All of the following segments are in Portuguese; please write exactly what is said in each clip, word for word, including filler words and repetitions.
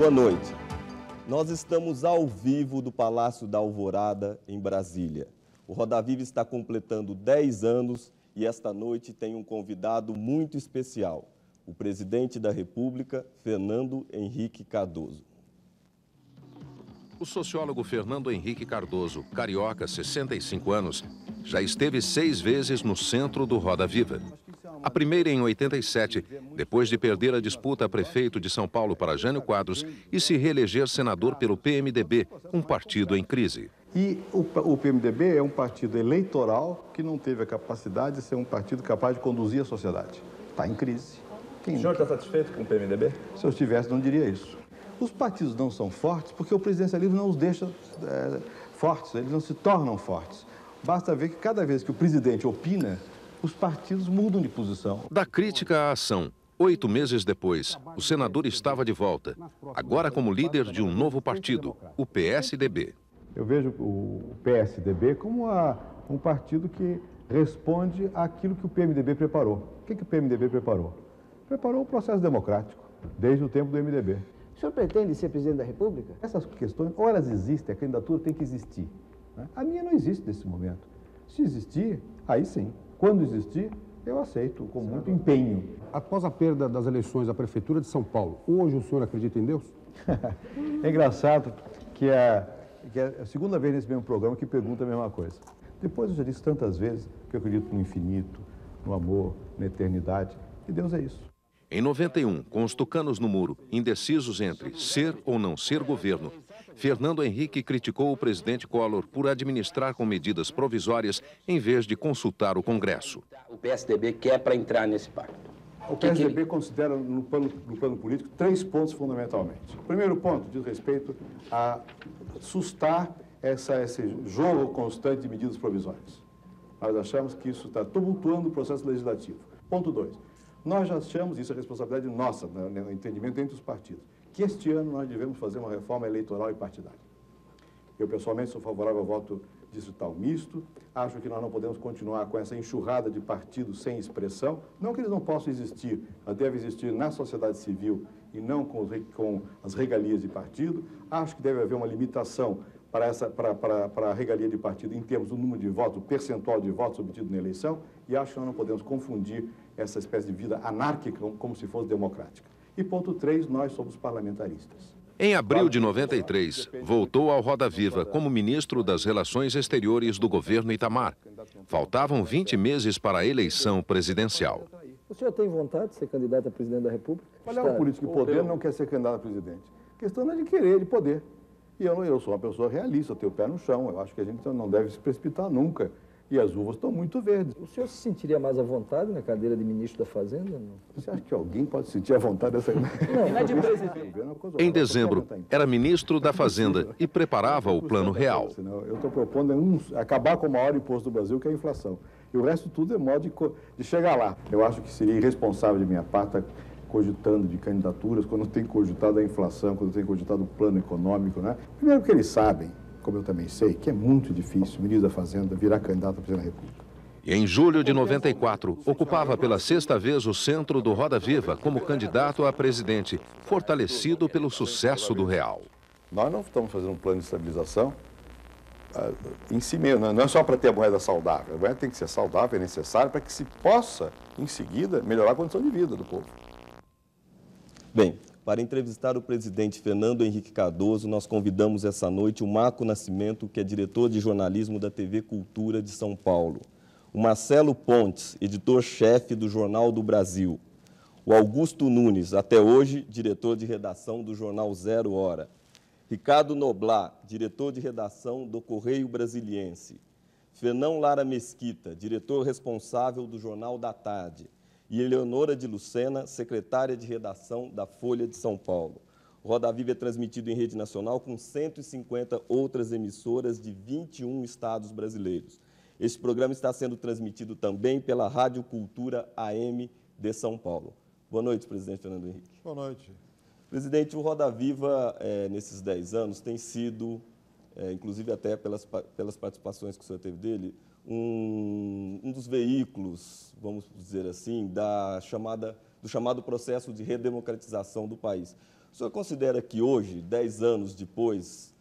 Boa noite. Nós estamos ao vivo do Palácio da Alvorada, em Brasília. O Roda Viva está completando dez anos e esta noite tem um convidado muito especial, o presidente da República, Fernando Henrique Cardoso. O sociólogo Fernando Henrique Cardoso, carioca, sessenta e cinco anos, já esteve seis vezes no centro do Roda Viva. A primeira em oitenta e sete, depois de perder a disputa a prefeito de São Paulo para Jânio Quadros e se reeleger senador pelo P M D B, um partido em crise. E o, o P M D B é um partido eleitoral que não teve a capacidade de ser um partido capaz de conduzir a sociedade. Está em crise. Quem... O senhor está satisfeito com o P M D B? Se eu estivesse, não diria isso. Os partidos não são fortes porque o presidencialismo não os deixa é, fortes, eles não se tornam fortes. Basta ver que cada vez que o presidente opina, os partidos mudam de posição. Da crítica à ação, oito meses depois, o senador estava de volta, agora como líder de um novo partido, o P S D B. Eu vejo o P S D B como a, um partido que responde àquilo que o P M D B preparou. O que, que o P M D B preparou? Preparou o processo democrático, desde o tempo do M D B. O senhor pretende ser presidente da República? Essas questões, ou elas existem, a candidatura tem que existir, né? A minha não existe nesse momento. Se existir, aí sim. Quando existir, eu aceito com muito empenho. Após a perda das eleições à Prefeitura de São Paulo, hoje o senhor acredita em Deus? É engraçado que é, que é a segunda vez nesse mesmo programa que pergunta a mesma coisa. Depois eu já disse tantas vezes que eu acredito no infinito, no amor, na eternidade, e Deus é isso. Em noventa e um, com os tucanos no muro, indecisos entre ser ou não ser governo, Fernando Henrique criticou o presidente Collor por administrar com medidas provisórias em vez de consultar o Congresso. O P S D B quer para entrar nesse pacto. O P S D B considera, no plano, no plano político, três pontos fundamentalmente. O primeiro ponto diz respeito a sustar essa, esse jogo constante de medidas provisórias. Nós achamos que isso está tumultuando o processo legislativo. Ponto dois. Nós já achamos, isso é responsabilidade nossa, no entendimento entre os partidos, que este ano nós devemos fazer uma reforma eleitoral e partidária. Eu, pessoalmente, sou favorável ao voto distrital misto, acho que nós não podemos continuar com essa enxurrada de partidos sem expressão, não que eles não possam existir, mas devem existir na sociedade civil e não com, com as regalias de partido. Acho que deve haver uma limitação para, essa, para, para, para a regalia de partido em termos do número de votos, o percentual de votos obtido na eleição, e acho que nós não podemos confundir essa espécie de vida anárquica como se fosse democrática. E ponto três, nós somos parlamentaristas. Em abril de noventa e três, voltou ao Roda Viva como ministro das Relações Exteriores do governo Itamar. Faltavam vinte meses para a eleição presidencial. O senhor tem vontade de ser candidato a presidente da República? Qual é o político de poder não quer ser candidato a presidente? A questão não é de querer, de poder. E eu, eu sou uma pessoa realista, eu tenho o pé no chão, eu acho que a gente não deve se precipitar nunca. E as uvas estão muito verdes. O senhor se sentiria mais à vontade na cadeira de ministro da Fazenda? Não? Você acha que alguém pode sentir à vontade dessa... Não, não é de presidente. Em dezembro, era ministro da Fazenda e preparava o plano real. Eu estou propondo um, acabar com o maior imposto do Brasil, que é a inflação. E o resto tudo é modo de, de chegar lá. Eu acho que seria irresponsável de minha parte estar cogitando de candidaturas quando tem cogitado a inflação, quando tem cogitado o plano econômico, né? Primeiro porque eles sabem, como eu também sei, que é muito difícil o ministro da Fazenda virar candidato a presidente da República. E em julho de noventa e quatro, ocupava pela sexta vez o centro do Roda Viva como candidato a presidente, fortalecido pelo sucesso do Real. Nós não estamos fazendo um plano de estabilização uh, em si mesmo, não é só para ter a moeda saudável. A moeda tem que ser saudável, é necessário para que se possa, em seguida, melhorar a condição de vida do povo. Bem, para entrevistar o presidente Fernando Henrique Cardoso, nós convidamos essa noite o Marco Nascimento, que é diretor de jornalismo da T V Cultura de São Paulo, o Marcelo Pontes, editor-chefe do Jornal do Brasil, o Augusto Nunes, até hoje, diretor de redação do jornal Zero Hora, Ricardo Noblar, diretor de redação do Correio Brasiliense, Fernão Lara Mesquita, diretor responsável do Jornal da Tarde, e Eleonora de Lucena, secretária de redação da Folha de São Paulo. O Roda Viva é transmitido em rede nacional com cento e cinquenta outras emissoras de vinte e um estados brasileiros. Este programa está sendo transmitido também pela Rádio Cultura A M de São Paulo. Boa noite, presidente Fernando Henrique. Boa noite. Presidente, o Roda Viva, é, nesses dez anos, tem sido, é, inclusive até pelas, pelas participações que o senhor teve dele, Um, um dos veículos, vamos dizer assim, da chamada, do chamado processo de redemocratização do país. O senhor considera que hoje, dez anos depois,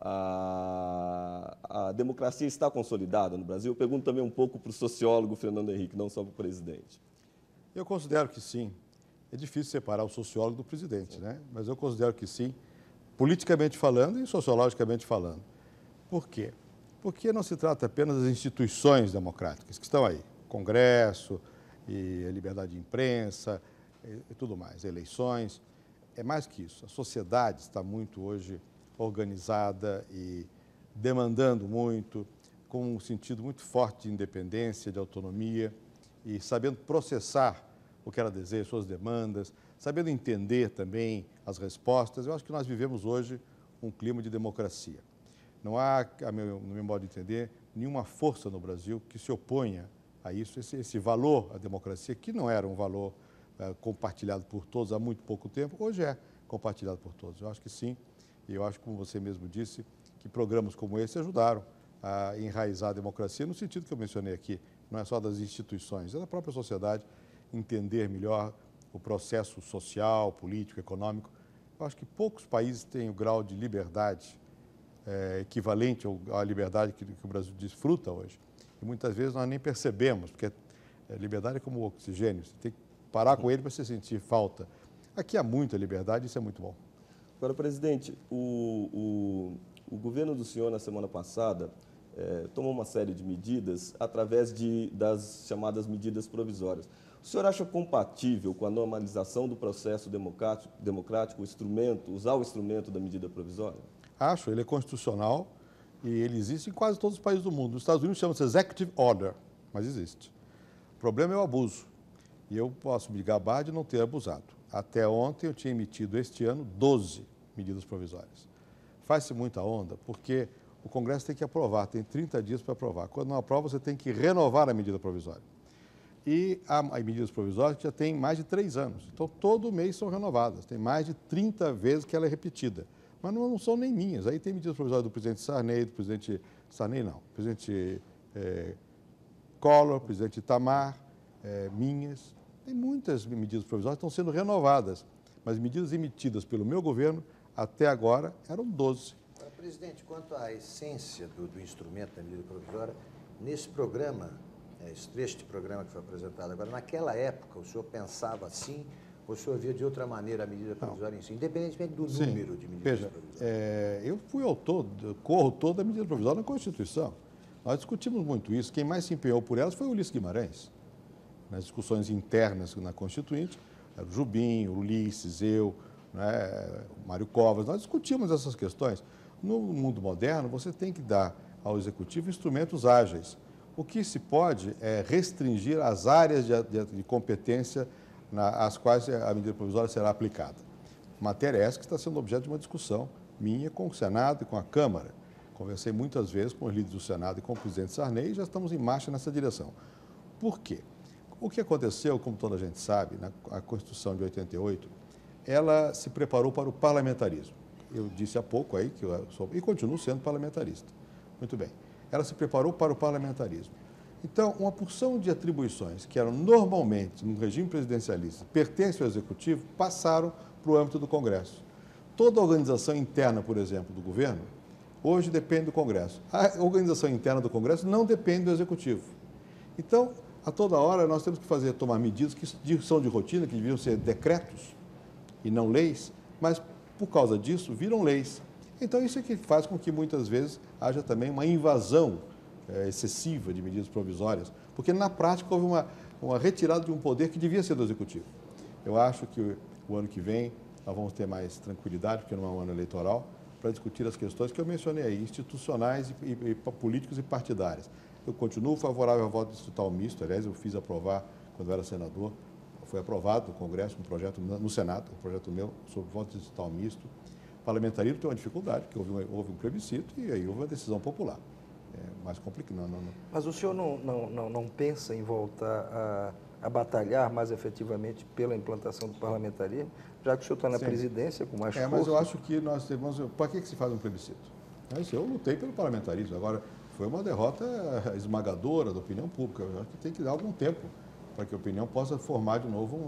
a, a democracia está consolidada no Brasil? Eu pergunto também um pouco para o sociólogo Fernando Henrique, não só para o presidente. Eu considero que sim. É difícil separar o sociólogo do presidente, né? Mas eu considero que sim, politicamente falando e sociologicamente falando. Por quê? Porque não se trata apenas das instituições democráticas que estão aí, Congresso, e a liberdade de imprensa e, e tudo mais, eleições. É mais que isso. A sociedade está muito hoje organizada e demandando muito, com um sentido muito forte de independência, de autonomia e sabendo processar o que ela deseja, suas demandas, sabendo entender também as respostas. Eu acho que nós vivemos hoje um clima de democracia. Não há, a meu, no meu modo de entender, nenhuma força no Brasil que se oponha a isso, esse, esse valor à democracia, que não era um valor é, compartilhado por todos há muito pouco tempo, hoje é compartilhado por todos. Eu acho que sim, e eu acho, como você mesmo disse, que programas como esse ajudaram a enraizar a democracia, no sentido que eu mencionei aqui, não é só das instituições, é da própria sociedade, entender melhor o processo social, político, econômico. Eu acho que poucos países têm o grau de liberdade é, equivalente à liberdade que, que o Brasil desfruta hoje. E muitas vezes nós nem percebemos, porque é, liberdade é como o oxigênio, você tem que parar com ele para você sentir falta. Aqui há muita liberdade, isso é muito bom. Agora, presidente, o, o, o governo do senhor, na semana passada, é, tomou uma série de medidas através de, das chamadas medidas provisórias. O senhor acha compatível com a normalização do processo democrático, democrático o instrumento, usar o instrumento da medida provisória? Acho, ele é constitucional e ele existe em quase todos os países do mundo. Nos Estados Unidos chama-se Executive Order, mas existe. O problema é o abuso. E eu posso me gabar de não ter abusado. Até ontem eu tinha emitido este ano doze medidas provisórias. Faz-se muita onda porque o Congresso tem que aprovar, tem trinta dias para aprovar. Quando não aprova, você tem que renovar a medida provisória. E há medidas provisórias que já têm mais de três anos. Então, todo mês são renovadas. Tem mais de trinta vezes que ela é repetida. Mas não, não são nem minhas. Aí tem medidas provisórias do presidente Sarney, do presidente... Sarney não. Presidente é, Collor, presidente Itamar, é, minhas. Tem muitas medidas provisórias que estão sendo renovadas. Mas medidas emitidas pelo meu governo, até agora, eram doze. Presidente, quanto à essência do, do instrumento da medida provisória, nesse programa, é, este programa que foi apresentado agora, naquela época, o senhor pensava assim, ou o senhor via de outra maneira a medida provisória em si, independentemente do Sim. número de medidas Veja, provisórias? É, eu fui autor, coautor da medida provisória na Constituição. Nós discutimos muito isso. Quem mais se empenhou por elas foi o Ulisses Guimarães. Nas discussões internas na Constituinte, era o Jubim, o Ulisses, eu, né, o Mário Covas, nós discutimos essas questões. No mundo moderno, você tem que dar ao Executivo instrumentos ágeis. O que se pode é restringir as áreas de, de, de competência na, às quais a medida provisória será aplicada. Matéria essa que está sendo objeto de uma discussão minha com o Senado e com a Câmara. Conversei muitas vezes com os líderes do Senado e com o presidente Sarney e já estamos em marcha nessa direção. Por quê? O que aconteceu, como toda a gente sabe, na Constituição de oitenta e oito, ela se preparou para o parlamentarismo. Eu disse há pouco aí que eu sou, e continuo sendo parlamentarista. Muito bem. Ela se preparou para o parlamentarismo. Então, uma porção de atribuições que eram normalmente, no regime presidencialista, pertencem ao Executivo, passaram para o âmbito do Congresso. Toda a organização interna, por exemplo, do governo, hoje depende do Congresso. A organização interna do Congresso não depende do Executivo. Então, a toda hora, nós temos que fazer, tomar medidas que são de rotina, que deviam ser decretos e não leis, mas por causa disso, viram leis. Então, isso é que faz com que, muitas vezes, haja também uma invasão é, excessiva de medidas provisórias, porque, na prática, houve uma, uma retirada de um poder que devia ser do Executivo. Eu acho que o, o ano que vem nós vamos ter mais tranquilidade, porque não é um ano eleitoral, para discutir as questões que eu mencionei aí, institucionais, e, e, e políticos e partidárias. Eu continuo favorável ao voto distrital misto, aliás, eu fiz aprovar, quando eu era senador, foi aprovado no Congresso um projeto, no Senado, um projeto meu sobre voto distrital misto. O parlamentarismo tem uma dificuldade, porque houve um, houve um plebiscito e aí houve uma decisão popular. É mais complicado. Não, não, não. Mas o senhor não, não, não, não pensa em voltar a, a batalhar mais efetivamente pela implantação do parlamentarismo, já que o senhor está na Sim. presidência com mais é, força? Mas eu acho que nós temos... Para que, que se faz um plebiscito? Eu lutei pelo parlamentarismo. Agora, foi uma derrota esmagadora da opinião pública. Eu acho que tem que dar algum tempo para que a opinião possa formar de novo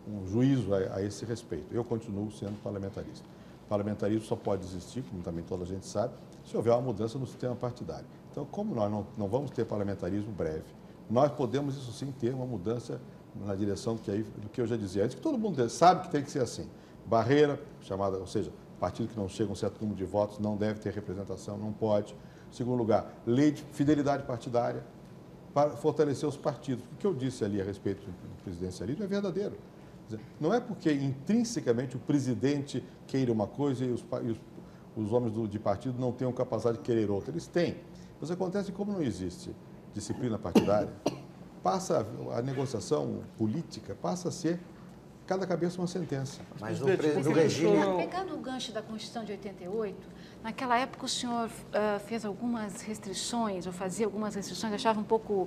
um juízo a, a esse respeito. Eu continuo sendo parlamentarista. O parlamentarismo só pode existir, como também toda a gente sabe, se houver uma mudança no sistema partidário. Então, como nós não, não vamos ter parlamentarismo breve, nós podemos, isso sim, ter uma mudança na direção do que, aí, do que eu já dizia antes, que todo mundo sabe que tem que ser assim. Barreira, chamada, ou seja, partido que não chega a um certo número de votos não deve ter representação, não pode. Segundo lugar, lei de fidelidade partidária para fortalecer os partidos. O que eu disse ali a respeito do presidencialismo é verdadeiro. Não é porque intrinsecamente o presidente queira uma coisa e os, e os, os homens do, de partido não tenham capacidade de querer outra. Eles têm. Mas acontece que, como não existe disciplina partidária, passa a, a negociação política passa a ser cada cabeça uma sentença. Mas no, pre, no regime... Pegando o gancho da Constituição de oitenta e oito, naquela época o senhor uh, fez algumas restrições, ou fazia algumas restrições, achava um pouco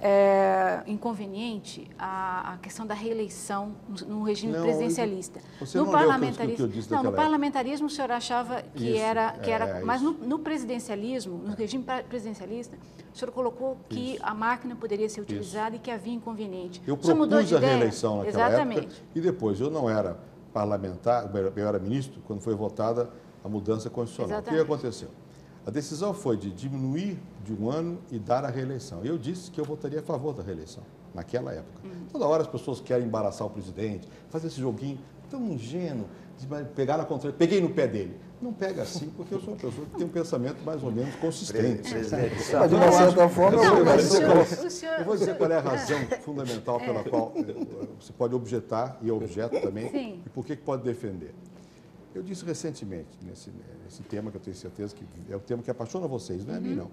é, inconveniente a, a questão da reeleição no, no regime não, presidencialista. Você no não parlamentarismo, que eu disse não, no época. parlamentarismo o senhor achava que isso, era, que era, é, mas no, no presidencialismo, no regime presidencialista, o senhor colocou que isso. a máquina poderia ser utilizada isso. e que havia inconveniente. Eu propus a reeleição naquela Exatamente. época e depois eu não era parlamentar, eu era ministro quando foi votada a mudança constitucional. Exatamente. O que aconteceu? A decisão foi de diminuir de um ano e dar a reeleição. Eu disse que eu votaria a favor da reeleição, naquela época. Uhum. Toda hora as pessoas querem embaraçar o presidente, fazer esse joguinho tão ingênuo, de pegar na contra... Peguei no pé dele. Não pega assim, porque eu sou uma pessoa que tem um pensamento mais ou menos consistente. Mas, de uma certa forma, não, eu, mas, senhor, eu, senhor, eu vou dizer qual é a razão fundamental pela é. qual você pode objetar, e eu objeto também, Sim. e por que pode defender. Eu disse recentemente, nesse, nesse tema, que eu tenho certeza que é o tema que apaixona vocês, não é a mim, não.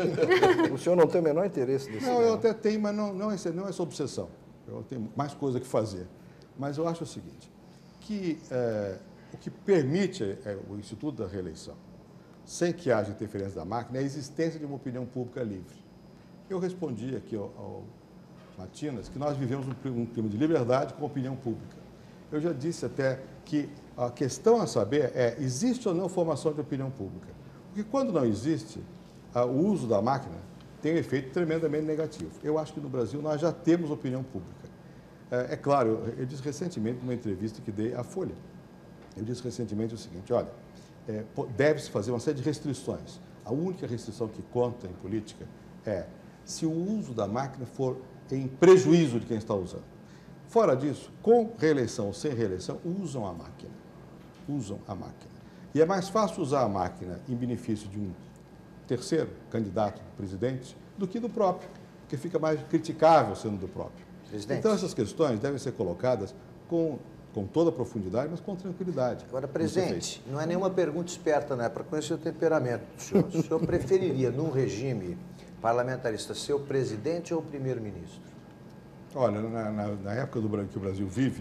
O senhor não tem o menor interesse nesse Não, tema. eu até tenho, mas não, não, é, não é essa obsessão. Eu tenho mais coisa que fazer. Mas eu acho o seguinte, que é, o que permite é, o Instituto da Reeleição, sem que haja interferência da máquina, é a existência de uma opinião pública livre. Eu respondi aqui ao, ao Matinas que nós vivemos um, um clima de liberdade com opinião pública. Eu já disse até que a questão a saber é, existe ou não formação de opinião pública? Porque quando não existe, a, o uso da máquina tem um efeito tremendamente negativo. Eu acho que no Brasil nós já temos opinião pública. É, é claro, eu, eu disse recentemente numa entrevista que dei à Folha, eu disse recentemente o seguinte, olha, é, deve-se fazer uma série de restrições. A única restrição que conta em política é se o uso da máquina for em prejuízo de quem está usando. Fora disso, com reeleição ou sem reeleição, usam a máquina. Usam a máquina. E é mais fácil usar a máquina em benefício de um terceiro candidato presidente do que do próprio, porque fica mais criticável sendo do próprio. Presidente. Então, essas questões devem ser colocadas com, com toda a profundidade, mas com tranquilidade. Agora, presidente, não é nenhuma pergunta esperta, não é para conhecer o temperamento do senhor. O senhor preferiria, num regime parlamentarista, ser o presidente ou o primeiro-ministro? Olha, na, na, na época do que o Brasil vive,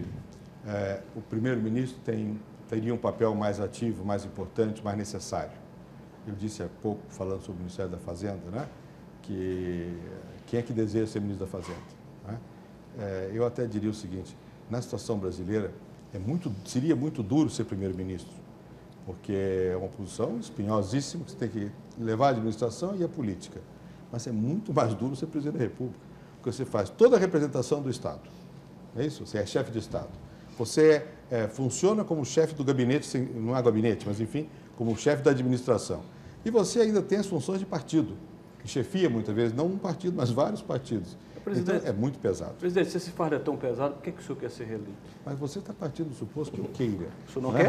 é, o primeiro-ministro tem, teria um papel mais ativo, mais importante, mais necessário. Eu disse há pouco, falando sobre o Ministério da Fazenda, né, que quem é que deseja ser ministro da Fazenda? Né? É, eu até diria o seguinte, na situação brasileira, é muito, seria muito duro ser primeiro-ministro, porque é uma posição espinhosíssima, que você tem que levar a administração e a política. Mas é muito mais duro ser presidente da República. Você faz toda a representação do Estado, é isso? Você é chefe de Estado. Você é, funciona como chefe do gabinete, não é gabinete, mas enfim, como chefe da administração. E você ainda tem as funções de partido, que chefia muitas vezes, não um partido, mas vários partidos. Então é muito pesado. Presidente, se esse fardo é tão pesado, por que, que o senhor quer ser reeleito? Mas você está partindo do suposto que eu queira. O senhor não, não quer?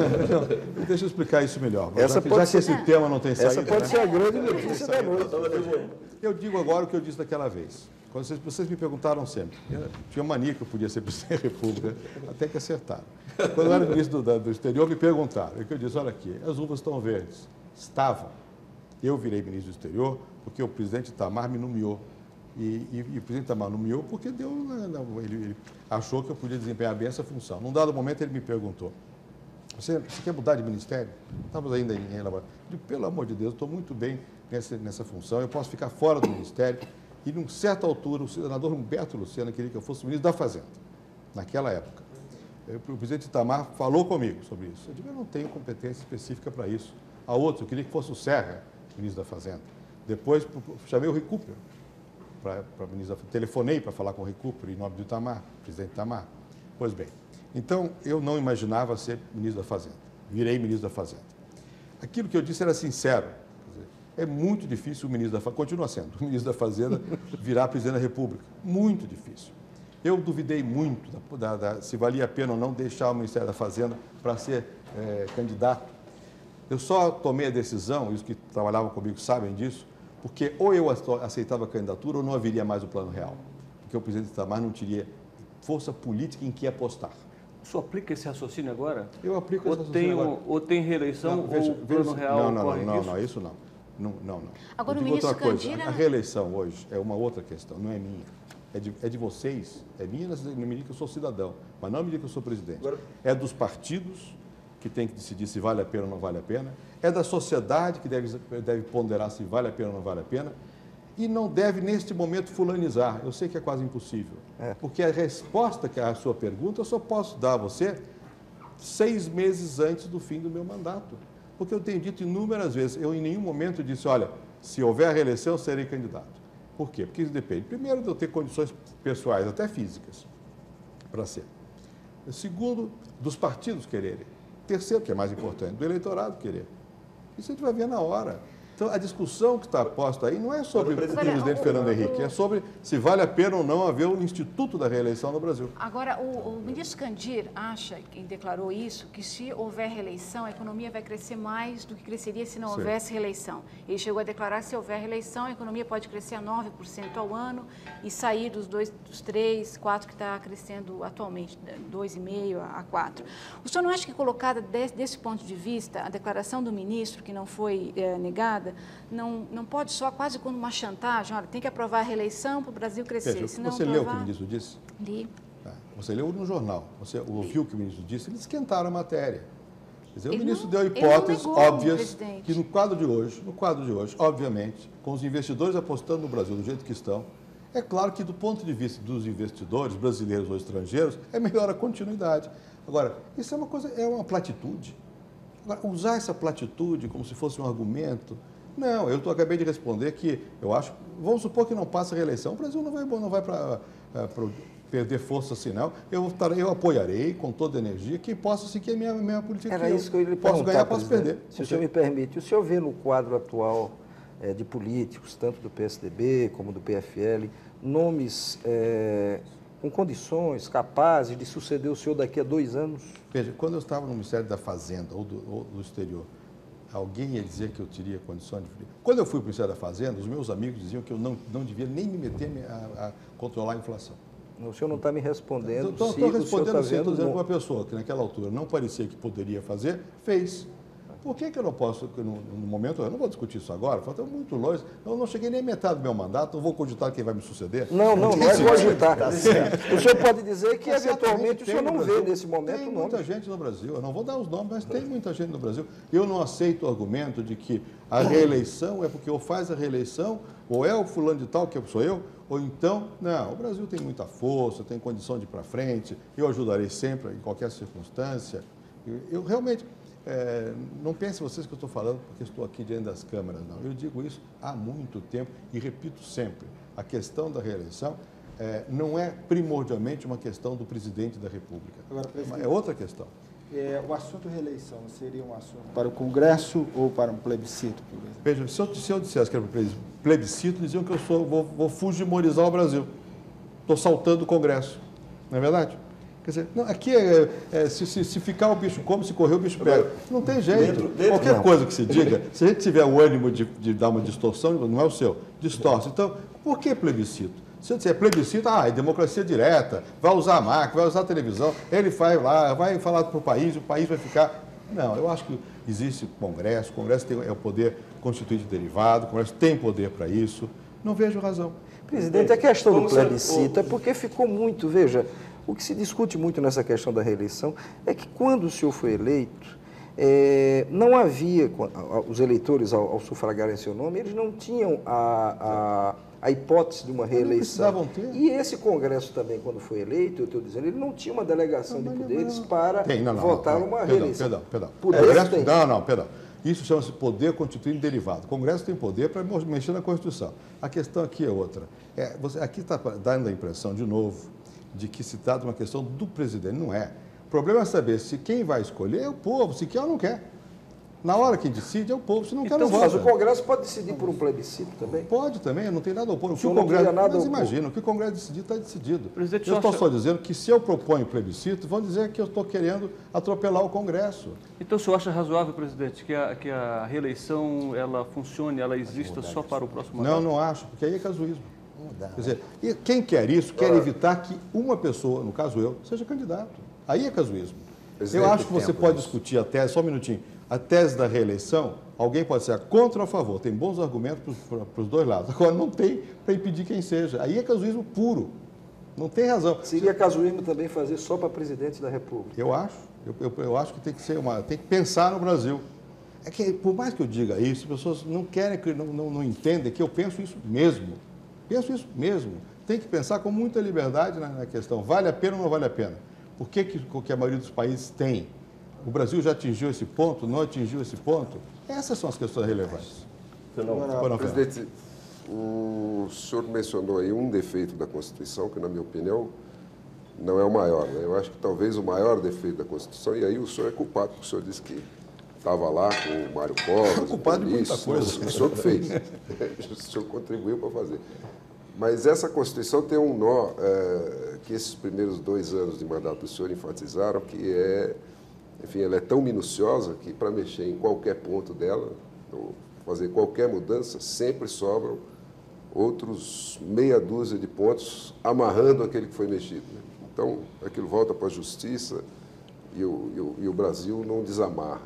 É? Não, deixa eu explicar isso melhor. Essa já que, pode já ser, que esse tema não tem saída... Essa pode né? ser a grande notícia da noite. Eu digo agora o que eu disse daquela vez. Quando vocês, vocês me perguntaram sempre, eu tinha mania que eu podia ser presidente da República, até que acertaram. Quando eu era ministro do, do exterior, me perguntaram, e que eu disse, olha aqui, as uvas estão verdes. Estavam. Eu virei ministro do exterior porque o presidente Itamar me nomeou. E, e, e o presidente Itamar nomeou porque deu, ele, ele achou que eu podia desempenhar bem essa função. Num dado momento, ele me perguntou, você, você quer mudar de ministério? Estávamos ainda em elaboração. Eu digo, pelo amor de Deus, estou muito bem nessa, nessa função, eu posso ficar fora do ministério. E, numa certa altura, o senador Humberto Lucena queria que eu fosse ministro da Fazenda, naquela época. O presidente Itamar falou comigo sobre isso. Eu digo, eu não tenho competência específica para isso. A outra, eu queria que fosse o Serra, ministro da Fazenda. Depois, chamei o Recupero para ministro da Fazenda. Telefonei para falar com o Recupero em nome do Itamar, presidente Itamar. Pois bem, então eu não imaginava ser ministro da Fazenda. Virei ministro da Fazenda. Aquilo que eu disse era sincero. É muito difícil o ministro da Fazenda, continua sendo, o ministro da Fazenda virar presidente da República. Muito difícil. Eu duvidei muito da, da, da, se valia a pena ou não deixar o Ministério da Fazenda para ser é, candidato. Eu só tomei a decisão, e os que trabalhavam comigo sabem disso, porque ou eu aceitava a candidatura ou não haveria mais o Plano Real. Porque o presidente Itamar não teria força política em que apostar. O senhor aplica esse raciocínio agora? Eu aplico ou esse raciocínio tem, agora. Ou tem reeleição não, veja, ou o Plano veja, Real não, não, corre não, risco? não, não, isso não. Não, não, não. Agora, eu o digo ministro outra coisa. Candira... A reeleição hoje é uma outra questão, não é minha. É de, é de vocês, é minha na medida que eu sou cidadão, mas não na medida que eu sou presidente. Agora... É dos partidos que tem que decidir se vale a pena ou não vale a pena. É da sociedade que deve, deve ponderar se vale a pena ou não vale a pena. E não deve, neste momento, fulanizar. Eu sei que é quase impossível. É. Porque a resposta que é a sua pergunta eu só posso dar a você seis meses antes do fim do meu mandato. Porque eu tenho dito inúmeras vezes, eu em nenhum momento disse, olha, se houver reeleição, eu serei candidato. Por quê? Porque isso depende, primeiro, de eu ter condições pessoais, até físicas, para ser. Segundo, dos partidos quererem. Terceiro, que é mais importante, do eleitorado querer. Isso a gente vai ver na hora. Então, a discussão que está posta aí não é sobre o presidente Fernando Henrique, é sobre se vale a pena ou não haver um instituto da reeleição no Brasil. Agora, o, o ministro Candir acha, quem declarou isso, que se houver reeleição, a economia vai crescer mais do que cresceria se não Sim. houvesse reeleição. Ele chegou a declarar que se houver reeleição, a economia pode crescer a nove por cento ao ano e sair dos dois, dos três, quatro que está crescendo atualmente, dois vírgula cinco a quatro. O senhor não acha que, colocada desse, desse ponto de vista, a declaração do ministro, que não foi é, negada, Não, não pode soar quase como uma chantagem, olha, tem que aprovar a reeleição para o Brasil crescer. Veja, senão você aprovar... leu o que o ministro disse? Li. Ah, você leu no jornal, você ouviu o que o ministro disse, eles esquentaram a matéria. Quer dizer, o ministro não, deu hipóteses negou, óbvias que no quadro de hoje, no quadro de hoje, obviamente, com os investidores apostando no Brasil do jeito que estão, é claro que do ponto de vista dos investidores, brasileiros ou estrangeiros, é melhor a continuidade. Agora, isso é uma coisa, é uma platitude. Agora, usar essa platitude como se fosse um argumento... Não, eu tô, acabei de responder que eu acho, vamos supor que não passa a reeleição, o Brasil não vai, não vai para perder força assim, não. Eu, eu apoiarei com toda a energia quem possa seguir a minha, minha política. Era que isso que eu ia lhe posso ganhar, posso perder. Se o senhor me permite, o senhor vê no quadro atual é, de políticos, tanto do P S D B como do P F L, nomes é, com condições capazes de suceder o senhor daqui a dois anos? Veja, quando eu estava no Ministério da Fazenda ou do, ou do Exterior, alguém ia dizer que eu teria condições de... Quando eu fui para o Ministério da Fazenda, os meus amigos diziam que eu não, não devia nem me meter a, a controlar a inflação. O senhor não está me respondendo. Estou respondendo, sim, estou dizendo que uma pessoa que naquela altura não parecia que poderia fazer, fez. Por que, que eu não posso, no, no momento, eu não vou discutir isso agora, falta muito longe, eu não cheguei nem a metade do meu mandato, não vou cogitar quem vai me suceder. Não, não, não é cogitar. O senhor pode dizer que, eventualmente, o senhor não vê nesse momento Tem muita gente no Brasil, eu não vou dar os nomes, mas tem muita gente no Brasil. Eu não aceito o argumento de que a reeleição é porque ou faz a reeleição, ou é o fulano de tal, que sou eu, ou então, não, o Brasil tem muita força, tem condição de ir para frente, eu ajudarei sempre, em qualquer circunstância. Eu, eu realmente... É, não pensem vocês que eu estou falando porque estou aqui diante das câmeras, não. Eu digo isso há muito tempo e repito sempre, a questão da reeleição é, não é primordialmente uma questão do presidente da República. Agora, é outra questão. É, o assunto reeleição seria um assunto para o Congresso ou para um plebiscito? Veja, se eu, se eu dissesse que era para plebiscito, diziam que eu sou, vou, vou fujimorizar o Brasil. Estou saltando o Congresso, não é verdade? Quer dizer, não, aqui é, é se, se, se ficar o bicho come, se correr o bicho pega. Não tem jeito. Dentro, dentro, Qualquer não. coisa que se diga, se a gente tiver o ânimo de, de dar uma distorção, não é o seu, distorce. Então, por que plebiscito? Se eu disser plebiscito, ah, é democracia direta, vai usar a máquina, vai usar a televisão, ele vai lá, vai falar para o país, o país vai ficar... Não, eu acho que existe o Congresso, o Congresso tem, é o poder constituinte derivado, o Congresso tem poder para isso, não vejo razão. Presidente, a questão do plebiscito é porque ficou muito, veja... O que se discute muito nessa questão da reeleição é que quando o senhor foi eleito, é, não havia, os eleitores ao, ao sufragarem seu nome, eles não tinham a, a, a hipótese de uma reeleição. Ter. E esse Congresso também, quando foi eleito, eu estou dizendo, ele não tinha uma delegação não, de poderes não. para tem, não, não, votar não, não. uma Perdão, reeleição. Perdão, perdão. Poder Congresso, tem. Não, não, perdão. Isso chama-se poder constituinte derivado. O Congresso tem poder para mexer na Constituição. A questão aqui é outra. É, você, aqui está dando a impressão, de novo, de que se trata de uma questão do presidente. Não é. O problema é saber se quem vai escolher é o povo, se quer ou não quer. Na hora que decide é o povo, se não quer, Então, não vota. mas o Congresso pode decidir por um plebiscito também? Pode também, não tem nada a opor. O que o não Congresso, nada mas opor. imagina, o que o Congresso decidir está decidido. Presidente, eu estou acha... só dizendo que se eu proponho plebiscito, vão dizer que eu estou querendo atropelar o Congresso. Então o senhor acha razoável, presidente, que a, que a reeleição ela funcione, ela exista só para o próximo mandato? Não, não acho, porque aí é casuísmo. Quer dizer, e quem quer isso, quer evitar que uma pessoa, no caso eu, seja candidato. Aí é casuísmo. Eu acho que você pode discutir a tese, só um minutinho, a tese da reeleição, alguém pode ser contra ou a favor, tem bons argumentos para os dois lados. Agora, não tem para impedir quem seja. Aí é casuísmo puro. Não tem razão. Seria casuísmo também fazer só para presidente da República? Eu acho. Eu, eu, eu acho que tem que ser uma. Tem que pensar no Brasil. É que, por mais que eu diga isso, as pessoas não querem, não, não, não entendem que eu penso isso mesmo. Penso isso mesmo. Tem que pensar com muita liberdade na, na questão. Vale a pena ou não vale a pena? Por que, que, que a maioria dos países tem? O Brasil já atingiu esse ponto, não atingiu esse ponto? Essas são as questões relevantes. Agora, presidente, o senhor mencionou aí um defeito da Constituição, que, na minha opinião, não é o maior. Né? Eu acho que talvez o maior defeito da Constituição, e aí o senhor é culpado, porque o senhor disse que estava lá com o Mário Covas. É culpado de muita coisa. O senhor que fez. O senhor contribuiu para fazer. Mas essa Constituição tem um nó é, que esses primeiros dois anos de mandato do senhor enfatizaram, que é, enfim, ela é tão minuciosa que para mexer em qualquer ponto dela, ou fazer qualquer mudança, sempre sobram outros meia dúzia de pontos amarrando aquele que foi mexido. Né? Então, aquilo volta para a justiça e o, e, o, e o Brasil não desamarra.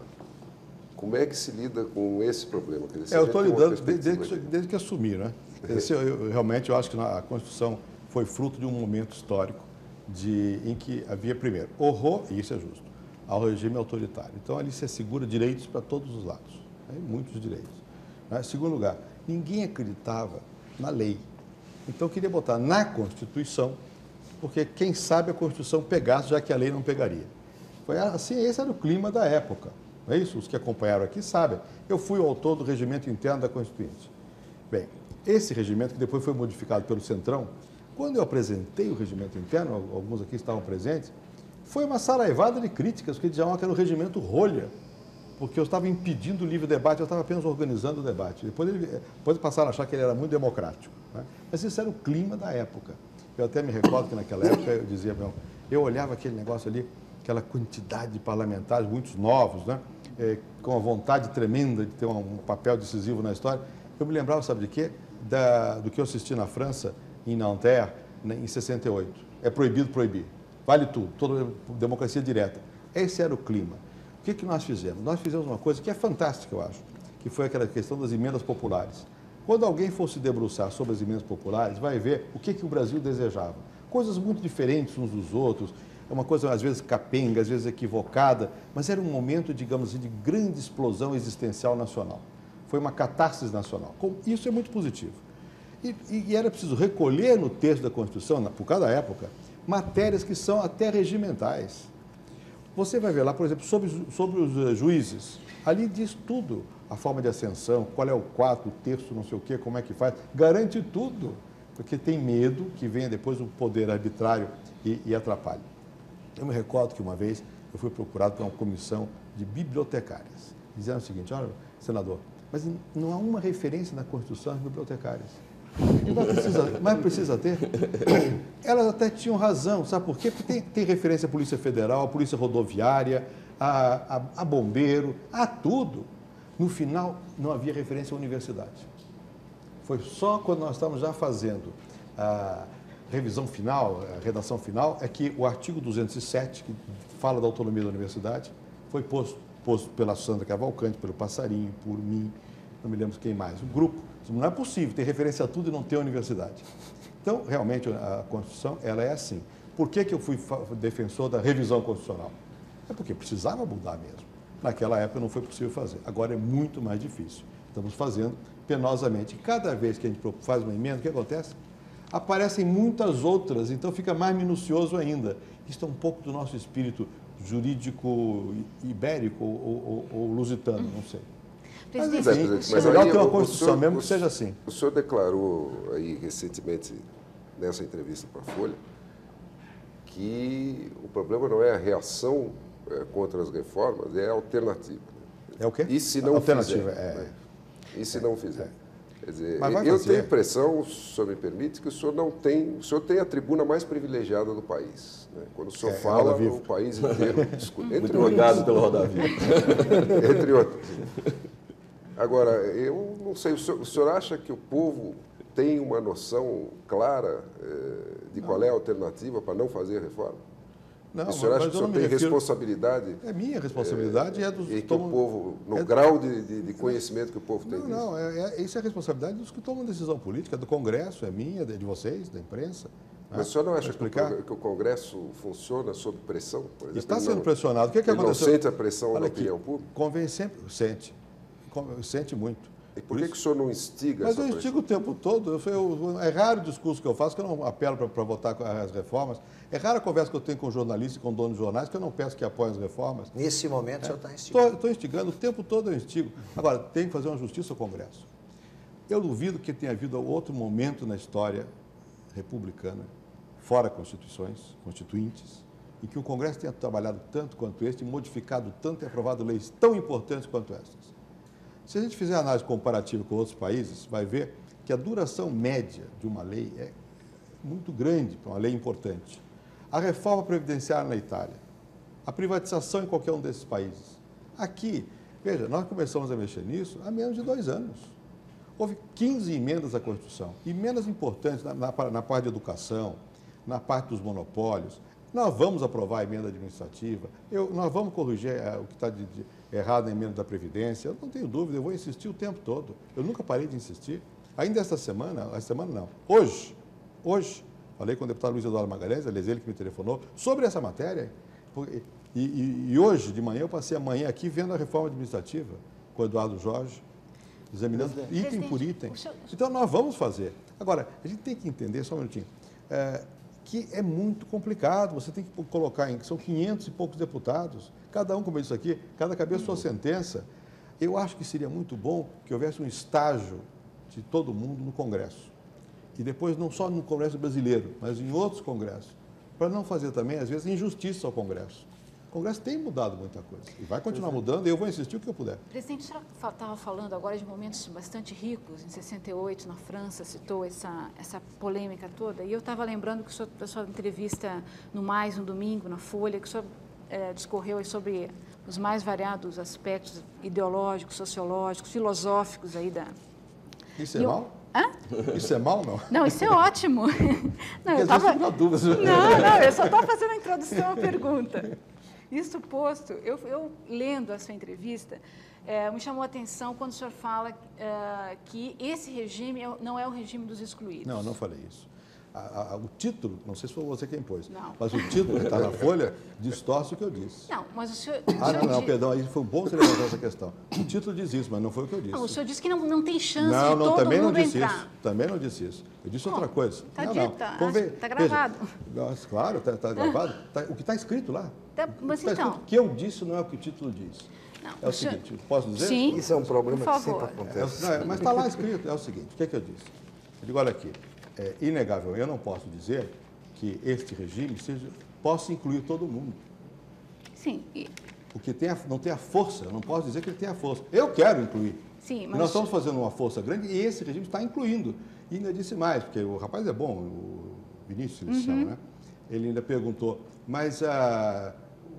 Como é que se lida com esse problema? Quer dizer, é, eu estou lidando desde, desde, desde que assumi, né? Esse, eu, eu, realmente, eu acho que a Constituição foi fruto de um momento histórico de, em que havia, primeiro, horror, e isso é justo, ao regime autoritário. Então, ali se assegura direitos para todos os lados, né? Muitos direitos. Né? Segundo lugar, ninguém acreditava na lei. Então, eu queria botar na Constituição, porque quem sabe a Constituição pegasse, já que a lei não pegaria. Foi assim, esse era o clima da época. Não é isso? Os que acompanharam aqui sabem. Eu fui o autor do regimento interno da Constituinte. Bem, esse regimento, que depois foi modificado pelo Centrão, quando eu apresentei o regimento interno, alguns aqui estavam presentes, foi uma saraivada de críticas, porque diziam que era o regimento rolha, porque eu estava impedindo o livre debate, eu estava apenas organizando o debate. Depois, ele, depois passaram a achar que ele era muito democrático. Né? Mas isso era o clima da época. Eu até me recordo que naquela época eu dizia, meu, eu olhava aquele negócio ali, aquela quantidade de parlamentares, muitos novos, né? É, com a vontade tremenda de ter um, um papel decisivo na história. Eu me lembrava, sabe de quê? Da, do que eu assisti na França, em Nanterre, né, em sessenta e oito. É proibido proibir. Vale tudo, toda democracia direta. Esse era o clima. O que, que nós fizemos? Nós fizemos uma coisa que é fantástica, eu acho, que foi aquela questão das emendas populares. Quando alguém for se debruçar sobre as emendas populares, vai ver o que, que o Brasil desejava. Coisas muito diferentes uns dos outros. É uma coisa, às vezes, capenga, às vezes equivocada, mas era um momento, digamos assim, de grande explosão existencial nacional. Foi uma catarse nacional. Isso é muito positivo. E, e era preciso recolher no texto da Constituição, por cada época, matérias que são até regimentais. Você vai ver lá, por exemplo, sobre, sobre os juízes. Ali diz tudo. A forma de ascensão, qual é o quadro, o texto, não sei o quê, como é que faz. Garante tudo, porque tem medo que venha depois o poder arbitrário e, e atrapalhe. Eu me recordo que uma vez eu fui procurado por uma comissão de bibliotecárias. Dizendo o seguinte, olha, senador, mas não há uma referência na Constituição às bibliotecárias. Mas precisa, mas precisa ter. Elas até tinham razão, sabe por quê? Porque tem, tem referência à Polícia Federal, à Polícia Rodoviária, a, a, a bombeiro, a tudo. No final, não havia referência à universidade. Foi só quando nós estávamos já fazendo a revisão final, a redação final, é que o artigo duzentos e sete, que fala da autonomia da universidade, foi posto, posto pela Sandra Cavalcante, pelo Passarinho, por mim, não me lembro quem mais, o grupo. Não é possível ter referência a tudo e não ter universidade. Então, realmente, a Constituição, ela é assim. Por que que eu fui defensor da revisão constitucional? É porque precisava mudar mesmo. Naquela época não foi possível fazer. Agora é muito mais difícil. Estamos fazendo penosamente. Cada vez que a gente faz uma emenda, o que acontece? Aparecem muitas outras, então fica mais minucioso ainda. Isso é um pouco do nosso espírito jurídico ibérico ou, ou, ou lusitano, não sei. Mas, enfim, mas, mas é melhor aí, ter uma o, Constituição o senhor, mesmo o, que seja assim. O senhor declarou aí recentemente, nessa entrevista para a Folha, que o problema não é a reação é, contra as reformas, é a alternativa. É o quê? E se não alternativa, fizer? é. Né? E se não fizer? É. Quer dizer, Mas eu fazer. tenho a impressão, se o senhor me permite, que o senhor não tem, o senhor tem a tribuna mais privilegiada do país. Né? Quando o senhor É, fala, é o país inteiro discute. Muito obrigado pelo Roda Viva. Entre outros. Agora, eu não sei, o senhor, o senhor acha que o povo tem uma noção clara eh, de não. qual é a alternativa para não fazer reforma? Não, o senhor acha que o senhor tem refiro... responsabilidade? É minha responsabilidade e é, é dos e que tomam... o povo, no é... grau de, de, de conhecimento que o povo tem não, disso? Não, é, é, isso é a responsabilidade dos que tomam decisão política, do Congresso, é minha, de vocês, da imprensa. Mas né? o senhor não acha que o, que o Congresso funciona sob pressão? Por exemplo, Está sendo não, pressionado. O que, é que ele aconteceu? Não sente a pressão Olha da aqui, opinião pública? Convém sempre, sente. Sente muito. E por, por que, que o senhor não instiga Mas essa eu pressão? instigo o tempo todo. Eu, eu, é raro o discurso que eu faço que eu não apelo para votar as reformas. É rara a conversa que eu tenho com jornalistas e com donos de jornais que eu não peço que apoiem as reformas. Nesse momento, é. o senhor está instigando. Estou instigando, o tempo todo eu instigo. Agora, tem que fazer uma justiça ao Congresso. Eu duvido que tenha havido outro momento na história republicana, fora constituições, constituintes, em que o Congresso tenha trabalhado tanto quanto este, modificado tanto e aprovado leis tão importantes quanto estas. Se a gente fizer análise comparativa com outros países, vai ver que a duração média de uma lei é muito grande para uma lei importante. A reforma previdenciária na Itália, a privatização em qualquer um desses países. Aqui, veja, nós começamos a mexer nisso há menos de dois anos. Houve quinze emendas à Constituição, emendas importantes na, na, na parte de educação, na parte dos monopólios. Nós vamos aprovar a emenda administrativa, eu, nós vamos corrigir é, o que está de, de errado na emenda da Previdência, eu não tenho dúvida, eu vou insistir o tempo todo. Eu nunca parei de insistir. Ainda esta semana, esta semana não, hoje, hoje, falei com o deputado Luiz Eduardo Magalhães, aliás, ele que me telefonou, sobre essa matéria. E, e, e hoje, de manhã, eu passei a manhã aqui vendo a reforma administrativa com o Eduardo Jorge, examinando item Presidente, por item. Senhor... Então, nós vamos fazer. Agora, a gente tem que entender, só um minutinho, é, que é muito complicado, você tem que colocar em, são quinhentos e poucos deputados, cada um, como eu disse aqui, cada cabeça sua sentença. Eu acho que seria muito bom que houvesse um estágio de todo mundo no Congresso. E depois, não só no Congresso brasileiro, mas em outros congressos, para não fazer também, às vezes, injustiça ao Congresso. O Congresso tem mudado muita coisa e vai continuar mudando e eu vou insistir o que eu puder. Presidente, o senhor estava falando agora de momentos bastante ricos. Em sessenta e oito, na França, citou essa, essa polêmica toda. E eu estava lembrando que o senhor, da sua entrevista no Mais, no domingo, na Folha, que o senhor é, discorreu sobre os mais variados aspectos ideológicos, sociológicos, filosóficos aí da... Isso é mal? Hã? Isso é mal, não? Não, isso é ótimo. Não, eu tava... não, não, eu só estou fazendo a introdução à pergunta. Isso posto, eu, eu lendo a sua entrevista, é, me chamou a atenção quando o senhor fala é, que esse regime não é o regime dos excluídos. Não, não falei isso. A, a, o título, não sei se foi você quem pôs, não. Mas o título que está na Folha distorce o que eu disse. Não, mas o senhor... Ah, o senhor não, não, diz... perdão, aí foi bom você levantar essa questão. O título diz isso, mas não foi o que eu disse. Não, o senhor disse que não, não tem chance não, de não, todo também mundo não disse entrar. Isso, também não disse isso. Eu disse outra Bom, coisa. Está não, dito, não. está Conven... tá gravado. Veja, claro, está tá gravado. Tá, o que está escrito lá. Tá, mas o que, tá então... escrito, o que eu disse não é o que o título diz. Não, é o, o senhor... seguinte, posso dizer? Sim, isso é um problema por que favor. sempre acontece. É, não, é, mas está lá escrito, é o seguinte, o que é que eu disse? Eu digo, olha aqui, é inegável, eu não posso dizer que este regime seja, possa incluir todo mundo. Sim. E... Porque tem a, não tem a força, eu não posso dizer que ele tem a força. Eu quero incluir. Sim, mas... Nós estamos fazendo uma força grande e esse regime está incluindo. E ainda disse mais, porque o rapaz é bom, o Vinícius eles chamam, né? Ele ainda perguntou, mas ah,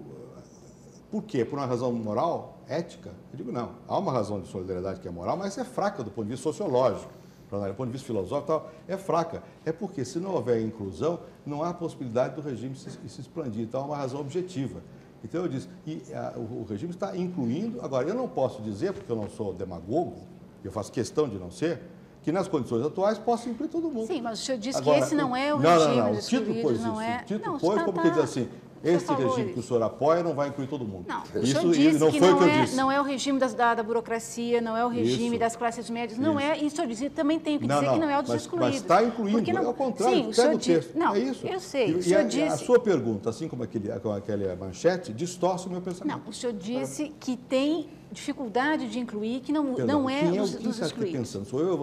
por quê? Por uma razão moral, ética? Eu digo, não. Há uma razão de solidariedade que é moral, mas é fraca do ponto de vista sociológico. Do ponto de vista filosófico, tal, é fraca. É porque, se não houver inclusão, não há possibilidade do regime se, se expandir. Então, é uma razão objetiva. Então, eu disse, e, a, o, o regime está incluindo... Agora, eu não posso dizer, porque eu não sou demagogo, eu faço questão de não ser, que nas condições atuais possa incluir todo mundo. Sim, mas o senhor disse Agora, que esse não é o não, regime não, não, dos o título pôs não isso. é... O título não, pôs tá, como tá... que diz assim... Este regime isso. que o senhor apoia não vai incluir todo mundo. Não, isso, o senhor disse não que foi não, o que eu é, disse. não é o regime das, da, da burocracia, não é o regime Isso. das classes médias, não Isso. é, e o senhor disse, também tenho que não, dizer não, que não é o dos mas, excluídos. Mas está incluindo, Porque não, é o contrário, sim, o senhor pega o texto. Disse, não, é isso. eu sei, E, o senhor e a, disse... a sua pergunta, assim como aquele, com aquela manchete, distorce o meu pensamento. Não, o senhor disse que tem dificuldade de incluir, que não, Perdão, não é quem é dos, o, quem dos está aqui excluídos. pensando? Sou eu ou você?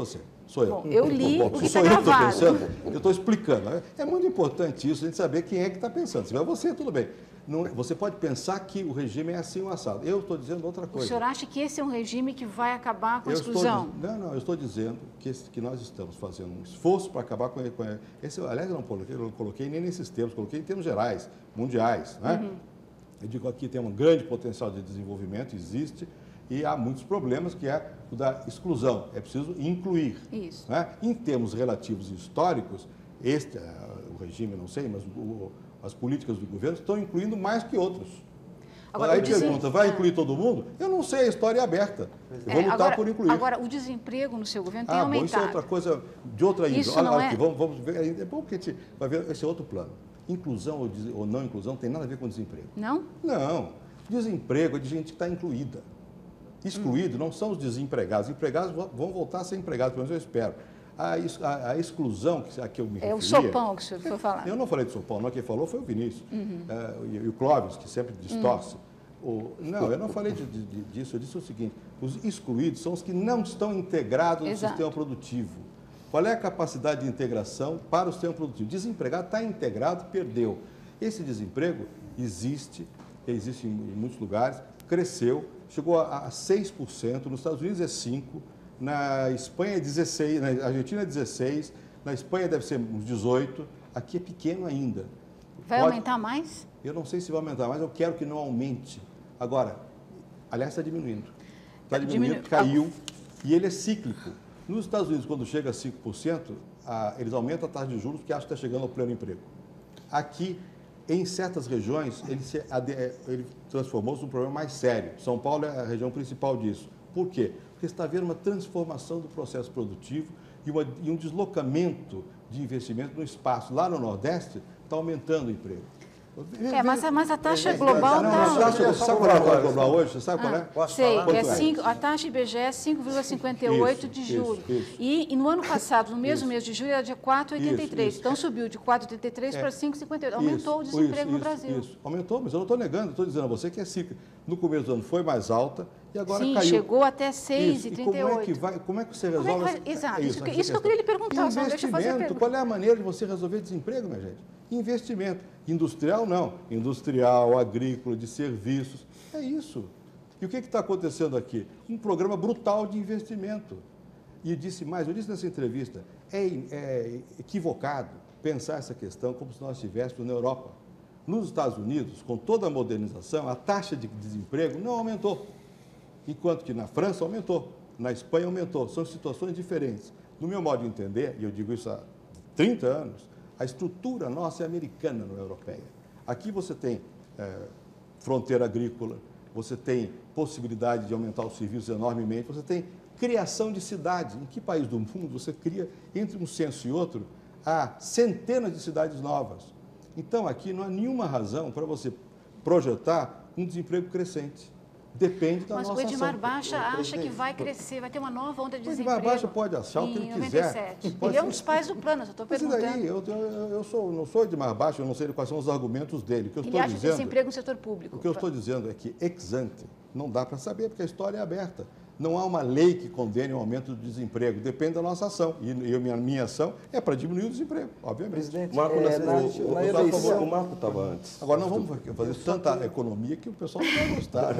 Sou eu. Bom, eu li Bom, o que sou está eu que estou gravado. pensando, eu estou explicando. É muito importante isso, a gente saber quem é que está pensando. Se vai você, tudo bem. Não, você pode pensar que o regime é assim, um assado. Eu estou dizendo outra coisa. O senhor acha que esse é um regime que vai acabar com a eu exclusão? Estou, não, não, eu estou dizendo que, esse, que nós estamos fazendo um esforço para acabar com... com esse, aliás, eu não coloquei, eu não coloquei nem nesses termos, coloquei em termos gerais, mundiais. Né? Uhum. Eu digo aqui tem um grande potencial de desenvolvimento, existe, e há muitos problemas, que é o da exclusão. É preciso incluir. Isso. Né? Em termos relativos e históricos, este, o regime, não sei, mas o, as políticas do governo estão incluindo mais que outros. Agora, aí pergunta, vai incluir todo mundo? Eu não sei, a história é aberta. Eu vou é, lutar agora, por incluir. Agora, o desemprego no seu governo tem ah, aumentado. Bom, isso é outra coisa, de outra índole. Isso Olha, não olha é... aqui, vamos, vamos ver, é bom que a gente vai ver esse outro plano. Inclusão ou, des, ou não inclusão tem nada a ver com desemprego. Não? Não. Desemprego é de gente que está incluída. Excluído hum. não são os desempregados. Os empregados vão voltar a ser empregados, pelo menos eu espero. A, a, a exclusão que, a que eu me referia... É o sopão que o senhor foi falar. Eu não falei de sopão, não. Quem falou foi o Vinícius. Uhum. É, e, e o Clóvis, que sempre distorce. Uhum. O, não, eu não falei de, de, disso. Eu disse o seguinte, os excluídos são os que não estão integrados no Exato. sistema produtivo. Qual é a capacidade de integração para o sistema produtivo? Desempregado está integrado, perdeu. Esse desemprego existe, existe em, em muitos lugares, cresceu, chegou a, a seis por cento, nos Estados Unidos é cinco por cento, na Espanha é dezesseis por cento, na Argentina é dezesseis por cento, na Espanha deve ser uns dezoito por cento, aqui é pequeno ainda. Vai Pode, aumentar mais? Eu não sei se vai aumentar, mas eu quero que não aumente. Agora, aliás, está diminuindo. Está diminuindo, Diminu... caiu, e ele é cíclico. Nos Estados Unidos, quando chega a cinco por cento, a, eles aumentam a taxa de juros porque acham que está chegando ao pleno emprego. Aqui, em certas regiões, ele, se, ele transformou-se num problema mais sério. São Paulo é a região principal disso. Por quê? Porque está havendo uma transformação do processo produtivo e, uma, e um deslocamento de investimento no espaço. Lá no Nordeste, está aumentando o emprego. É, mas, mas a taxa global está... Sabe qual é a taxa global hoje? Você sabe qual é? Ah, sei, é cinco, a taxa I B G E é cinco vírgula cinquenta e oito de julho. Isso, isso. E, e no ano passado, no mesmo isso. mês de julho, era de quatro vírgula oitenta e três. Então subiu de quatro vírgula oitenta e três é. para cinco vírgula cinquenta e oito. Aumentou isso, o desemprego isso, no Brasil. Isso, aumentou, mas eu não estou negando, estou dizendo a você que é cíclico. No começo do ano foi mais alta e agora Sim, caiu. Sim, chegou até seis vírgula trinta e oito. Como é que vai, como é que você resolve? Como é que vai, exato, isso, isso, isso que eu queria lhe perguntar, só deixa eu fazer a pergunta. Qual é a maneira de você resolver desemprego, minha gente? Investimento. Industrial, não. Industrial, agrícola, de serviços. É isso. E o que está acontecendo aqui? Um programa brutal de investimento. E disse mais, eu disse nessa entrevista, é, é equivocado pensar essa questão como se nós estivéssemos na Europa. Nos Estados Unidos, com toda a modernização, a taxa de desemprego não aumentou. Enquanto que na França aumentou, na Espanha aumentou. São situações diferentes. No meu modo de entender, e eu digo isso há trinta anos, a estrutura nossa é americana, não é europeia. Aqui você tem é, fronteira agrícola, você tem possibilidade de aumentar os serviços enormemente, você tem criação de cidades. Em que país do mundo você cria, entre um censo e outro, há centenas de cidades novas? Então, aqui não há nenhuma razão para você projetar um desemprego crescente. Depende da Mas nossa ação. Mas o Edmar Baixa acha que vai crescer, vai ter uma nova onda de desemprego. O Edmar Baixa pode achar o que ele quiser. Ele é um dos pais do plano, eu estou perguntando. Mas daí, eu, eu, eu sou, não sou Edmar Baixa, eu não sei quais são os argumentos dele. O que eu ele estou acha dizendo, desemprego no setor público. O que eu estou dizendo é que, ex ante, não dá para saber, porque a história é aberta. Não há uma lei que condene o aumento do desemprego, depende da nossa ação. E a minha, minha ação é para diminuir o desemprego, obviamente. Presidente, Marco, é, na, na, o, na o, eleição... o Marco estava antes. Agora, não vamos fazer tanta economia que o pessoal não vai gostar.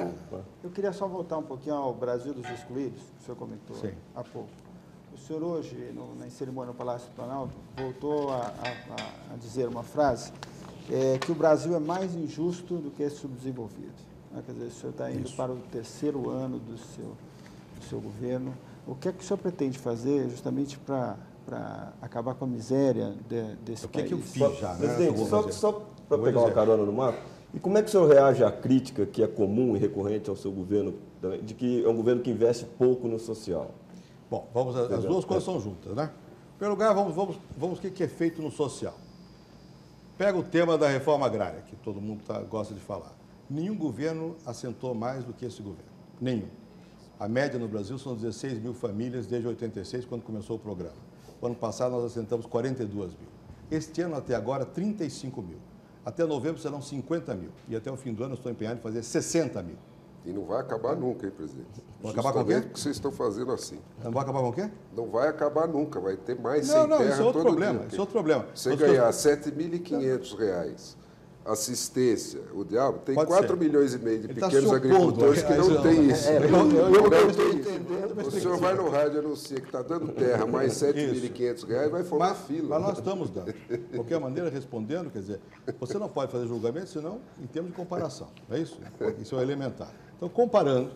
Eu queria só voltar um pouquinho ao Brasil dos excluídos, que o senhor comentou Sim. há pouco. O senhor hoje, no, na cerimônia no Palácio do Planalto, voltou a, a, a dizer uma frase, é, que o Brasil é mais injusto do que subdesenvolvido. Quer dizer, o senhor está indo Isso. para o terceiro ano do seu... do seu governo. O que é que o senhor pretende fazer justamente para acabar com a miséria de, desse o que país? O que eu fiz já, né? Presidente, só, só para pegar uma carona no Marco, e como é que o senhor reage à crítica que é comum e recorrente ao seu governo, de que é um governo que investe pouco no social? Bom, vamos, as duas coisas são juntas, né? Em primeiro lugar, vamos, vamos, vamos o que é feito no social. Pega o tema da reforma agrária, que todo mundo tá, gosta de falar. Nenhum governo assentou mais do que esse governo. Nenhum. A média no Brasil são dezesseis mil famílias desde oitenta e seis, quando começou o programa. O ano passado nós assentamos quarenta e duas mil. Este ano, até agora, trinta e cinco mil. Até novembro serão cinquenta mil. E até o fim do ano eu estou empenhado em fazer sessenta mil. E não vai acabar nunca, hein, presidente? Vai acabar com o quê? Justamente porque vocês estão fazendo assim. Não vai acabar com o quê? Não vai acabar nunca, vai ter mais Não, sem não, terra isso é outro todo problema, dia. isso é outro problema. Você Outro- ganhar sete mil e quinhentos reais, assistência, o diabo, tem Pode quatro ser. milhões e meio de Ele tá pequenos se opondo agricultores que a não isso. tem isso. É, eu- eu- Não eu- tem eu estou isso. entendendo. O senhor vai no rádio e anuncia que está dando terra mais sete mil e quinhentos reais, vai formar Mas, fila. mas nós estamos dando. De qualquer maneira, respondendo, quer dizer, você não pode fazer julgamento, senão em termos de comparação. Não é isso? Isso é elementar. Então, comparando,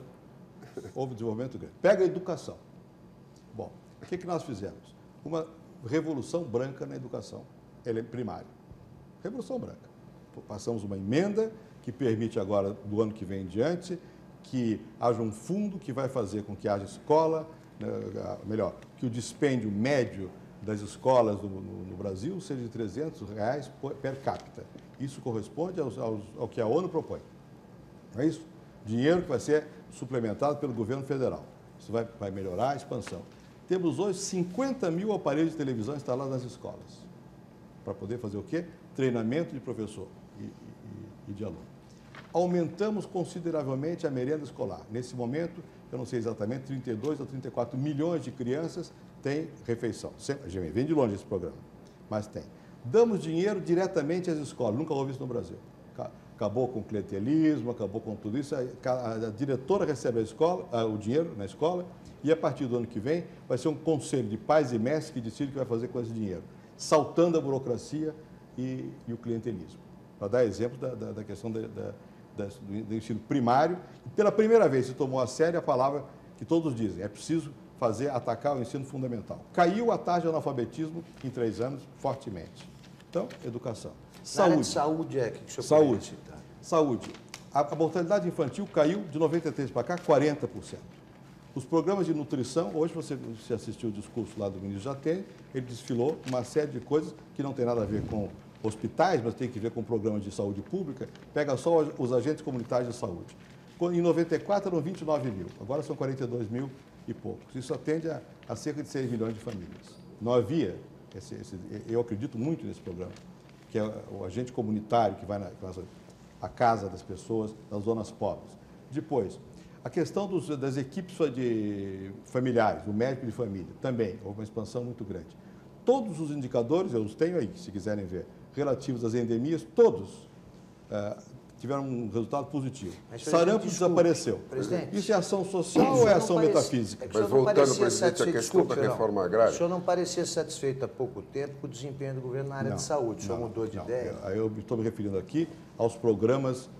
houve desenvolvimento grande. Pega a educação. Bom, o que, que nós fizemos? Uma revolução branca na educação primária. Revolução branca. Passamos uma emenda que permite agora, do ano que vem em diante, que haja um fundo que vai fazer com que haja escola, né, melhor, que o dispêndio médio das escolas no, no, no Brasil seja de trezentos reais per capita. Isso corresponde aos, aos, ao que a ONU propõe. Não é isso? Dinheiro que vai ser suplementado pelo governo federal. Isso vai, vai melhorar a expansão. Temos hoje cinquenta mil aparelhos de televisão instalados nas escolas. Para poder fazer o quê? Treinamento de professor e, e, e de aluno. Aumentamos consideravelmente a merenda escolar. Nesse momento, eu não sei exatamente, trinta e dois ou trinta e quatro milhões de crianças têm refeição. Sempre, vem de longe esse programa, mas tem. Damos dinheiro diretamente às escolas. Nunca houve isso no Brasil. Acabou com o clientelismo, acabou com tudo isso. A, a, a diretora recebe a escola, a, o dinheiro na escola e, a partir do ano que vem, vai ser um conselho de pais e mestres que decide o que vai fazer com esse dinheiro, saltando a burocracia e, e o clientelismo. Para dar exemplo da, da, da questão da, da, da, do, do ensino primário, e pela primeira vez se tomou a sério a palavra que todos dizem, é preciso fazer, atacar o ensino fundamental. Caiu a taxa de analfabetismo em três anos, fortemente. Então, educação. Na área de Saúde. saúde é que o senhor Saúde. poderia citar? Saúde. A, a mortalidade infantil caiu de noventa e três para cá, quarenta por cento. Os programas de nutrição, hoje você, você assistiu o discurso lá do ministro Jatene, ele desfilou uma série de coisas que não tem nada a ver com hospitais, mas tem que ver com programas de saúde pública. Pega só os agentes comunitários de saúde. Em noventa e quatro eram vinte e nove mil, agora são quarenta e dois mil e poucos. Isso atende a, a cerca de seis milhões de famílias. Não havia, esse, esse, eu acredito muito nesse programa, que é o agente comunitário que vai na, na casa das pessoas, nas zonas pobres. Depois, a questão dos, das equipes de familiares, o médico de família, também houve uma expansão muito grande. Todos os indicadores, eu os tenho aí, se quiserem ver, relativos às endemias, todos uh, tiveram um resultado positivo. Mas, Sarampo desculpe, desapareceu. presidente, Isso é ação social ou é ação parece, metafísica? É que Mas o senhor não voltando, parecia presidente, à satisfeito, questão desculpe, da não. reforma agrária. O senhor não parecia satisfeito há pouco tempo com o desempenho do governo na área Não, de saúde. O senhor não, mudou de não. ideia? Eu, eu estou me referindo aqui aos programas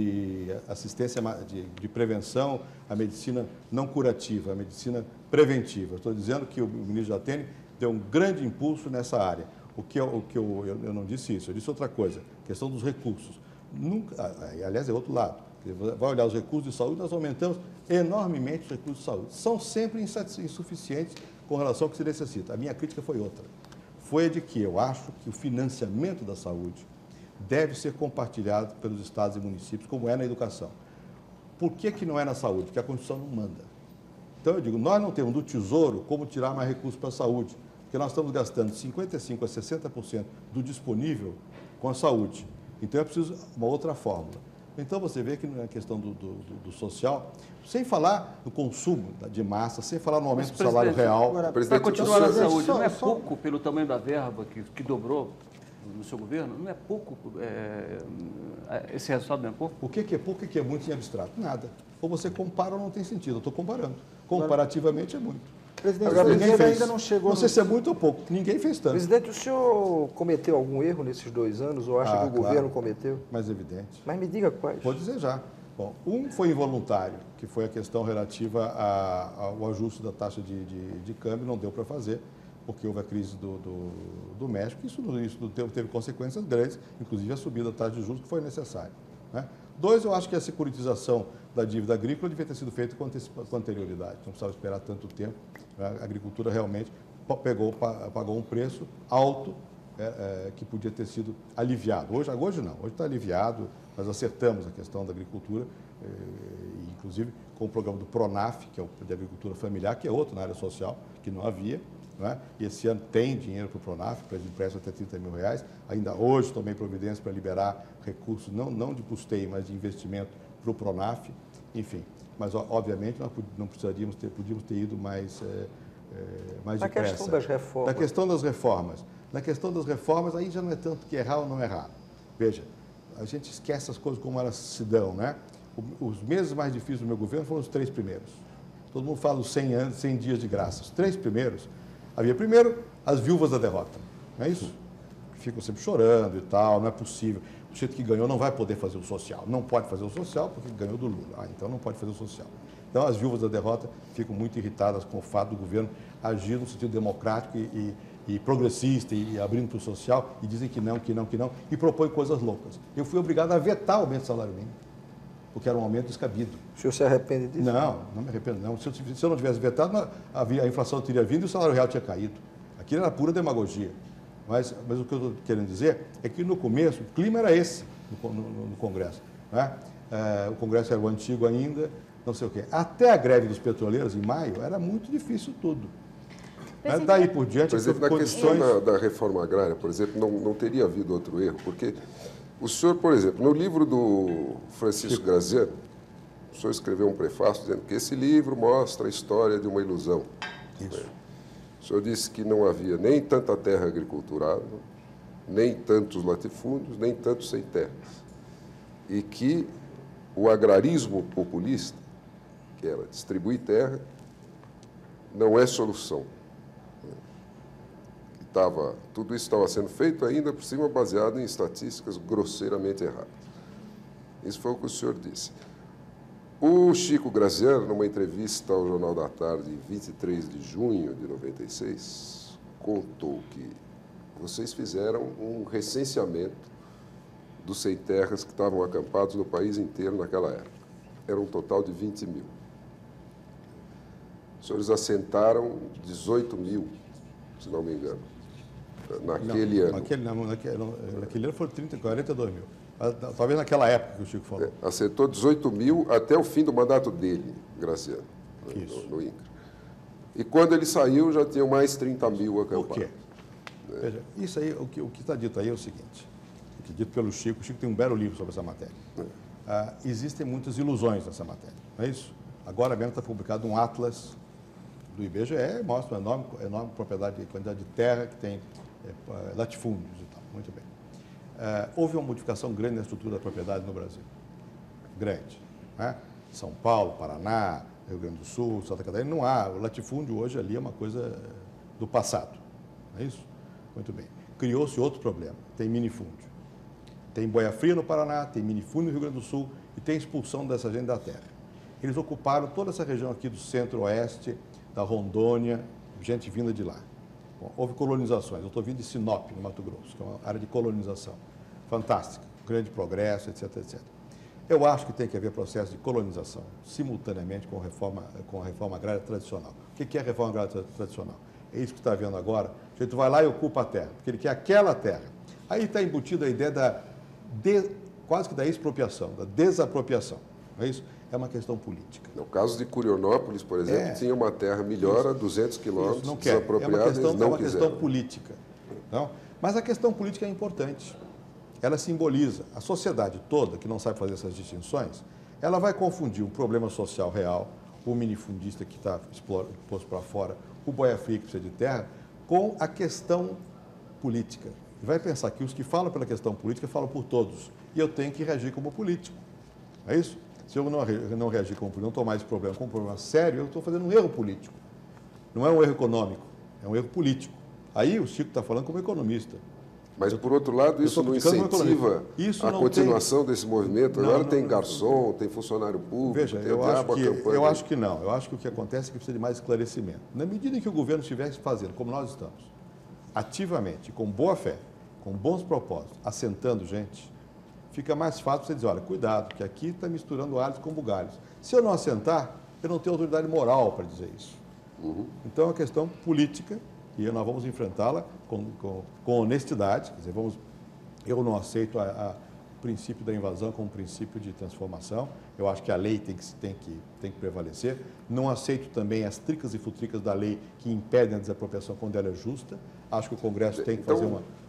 de assistência, de, de prevenção, a medicina não curativa, a medicina preventiva. Estou dizendo que o ministro Jatene deu um grande impulso nessa área. O que, eu, o que eu, eu, eu não disse isso, eu disse outra coisa, questão dos recursos. Nunca, aliás, é outro lado. Vai olhar os recursos de saúde, nós aumentamos enormemente os recursos de saúde. São sempre insuficientes com relação ao que se necessita. A minha crítica foi outra. Foi a de que eu acho que o financiamento da saúde deve ser compartilhado pelos estados e municípios, como é na educação. Por que que não é na saúde? Porque a Constituição não manda. Então, eu digo, nós não temos do Tesouro como tirar mais recursos para a saúde, porque nós estamos gastando cinquenta e cinco por cento a sessenta por cento do disponível com a saúde. Então, é preciso uma outra fórmula. Então, você vê que na questão do, do, do social, sem falar no consumo de massa, sem falar no aumento do salário real... Para continuar na saúde, não é pouco pelo tamanho da verba que, que dobrou no seu governo? Não é pouco, é, esse resultado não é pouco? O que, que é pouco e o que é muito em abstrato? Nada. Ou você compara ou não tem sentido. Eu estou comparando. Comparativamente é muito. Presidente, Agora, o ninguém senhor fez. ainda não chegou... Não sei no... se é muito ou pouco. Ninguém fez tanto. Presidente, o senhor cometeu algum erro nesses dois anos ou acha Ah, que o claro. governo cometeu? Mais evidente. Mas me diga quais. Vou dizer já. Bom, um foi involuntário, que foi a questão relativa a, ao ajuste da taxa de, de, de câmbio, não deu para fazer, porque houve a crise do, do, do México, isso, isso teve, teve consequências grandes, inclusive a subida da taxa de juros que foi necessária. Né? Dois, eu acho que a securitização da dívida agrícola devia ter sido feita com, com anterioridade, não precisava esperar tanto tempo. A agricultura realmente pegou, pagou um preço alto é, é, que podia ter sido aliviado. Hoje, hoje não, hoje está aliviado, nós acertamos a questão da agricultura, é, inclusive com o programa do PRONAF, que é o de agricultura familiar, que é outro na área social, que não havia. Né? E esse ano tem dinheiro para o PRONAF, para empréstimos até trinta mil reais. Ainda hoje tomei providência para liberar recursos, não, não de custeio, mas de investimento para o PRONAF. enfim. Mas, obviamente, nós não precisaríamos ter, podíamos ter ido mais, é, é, mais Na depressa. questão das reformas. Na questão das reformas. Na questão das reformas, aí já não é tanto que errar ou não errar. Veja, a gente esquece as coisas como elas se dão, né? Os meses mais difíceis do meu governo foram os três primeiros. Todo mundo fala os cem anos, cem dias de graça. Os três primeiros, havia primeiro as viúvas da derrota, não é isso? Que ficam sempre chorando e tal, não é possível. O sujeito que ganhou não vai poder fazer o social. Não pode fazer o social porque ganhou do Lula. Ah, então não pode fazer o social. Então as viúvas da derrota ficam muito irritadas com o fato do governo agir no sentido democrático e, e, e progressista e, e abrindo para o social e dizem que não, que não, que não e propõem coisas loucas. Eu fui obrigado a vetar o aumento do salário mínimo, porque era um aumento descabido. O senhor se arrepende disso? Não, não me arrependo, não. Se eu, se eu não tivesse vetado, a, a inflação teria vindo e o salário real tinha caído. Aquilo era pura demagogia. Mas, mas o que eu estou querendo dizer é que no começo o clima era esse no, no, no Congresso. Né? É, o Congresso era o antigo ainda, não sei o quê. Até a greve dos petroleiros em maio era muito difícil tudo. Mas daí por diante... Por exemplo, na condições... questão da, da reforma agrária, por exemplo, não, não teria havido outro erro, porque o senhor, por exemplo, no livro do Francisco Graziano, o senhor escreveu um prefácio dizendo que esse livro mostra a história de uma ilusão. Isso. O senhor disse que não havia nem tanta terra agriculturável, nem tantos latifúndios, nem tantos sem terras. E que o agrarismo populista, que era distribuir terra, não é solução. Estava, tudo isso estava sendo feito ainda por cima baseado em estatísticas grosseiramente erradas. Isso foi o que o senhor disse. O Chico Graziano, numa entrevista ao Jornal da Tarde, em vinte e três de junho de noventa e seis, contou que vocês fizeram um recenseamento dos sem terras que estavam acampados no país inteiro naquela época. Era um total de vinte mil. Os senhores assentaram dezoito mil, se não me engano, naquele não, ano. Naquele, não, naquele, não, naquele ano foram trinta, quarenta e dois mil. Talvez naquela época que o Chico falou. É, acertou dezoito mil até o fim do mandato dele, Graziano, Isso. no, no INCRA. E quando ele saiu, já tinham mais trinta mil acampados. O quê? É. Veja, isso aí, o que o está dito aí é o seguinte, o que é dito pelo Chico, o Chico tem um belo livro sobre essa matéria. É. Ah, existem muitas ilusões nessa matéria, não é isso? Agora mesmo está publicado um atlas do I B G E, mostra uma enorme, enorme propriedade, quantidade de terra que tem é, latifúndios e tal, muito bem. Uh, houve uma modificação grande na estrutura da propriedade no Brasil. Grande. Né? São Paulo, Paraná, Rio Grande do Sul, Santa Catarina, não há. O latifúndio hoje ali é uma coisa do passado. Não é isso? Muito bem. Criou-se outro problema. Tem minifúndio. Tem boia fria no Paraná, tem minifúndio no Rio Grande do Sul e tem expulsão dessa gente da terra. Eles ocuparam toda essa região aqui do centro-oeste, da Rondônia, gente vinda de lá. Bom, houve colonizações. Eu estou vindo de Sinop, no Mato Grosso, que é uma área de colonização. Fantástica, grande progresso, etc, etcétera. Eu acho que tem que haver processo de colonização, simultaneamente com a reforma, com a reforma agrária tradicional. O que é a reforma agrária tradicional? É isso que está vendo agora. O sujeito vai lá e ocupa a terra, porque ele quer aquela terra. Aí está embutida a ideia da de, quase que da expropriação, da desapropriação. Não é isso? É uma questão política. No caso de Curionópolis, por exemplo, é, tinha uma terra melhor isso, a duzentos quilômetros, não quer. desapropriada, é uma questão, eles não é uma quiseram. questão política. Não? Mas a questão política é importante. Ela simboliza a sociedade toda, que não sabe fazer essas distinções, ela vai confundir um problema social real, o minifundista que está posto para fora, o boia fria que precisa de terra, com a questão política. E vai pensar que os que falam pela questão política falam por todos. E eu tenho que reagir como político. É isso? Se eu não, não reagir como político, não tomar esse problema como um problema sério, eu estou fazendo um erro político. Não é um erro econômico, é um erro político. Aí o Chico está falando como economista. Mas, por outro lado, isso não incentiva isso a não continuação tem... desse movimento. Agora não, tem não, garçom, não. tem funcionário público, Veja, tem eu acho diabo que, a campanha. Eu acho que não. Eu acho que o que acontece é que precisa de mais esclarecimento. Na medida em que o governo estivesse fazendo, como nós estamos, ativamente, com boa fé, com bons propósitos, assentando gente, fica mais fácil você dizer, olha, cuidado, que aqui está misturando alhos com bugalhos. Se eu não assentar, eu não tenho autoridade moral para dizer isso. Uhum. Então é uma questão política e nós vamos enfrentá-la com, com, com honestidade. Quer dizer, vamos, eu não aceito o princípio da invasão como princípio de transformação. Eu acho que a lei tem que, tem que, tem que prevalecer. Não aceito também as tricas e futricas da lei que impedem a desapropriação quando ela é justa. Acho que o Congresso tem que então, fazer uma...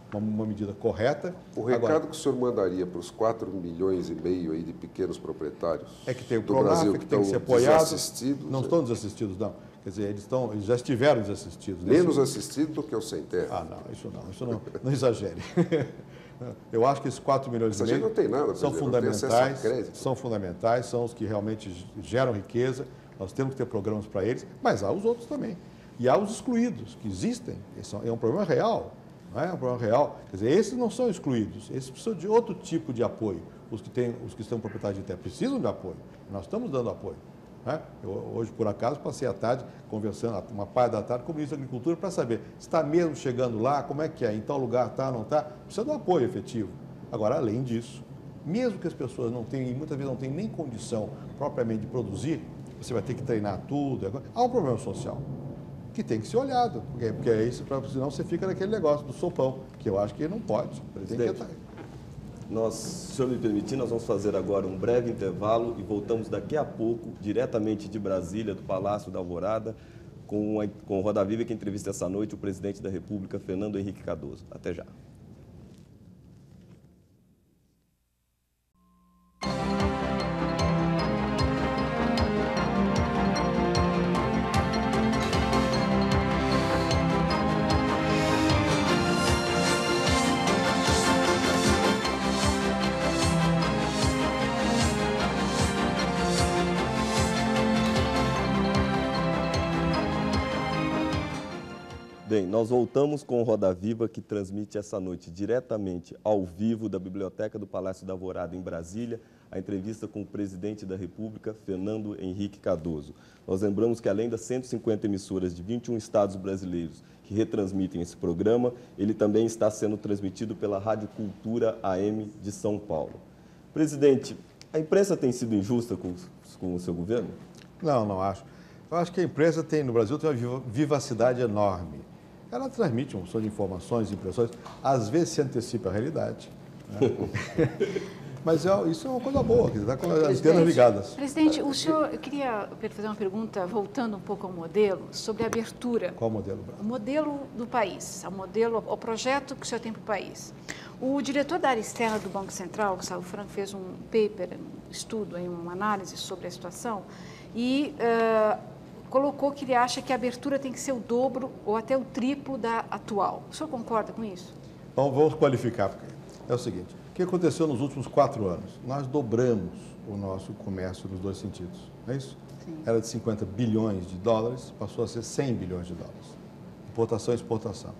uma, uma medida correta. O recado Agora, que o senhor mandaria para os quatro milhões e meio aí de pequenos proprietários é que tem o do Pronaf, Brasil que, que tem que ser estão apoiado. desassistidos? Não é? estão desassistidos, não. Quer dizer, eles, estão, eles já estiveram desassistidos. Menos Nesse... assistidos do que o sem terra. Ah, não, isso não, isso não, não exagere. Eu acho que esses quatro milhões Essa e meio gente não tem nada, são não tem acesso a fundamentais, crédito. são fundamentais, são os que realmente geram riqueza, nós temos que ter programas para eles, mas há os outros também. E há os excluídos, que existem, é um problema real, não é? É um problema real. Quer dizer, esses não são excluídos, esses precisam de outro tipo de apoio. Os que, têm, os que estão proprietários de terra precisam de apoio, nós estamos dando apoio. Né? Eu, hoje, por acaso, passei a tarde conversando, uma parte da tarde, com o ministro da Agricultura para saber se está mesmo chegando lá, como é que é, em tal lugar está, não está, precisa de um apoio efetivo. Agora, além disso, mesmo que as pessoas não tenham, e muitas vezes não tenham nem condição propriamente de produzir, você vai ter que treinar tudo, há um problema social que tem que ser olhado, porque, porque é isso, senão você fica naquele negócio do sopão, que eu acho que não pode. Tem que... Nós, se o senhor me permitir, nós vamos fazer agora um breve intervalo e voltamos daqui a pouco, diretamente de Brasília, do Palácio da Alvorada, com, a, com o Roda Viva, que entrevista essa noite o presidente da República, Fernando Henrique Cardoso. Até já. Bem, nós voltamos com o Roda Viva, que transmite essa noite diretamente ao vivo da Biblioteca do Palácio da Alvorada, em Brasília, a entrevista com o presidente da República, Fernando Henrique Cardoso. Nós lembramos que, além das cento e cinquenta emissoras de vinte e um estados brasileiros que retransmitem esse programa, ele também está sendo transmitido pela Rádio Cultura A M de São Paulo. Presidente, a imprensa tem sido injusta com, com o seu governo? Não, não acho. Eu acho que a imprensa tem, no Brasil, tem uma vivacidade enorme. Ela transmite um som de informações, impressões, às vezes se antecipa a realidade. Né? Mas é, isso é uma coisa boa, está com as antenas ligadas. Presidente, o senhor, eu queria fazer uma pergunta, voltando um pouco ao modelo, sobre a abertura. Qual modelo? O modelo do país, o modelo, o projeto que o senhor tem para o país. O diretor da área externa do Banco Central, Gustavo Franco, fez um paper, um estudo, uma análise sobre a situação e uh, colocou que ele acha que a abertura tem que ser o dobro ou até o triplo da atual. O senhor concorda com isso? Bom, vamos qualificar, porque é o seguinte, o que aconteceu nos últimos quatro anos? Nós dobramos o nosso comércio nos dois sentidos, não é isso? Sim. Era de cinquenta bilhões de dólares, passou a ser cem bilhões de dólares. Importação e exportação.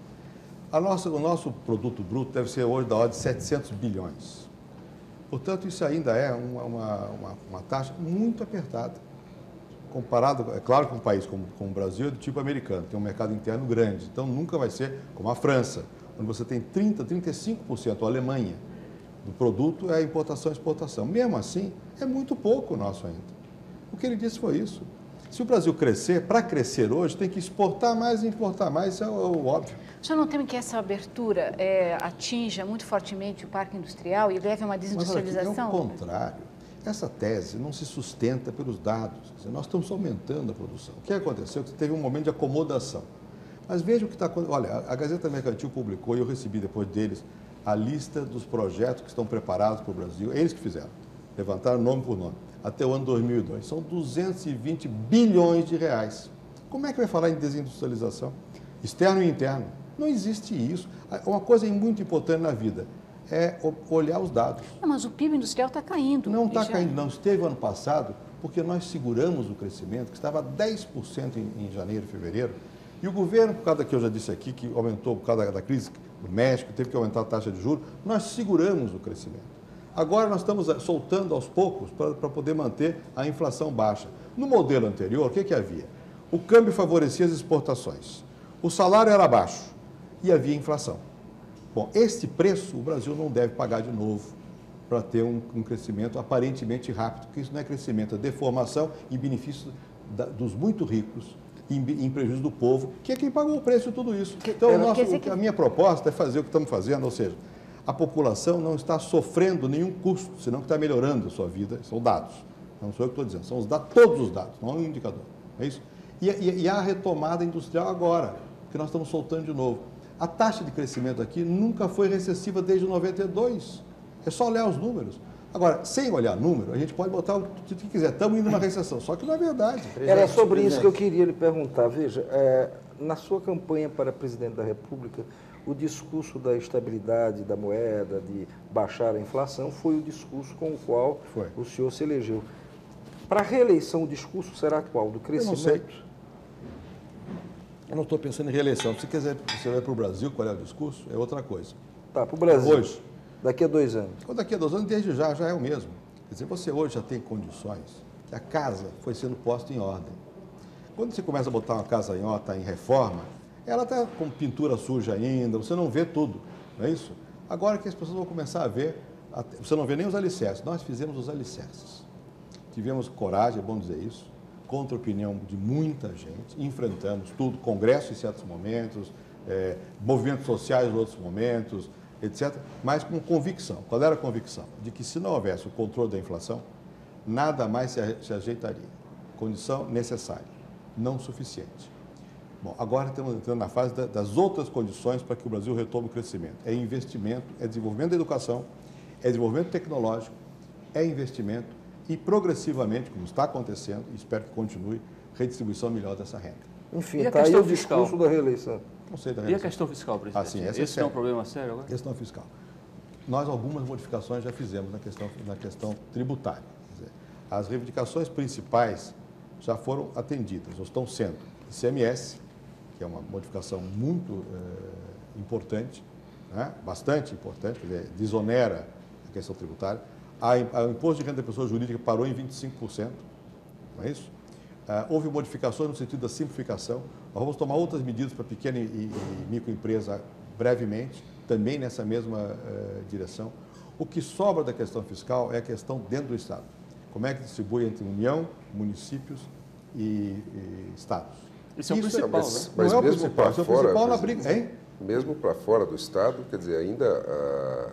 A nossa, o nosso produto bruto deve ser hoje da ordem de setecentos bilhões. Portanto, isso ainda é uma, uma, uma, uma taxa muito apertada. Comparado, é claro que um país como, como o Brasil é do tipo americano, tem um mercado interno grande, então nunca vai ser como a França, onde você tem trinta, trinta e cinco por cento, a Alemanha, do produto é importação e exportação. Mesmo assim, é muito pouco o nosso ainda. O que ele disse foi isso. Se o Brasil crescer, para crescer hoje, tem que exportar mais e importar mais, isso é o, o óbvio. O senhor não teme que essa abertura é, atinja muito fortemente o parque industrial e leve a uma desindustrialização? Mas, olha, é o contrário. Essa tese não se sustenta pelos dados. Quer dizer, nós estamos aumentando a produção. O que aconteceu? Que teve um momento de acomodação. Mas veja o que está acontecendo. Olha, a Gazeta Mercantil publicou, e eu recebi depois deles, a lista dos projetos que estão preparados para o Brasil. Eles que fizeram. Levantaram nome por nome. Até o ano dois mil e dois. São duzentos e vinte bilhões de reais. Como é que vai falar em desindustrialização? Externo e interno. Não existe isso. Uma coisa muito importante na vida é olhar os dados. Não, mas o P I B industrial está caindo. Não está já... caindo, não. Esteve ano passado, porque nós seguramos o crescimento, que estava dez por cento em, em janeiro e fevereiro, e o governo, por causa que eu já disse aqui, que aumentou por causa da, da crise do México, teve que aumentar a taxa de juros, nós seguramos o crescimento. Agora nós estamos soltando aos poucos para poder manter a inflação baixa. No modelo anterior, o que, que havia? O câmbio favorecia as exportações, o salário era baixo e havia inflação. Bom, este preço o Brasil não deve pagar de novo para ter um, um crescimento aparentemente rápido, porque isso não é crescimento, é deformação em benefício da, dos muito ricos, em, em prejuízo do povo, que é quem pagou o preço de tudo isso. Então, o nosso, o, a minha proposta é fazer o que estamos fazendo, ou seja, a população não está sofrendo nenhum custo, senão que está melhorando a sua vida, são dados. Não sou eu que estou dizendo, são os dados, todos os dados, não é um indicador. É isso? E, e, e há a retomada industrial agora, que nós estamos soltando de novo. A taxa de crescimento aqui nunca foi recessiva desde noventa e dois. É só olhar os números. Agora, sem olhar número, a gente pode botar o que quiser. Estamos indo numa recessão, só que não é verdade. Era sobre isso que eu queria lhe perguntar. Veja, é, na sua campanha para presidente da República, o discurso da estabilidade da moeda, de baixar a inflação, foi o discurso com o qual foi. o senhor se elegeu. Para a reeleição, o discurso será qual? Do crescimento? Eu não sei. Eu não estou pensando em reeleição. Se quiser, você vai para o Brasil, qual é o discurso? É outra coisa. Tá, para o Brasil. Hoje. Daqui a dois anos. Ou daqui a dois anos, desde já, já é o mesmo. Quer dizer, você hoje já tem condições que a casa foi sendo posta em ordem. Quando você começa a botar uma casa em ordem, em reforma, ela está com pintura suja ainda, você não vê tudo, não é isso? Agora que as pessoas vão começar a ver, você não vê nem os alicerces. Nós fizemos os alicerces. Tivemos coragem, é bom dizer isso, contra a opinião de muita gente, enfrentamos tudo, congresso em certos momentos, é, movimentos sociais em outros momentos, etcétera, mas com convicção. Qual era a convicção? De que se não houvesse o controle da inflação, nada mais se, se ajeitaria. Condição necessária, não suficiente. Bom, agora estamos entrando na fase da, das outras condições para que o Brasil retome o crescimento. É investimento, é desenvolvimento da educação, é desenvolvimento tecnológico, é investimento e progressivamente, como está acontecendo, e espero que continue, redistribuição melhor dessa renda. Enfim, está aí o discurso da reeleição. Não sei da reeleição. E a questão fiscal, presidente? Ah, sim, essa Esse é, é um problema sério agora? Questão fiscal. Nós algumas modificações já fizemos na questão, na questão tributária. Quer dizer, as reivindicações principais já foram atendidas, ou estão sendo. I C M S, que é uma modificação muito é, importante, né? Bastante importante, quer dizer, desonera a questão tributária. A, a, o imposto de renda da pessoa jurídica parou em vinte e cinco por cento, não é isso? Ah, houve modificações no sentido da simplificação. Nós vamos tomar outras medidas para pequena e, e, e microempresa brevemente, também nessa mesma uh, direção. O que sobra da questão fiscal é a questão dentro do Estado. Como é que distribui entre União, municípios e, e Estados. Isso é o principal, mas, né? Mas não é o mesmo principal, para isso é o fora, principal na briga, hein? Mesmo para fora do Estado, quer dizer, ainda ah,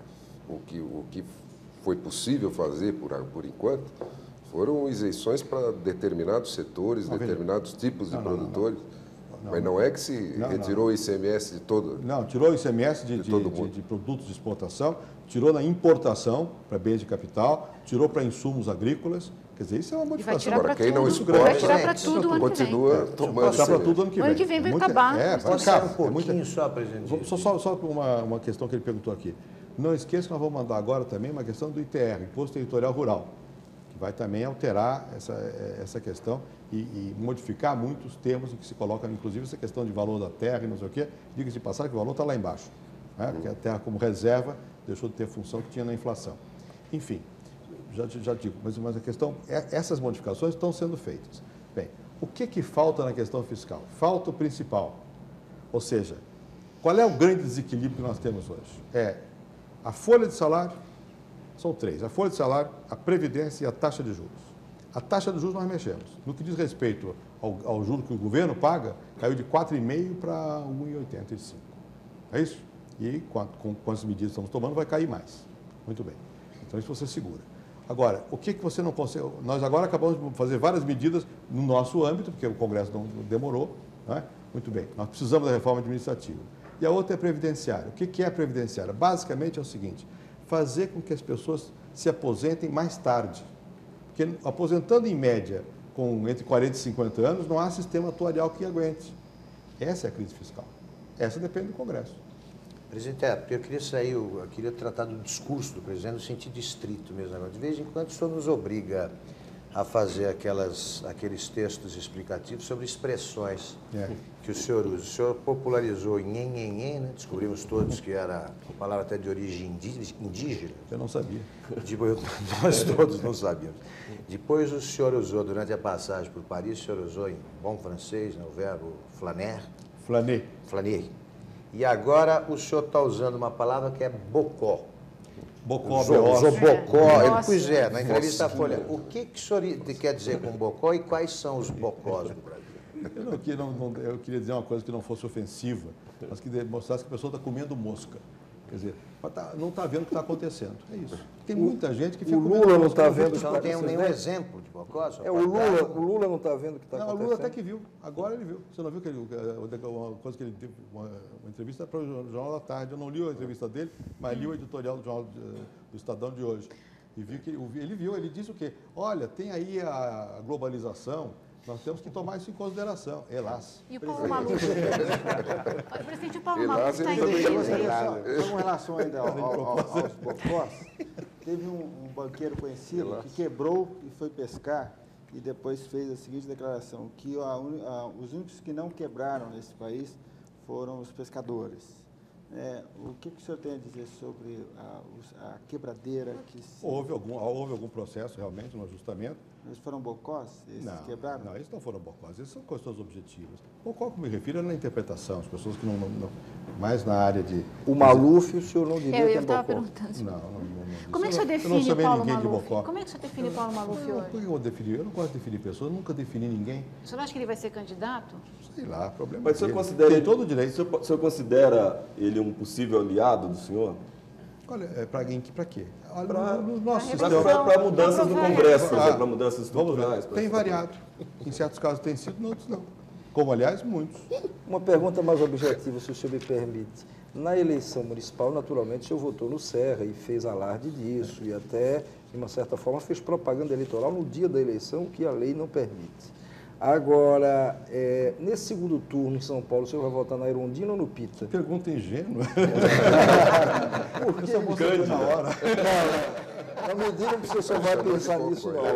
o, que, o que foi possível fazer por, por enquanto foram isenções para determinados setores, não, determinados veja. tipos de não, produtores. Não, não. Não, mas não é que se não, retirou não. o I C M S de todo Não, tirou o I C M S de, de, de, de, de produtos de exportação, tirou na importação para bens de capital, tirou para insumos agrícolas. Quer dizer, isso é uma modificação. Agora, quem tudo. não exporta, vai tirar para tudo ano continua que tomando. Vai tirar para tudo ano que vem. O ano que vem vai muita, acabar. É, vai acabar. Um pouquinho é muita... só, presidente. Só, só, só uma, uma questão que ele perguntou aqui. Não esqueça que nós vamos mandar agora também uma questão do I T R, Imposto Territorial Rural, que vai também alterar essa, essa questão e, e modificar muitos termos em que se coloca, inclusive, essa questão de valor da terra e não sei o quê. Diga-se de passagem que o valor está lá embaixo, né? Porque a terra como reserva deixou de ter a função que tinha na inflação. Enfim, já, já digo, mas, mas a questão, é, essas modificações estão sendo feitas. Bem, o que, que falta na questão fiscal? Falta o principal, ou seja, qual é o grande desequilíbrio que nós temos hoje? É a folha de salário, são três, a folha de salário, a previdência e a taxa de juros. A taxa de juros nós mexemos. No que diz respeito ao, ao juro que o governo paga, caiu de quatro vírgula cinco para um vírgula oitenta e cinco. É isso? E com, com, com as medidas que estamos tomando, vai cair mais. Muito bem. Então, isso você segura. Agora, o que, que você não consegue... Nós agora acabamos de fazer várias medidas no nosso âmbito, porque o Congresso não demorou, não é? Muito bem. Nós precisamos da reforma administrativa. E a outra é a previdenciária. O que, que é a previdenciária? Basicamente é o seguinte, fazer com que as pessoas se aposentem mais tarde. Porque aposentando em média com entre quarenta e cinquenta anos, não há sistema atuarial que aguente. Essa é a crise fiscal. Essa depende do Congresso. Presidente, é, porque eu queria sair, eu queria tratar do discurso do presidente no sentido estrito mesmo. De vez em quando o senhor nos obriga a fazer aquelas, aqueles textos explicativos sobre expressões é. que o senhor usa. O senhor popularizou nhen, nhen, nhen, né? Descobrimos todos que era uma palavra até de origem indígena. Eu não sabia. Depois, nós todos não sabíamos. Depois o senhor usou, durante a passagem por Paris, o senhor usou em bom francês, né, o verbo flaner. Flaner. Flaner. E agora o senhor está usando uma palavra que é bocó. Bocó, usou, usou bocó. Ele, pois é, na entrevista à Folha. O que, que o senhor quer dizer com bocó e quais são os bocós do Brasil? Eu, não, não, eu queria dizer uma coisa que não fosse ofensiva, mas que mostrasse que a pessoa está comendo mosca. Quer dizer, não está vendo o que está acontecendo. É isso. Tem muita gente que fica... O Lula não está vendo o que está Não tem acontecendo. nenhum exemplo de Bocó? É, o Lula, o Lula não está vendo o que está Não, acontecendo. o Lula até que viu. Agora ele viu. Você não viu que ele, uma coisa que ele teve, uma, uma entrevista para o Jornal da Tarde. Eu não li a entrevista dele, mas li o editorial do, jornal, do Estadão de hoje. E vi que ele viu, ele disse o quê? Olha, tem aí a globalização, nós temos que tomar isso em consideração. Elas. E o Paulo Maluf? O presidente Paulo Maluf está em Com relação ainda ao, ao, aos bocós, teve um, um banqueiro conhecido que quebrou e foi pescar e depois fez a seguinte declaração, que a, a, os únicos que não quebraram nesse país foram os pescadores. É, o que, que o senhor tem a dizer sobre a, a quebradeira que se... Houve algum, houve algum processo realmente no ajustamento. Eles foram bocós? Esses não, quebraram? Não, eles não foram bocós, eles são questões objetivas. Bocó, como me refiro, é na interpretação, as pessoas que não, não, não... mais na área de... O Maluf, o senhor não diria eu, que é eu estava bocó? perguntando. Não, não, não, não. Como é que o senhor define Paulo Maluf? Como é que o senhor define Paulo Maluf hoje? Por que eu vou definir? Eu não gosto de definir pessoas, eu nunca defini ninguém. O senhor acha que ele vai ser candidato? Sei lá, problema Mas o senhor dele. considera Tem ele- todo o direito. O senhor, o senhor considera ele um possível aliado do senhor? Olha, é para quem? Para quê? Olha, Pra- no, no nosso pra sistema... Para mudanças no Congresso, por Ah, exemplo, para mudanças Vamos ver. estruturais. Tem variado. Em certos casos tem sido, em outros não. Como, aliás, muitos. Uma pergunta mais objetiva, se o senhor me permite. Na eleição municipal, naturalmente, o senhor votou no Serra e fez alarde disso e até, de uma certa forma, fez propaganda eleitoral no dia da eleição, que a lei não permite. Agora, é, nesse segundo turno em São Paulo, o senhor vai votar na Erundina ou no Pita? Pergunta ingênua. Por que Eu só vou na hora. Não me digam que o senhor vai pensar nisso na hora.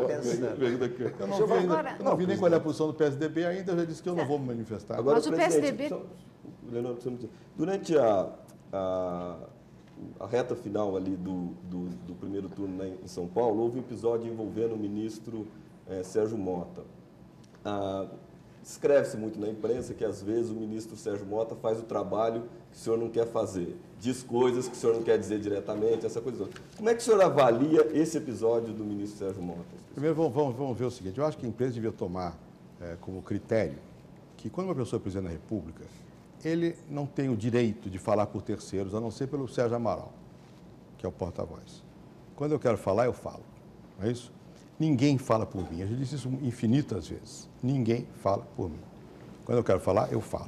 Eu não vi, ainda, eu não vi nem qual é a posição do P S D B ainda, já disse que eu não vou me manifestar. Agora, Mas o P S D B... presidente, só- Leonardo, só um minutinho. Durante a, a, a reta final ali do, do, do primeiro turno né, em São Paulo, houve um episódio envolvendo o ministro eh, Sérgio Mota. Ah, escreve-se muito na imprensa que, às vezes, o ministro Sérgio Mota faz o trabalho que o senhor não quer fazer, diz coisas que o senhor não quer dizer diretamente, essa coisa toda. Como é que o senhor avalia esse episódio do ministro Sérgio Mota? Primeiro, vamos, vamos, vamos ver o seguinte. Eu acho que a empresa devia tomar eh, como critério que, quando uma pessoa é presidente da República, ele não tem o direito de falar por terceiros, a não ser pelo Sérgio Amaral, que é o porta-voz. Quando eu quero falar, eu falo. Não é isso? Ninguém fala por mim. Eu já disse isso infinitas vezes. Ninguém fala por mim. Quando eu quero falar, eu falo.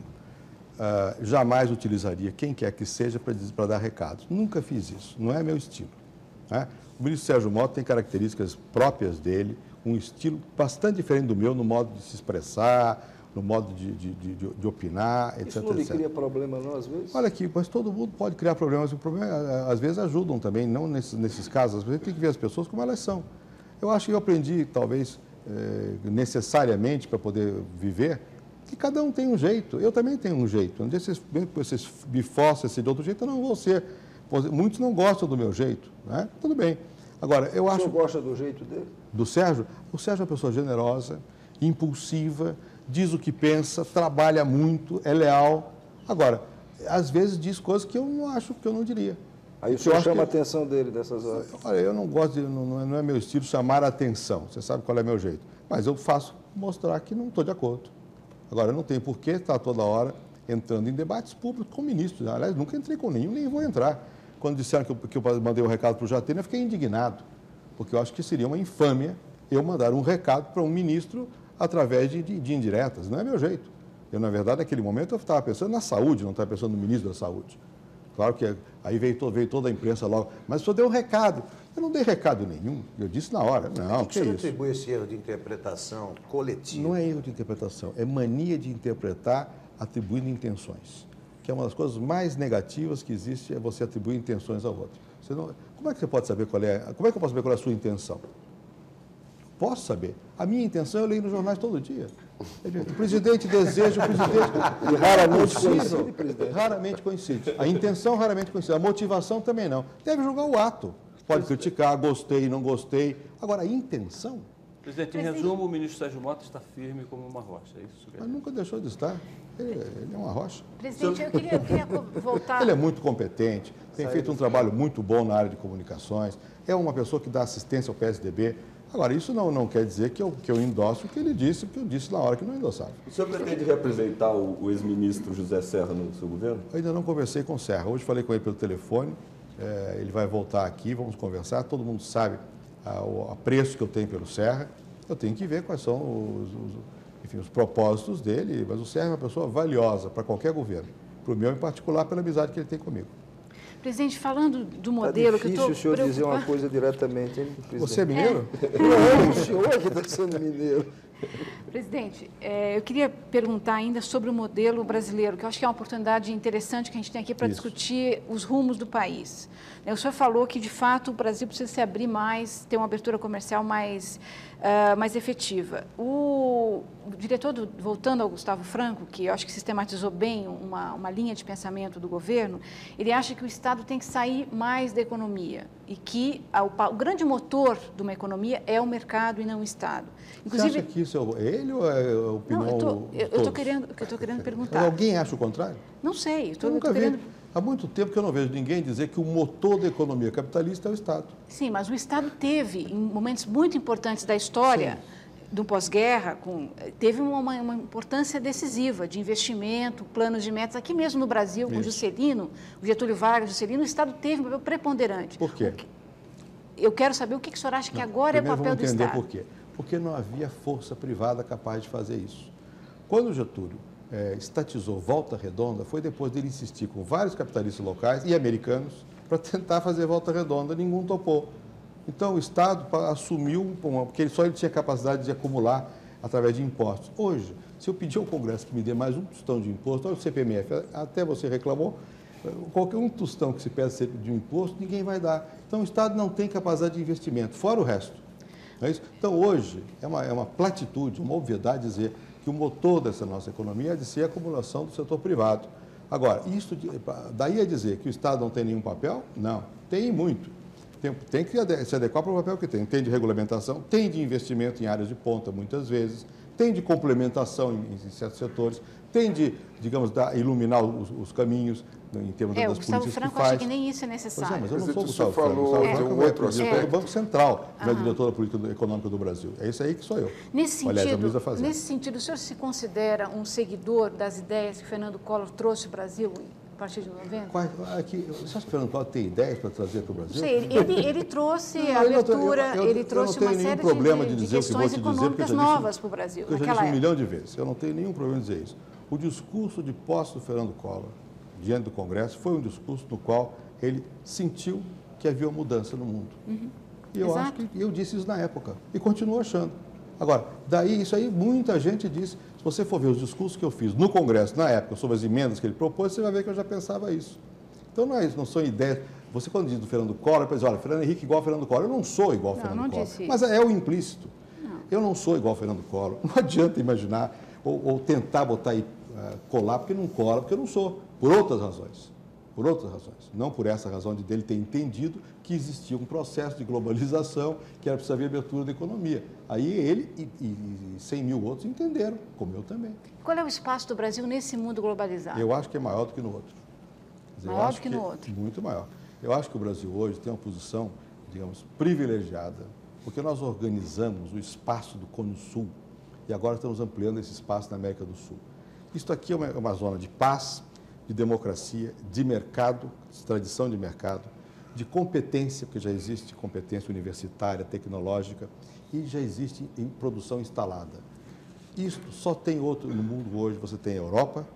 Uh, jamais utilizaria quem quer que seja para dar recados. Nunca fiz isso. Não é meu estilo. Né? O ministro Sérgio Mota tem características próprias dele, um estilo bastante diferente do meu no modo de se expressar, no modo de, de, de, de opinar, etc. Isso não lhe etcétera. cria problema, não, às vezes? Olha aqui, mas todo mundo pode criar problemas. O problema, às vezes, ajudam também, não nesses, nesses casos. Às vezes, tem que ver as pessoas como elas são. Eu acho que eu aprendi, talvez, eh, necessariamente para poder viver, que cada um tem um jeito. Eu também tenho um jeito. Um dia vocês, vocês me forçam a ser de outro jeito, eu não vou ser. Muitos não gostam do meu jeito, né? Tudo bem. Agora, eu acho... O senhor gosta do jeito dele? Do Sérgio? O Sérgio é uma pessoa generosa, impulsiva, diz o que pensa, trabalha muito, é leal. Agora, às vezes diz coisas que eu não acho que eu não diria. Aí o senhor chama a atenção dele dessas horas? Olha, eu não gosto, de, não, não é meu estilo chamar a atenção. Você sabe qual é meu jeito. Mas eu faço mostrar que não estou de acordo. Agora, eu não tenho por que estar toda hora entrando em debates públicos com ministros. Aliás, nunca entrei com nenhum, nem vou entrar. Quando disseram que eu, que eu mandei um recado para o Jatene, eu fiquei indignado. Porque eu acho que seria uma infâmia eu mandar um recado para um ministro através de, de, de indiretas. Não é meu jeito. Eu, na verdade, naquele momento, eu estava pensando na saúde, não estava pensando no ministro da Saúde. Claro que aí veio, to, veio toda a imprensa logo. Mas o senhor deu um recado. Eu não dei recado nenhum. Eu disse na hora. Não, o que, que é você isso? atribui esse erro de interpretação coletiva? Não é erro de interpretação. É mania de interpretar atribuindo intenções. Que é uma das coisas mais negativas que existe, é você atribuir intenções ao outro. Você não, como é que você pode saber qual é... Como é que eu posso saber qual é a sua intenção? Posso saber. A minha intenção eu leio nos jornais todo dia. O presidente deseja, o presidente... E raramente coincide, presidente. Raramente coincide. A intenção raramente coincide. A motivação também não. Deve julgar o ato. Pode criticar, gostei, não gostei. Agora, a intenção... Presidente, em resumo, o ministro Sérgio Mota está firme como uma rocha. É isso que Mas nunca deixou de estar. Ele, ele é uma rocha. Presidente, eu queria, eu queria voltar... Ele é muito competente, tem feito um trabalho muito bom na área de comunicações, é uma pessoa que dá assistência ao P S D B. Agora, isso não, não quer dizer que eu, que eu endosso o que ele disse, porque eu disse na hora que não endossava. O senhor pretende representar o, o ex-ministro José Serra no seu governo? Eu ainda não conversei com o Serra. Hoje falei com ele pelo telefone, é, ele vai voltar aqui, vamos conversar. Todo mundo sabe a, o apreço que eu tenho pelo Serra. Eu tenho que ver quais são os, os, enfim, os propósitos dele, mas o Serra é uma pessoa valiosa para qualquer governo, para o meu em particular, pela amizade que ele tem comigo. Presidente, falando do modelo... Tá difícil que eu o senhor preocupada... dizer uma coisa diretamente, hein, presidente? Você é mineiro? É. Não, o senhor que está sendo mineiro. Presidente, é, eu queria perguntar ainda sobre o modelo brasileiro, que eu acho que é uma oportunidade interessante que a gente tem aqui para discutir os rumos do país. O senhor falou que, de fato, o Brasil precisa se abrir mais, ter uma abertura comercial mais, uh, mais efetiva. O, o diretor, do, voltando ao Gustavo Franco, que eu acho que sistematizou bem uma, uma linha de pensamento do governo, ele acha que o Estado tem que sair mais da economia e que a, o, o grande motor de uma economia é o mercado e não o Estado. Inclusive, você acha que isso é ele ou é a opinião? Não, eu estou querendo, eu tô querendo perguntar. Mas alguém acha o contrário? Não sei. Eu, tô, eu nunca eu tô vi. querendo... Há muito tempo que eu não vejo ninguém dizer que o motor da economia capitalista é o Estado. Sim, mas o Estado teve, em momentos muito importantes da história, Sim. do pós-guerra, teve uma, uma importância decisiva de investimento, planos de metas. Aqui mesmo no Brasil, com o Juscelino, o Getúlio Vargas, o Juscelino, o Estado teve um papel preponderante. Por quê? Eu quero saber o que o senhor acha que não, agora é o papel do Estado. Primeiro vamos entender por quê. Porque não havia força privada capaz de fazer isso. Quando o Getúlio É, estatizou Volta Redonda, foi depois dele insistir com vários capitalistas locais e americanos para tentar fazer Volta Redonda, nenhum topou. Então o Estado assumiu, porque só ele tinha capacidade de acumular através de impostos. Hoje, se eu pedir ao Congresso que me dê mais um tostão de imposto, olha o C P M F, até você reclamou, qualquer um tostão que se peça de um imposto, ninguém vai dar. Então o Estado não tem capacidade de investimento, fora o resto. Não é isso? Então hoje é uma, é uma platitude, uma obviedade dizer que o motor dessa nossa economia é de ser a acumulação do setor privado. Agora, isso, daí a dizer que o Estado não tem nenhum papel? Não, tem muito. Tem, tem que se adequar para o papel que tem. Tem de regulamentação, tem de investimento em áreas de ponta, muitas vezes, tem de complementação em, em certos setores, tem de, digamos, da, iluminar os, os caminhos em termos é, das políticas que faz. O Gustavo Franco acha que nem isso é necessário. É, mas eu não mas sou o Gustavo Franco. falou Gustavo Franco de um outro é aspecto. do Banco Central, não é Aham. diretor da política econômica do Brasil. É isso aí que sou eu. Nesse Aliás, sentido, a Fazenda. nesse sentido, o senhor se considera um seguidor das ideias que Fernando Collor trouxe para o Brasil a partir de novembro? Quais, aqui, você acha que o Fernando Collor tem ideias para trazer para o Brasil? Não sei, ele, ele trouxe Não, a eu não tô- abertura, eu- eu- ele eu trouxe não tenho uma nenhum série problema de, de de dizer o que eu vou questões te dizer, porque eu econômicas já disse- novas para o Brasil, Porque eu já naquela disse um época. milhão de vezes, eu não tenho nenhum problema em dizer isso. O discurso de posse do Fernando Collor, diante do Congresso, foi um discurso no qual ele sentiu que havia uma mudança no mundo. Uhum. E eu Exato. acho que eu disse isso na época e continuo achando. Agora, daí, isso aí, muita gente disse, se você for ver os discursos que eu fiz no Congresso, na época, sobre as emendas que ele propôs, você vai ver que eu já pensava isso. Então, não é isso, não são ideias. Você, quando diz do Fernando Collor, pensa, olha, Fernando Henrique igual ao Fernando Collor. Eu não sou igual ao Não, Fernando não Collor. disse isso. Mas é o implícito. Não. Eu não sou igual ao Fernando Collor. Não adianta imaginar ou, ou tentar botar aí, uh, colar, porque não cola, porque eu não sou. Por outras razões. Por outras razões. Não por essa razão de dele ter entendido que existia um processo de globalização, que era preciso haver abertura da economia. Aí ele e, e, e cem mil outros entenderam, como eu também. Qual é o espaço do Brasil nesse mundo globalizado? Eu acho que é maior do que no outro. Quer dizer, eu Maior acho do que no outro. Muito maior. Eu acho que o Brasil hoje tem uma posição, digamos, privilegiada, porque nós organizamos o espaço do Cone Sul e agora estamos ampliando esse espaço na América do Sul. Isto aqui é uma, é uma zona de paz, de democracia, de mercado, de tradição de mercado, de competência, porque já existe competência universitária, tecnológica, e já existe em produção instalada. Isto só tem outro no mundo hoje. Você tem a Europa,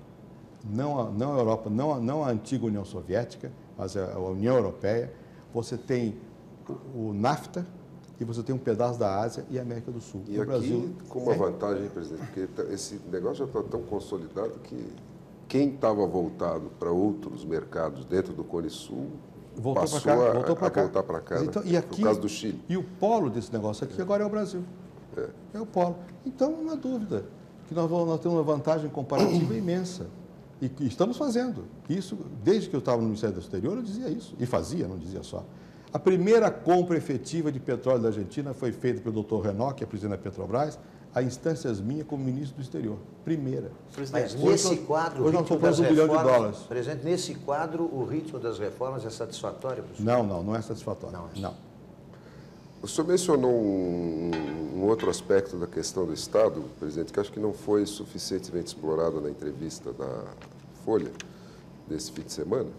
não a, não a Europa, não a, não a antiga União Soviética, mas a, a União Europeia. Você tem o, o NAFTA e você tem um pedaço da Ásia e a América do Sul. E o aqui, Brasil, com uma é, vantagem, presidente, porque esse negócio já está tão consolidado que quem estava voltado para outros mercados dentro do Cone Sul voltou passou para cá, a, voltou a para cá. voltar para cá, Então, né? e aqui, no caso do Chile. E o polo desse negócio aqui agora é o Brasil. É. É o polo. Então, não há dúvida que nós, vamos, nós temos uma vantagem comparativa imensa. E, e estamos fazendo. Isso, desde que eu estava no Ministério do Exterior, eu dizia isso. E fazia, não dizia só. A primeira compra efetiva de petróleo da Argentina foi feita pelo doutor Renault, que é presidente da Petrobras, a instâncias minha como ministro do exterior. Primeira. Mas Hoje nesse nós- quadro, hoje o nós ritmo compramos das um bilhão de reformas, dólares. presidente, nesse quadro, o ritmo das reformas é satisfatório, professor? Não, não, não é satisfatório. Não é. Não. O senhor mencionou um, um outro aspecto da questão do Estado, presidente, que acho que não foi suficientemente explorado na entrevista da Folha desse fim de semana,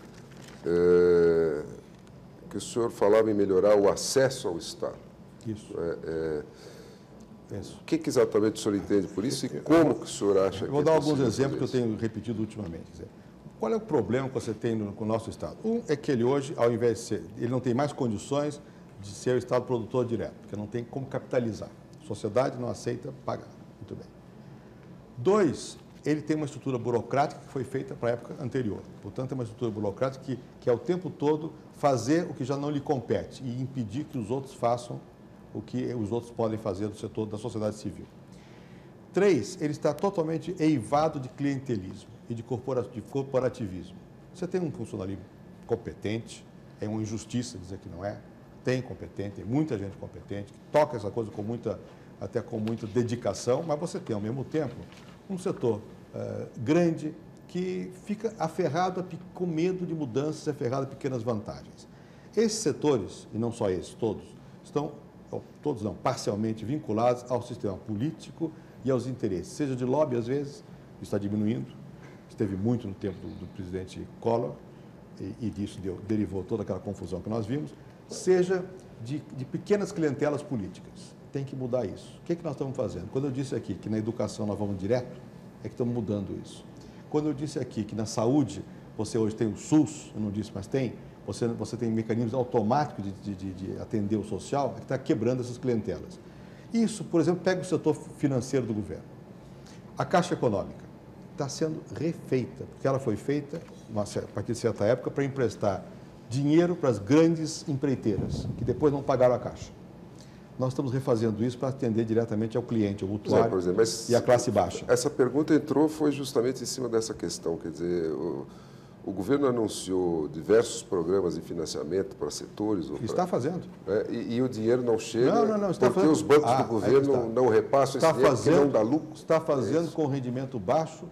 é, que o senhor falava em melhorar o acesso ao Estado. Isso. É, é, isso. O que, que exatamente o senhor entende por isso e como que o senhor acha que Eu vou dar é alguns exemplos que eu isso? tenho repetido ultimamente. Quer dizer, qual é o problema que você tem no, com o nosso Estado? Um é que ele hoje, ao invés de ser, ele não tem mais condições de ser o Estado produtor direto, porque não tem como capitalizar. A sociedade não aceita pagar. Muito bem. Dois, ele tem uma estrutura burocrática que foi feita para a época anterior. Portanto, é uma estrutura burocrática que, que é o tempo todo fazer o que já não lhe compete e impedir que os outros façam o que os outros podem fazer do setor da sociedade civil. Três, ele está totalmente eivado de clientelismo e de corporativismo. Você tem um funcionalismo competente, é uma injustiça dizer que não é, tem competente, tem muita gente competente, que toca essa coisa com muita, até com muita dedicação, mas você tem, ao mesmo tempo, um setor uh, grande que fica aferrado a, com medo de mudanças, aferrado a pequenas vantagens. Esses setores, e não só esses, todos, estão, todos não, parcialmente vinculados ao sistema político e aos interesses, seja de lobby, às vezes, está diminuindo, esteve muito no tempo do, do presidente Collor, e, e disso deu, derivou toda aquela confusão que nós vimos, seja de, de pequenas clientelas políticas. Tem que mudar isso. O que, é que nós estamos fazendo? Quando eu disse aqui que na educação nós vamos direto, é que estamos mudando isso. Quando eu disse aqui que na saúde, você hoje tem o SUS, eu não disse, mas tem, você, você tem mecanismos automáticos de, de, de atender o social, é que está quebrando essas clientelas. Isso, por exemplo, pega o setor financeiro do governo. A Caixa Econômica está sendo refeita, porque ela foi feita, uma, a partir de certa época, para emprestar dinheiro para as grandes empreiteiras, que depois não pagaram a Caixa. Nós estamos refazendo isso para atender diretamente ao cliente, ao usuário, é, por exemplo, mas e à classe baixa. Essa pergunta entrou foi justamente em cima dessa questão, quer dizer, o, o governo anunciou diversos programas de financiamento para setores. Está para, fazendo. É, e, e o dinheiro não chega não, não, não, está porque fazendo. os bancos ah, do governo não repassam está esse dinheiro fazendo, porque não dá lucro. Está fazendo é com rendimento baixo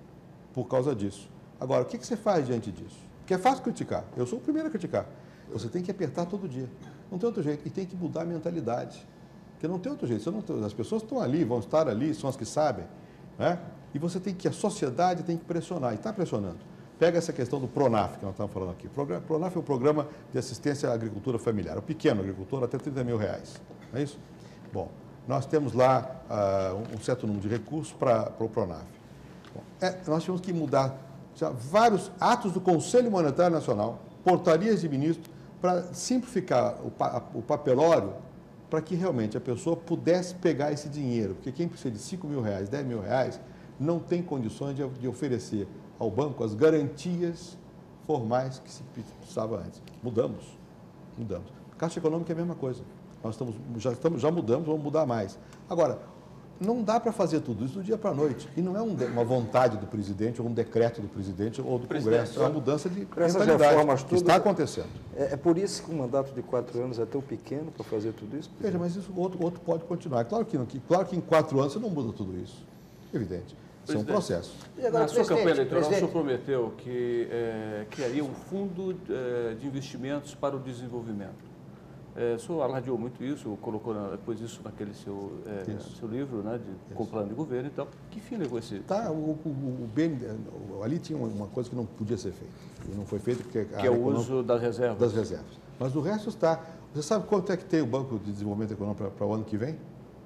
por causa disso. Agora, o que, que você faz diante disso? Porque é fácil criticar. Eu sou o primeiro a criticar. Você tem que apertar todo dia. Não tem outro jeito. E tem que mudar a mentalidade. Porque não tem outro jeito. Você não tem, as pessoas estão ali, vão estar ali, são as que sabem. Né? E você tem que, a sociedade tem que pressionar. E está pressionando. Pega essa questão do PRONAF, que nós estamos falando aqui. O PRONAF é o Programa de Assistência à Agricultura Familiar. O pequeno agricultor, até trinta mil reais. Não é isso? Bom, nós temos lá uh, um certo número de recursos para o PRONAF. Bom, é, nós temos que mudar já, vários atos do Conselho Monetário Nacional, portarias de ministros, para simplificar o, pa, o papelório, para que realmente a pessoa pudesse pegar esse dinheiro. Porque quem precisa de cinco mil reais, dez mil reais, não tem condições de, de oferecer ao banco as garantias formais que se precisava antes. Mudamos, mudamos. Caixa Econômica é a mesma coisa. Nós estamos, já, estamos, já mudamos, vamos mudar mais. Agora, não dá para fazer tudo isso do dia para a noite. E não é um, uma vontade do presidente, ou um decreto do presidente, ou do Congresso. É uma mudança de mentalidade que está acontecendo. É, é por isso que o mandato de quatro anos é tão pequeno para fazer tudo isso? Veja, mas isso o outro, outro pode continuar. Claro que, não, que, claro que em quatro anos você não muda tudo isso. Evidente. Isso é um processo. Na sua campanha eleitoral, o senhor prometeu que é, criaria um fundo é, de investimentos para o desenvolvimento. É, o senhor alardeou muito isso, colocou depois isso naquele seu, é, seu livro, né, de, com plano de governo e tal. Que fim levou esse... Tá, o, o, o B N D E, ali tinha uma coisa que não podia ser feita. E não foi feita porque... Que é o uso das reservas. Das reservas. Mas o resto está... Você sabe quanto é que tem o Banco de Desenvolvimento Econômico para, para o ano que vem?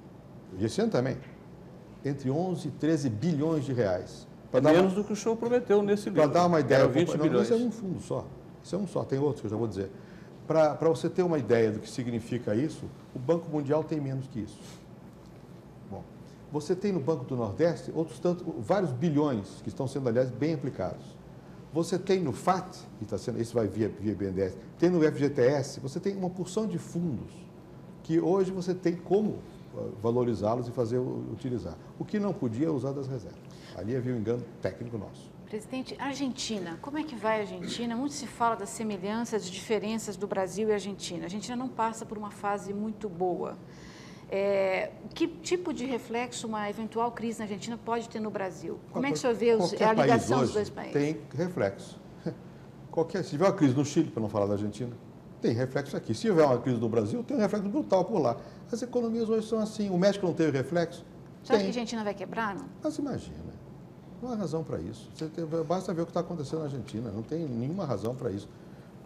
E esse ano também. Entre onze e treze bilhões de reais. É menos uma... do que o senhor prometeu nesse livro. Para dar uma ideia... vinte não, bilhões. Isso é um fundo só. Isso é um só. Tem outros que eu já vou dizer. Para você ter uma ideia do que significa isso, o Banco Mundial tem menos que isso. Bom, você tem no Banco do Nordeste outros tantos, vários bilhões que estão sendo, aliás, bem aplicados. Você tem no F A T, que está sendo, esse vai via, via B N D E S, tem no F G T S, você tem uma porção de fundos que hoje você tem como valorizá-los e fazer utilizar. O que não podia é usar das reservas. Ali havia um engano técnico nosso. Presidente, Argentina, como é que vai a Argentina? Muito se fala das semelhanças, diferenças do Brasil e Argentina. A Argentina não passa por uma fase muito boa. É, que tipo de reflexo uma eventual crise na Argentina pode ter no Brasil? Como é que o senhor vê os, a ligação dos dois países? Tem reflexo. Qualquer, se tiver uma crise no Chile, para não falar da Argentina, tem reflexo aqui. Se houver uma crise no Brasil, tem um reflexo brutal por lá. As economias hoje são assim. O México não teve reflexo? Você acha que a Argentina vai quebrar, não? Mas imagina, não há razão para isso. Você tem, basta ver o que está acontecendo na Argentina, não tem nenhuma razão para isso.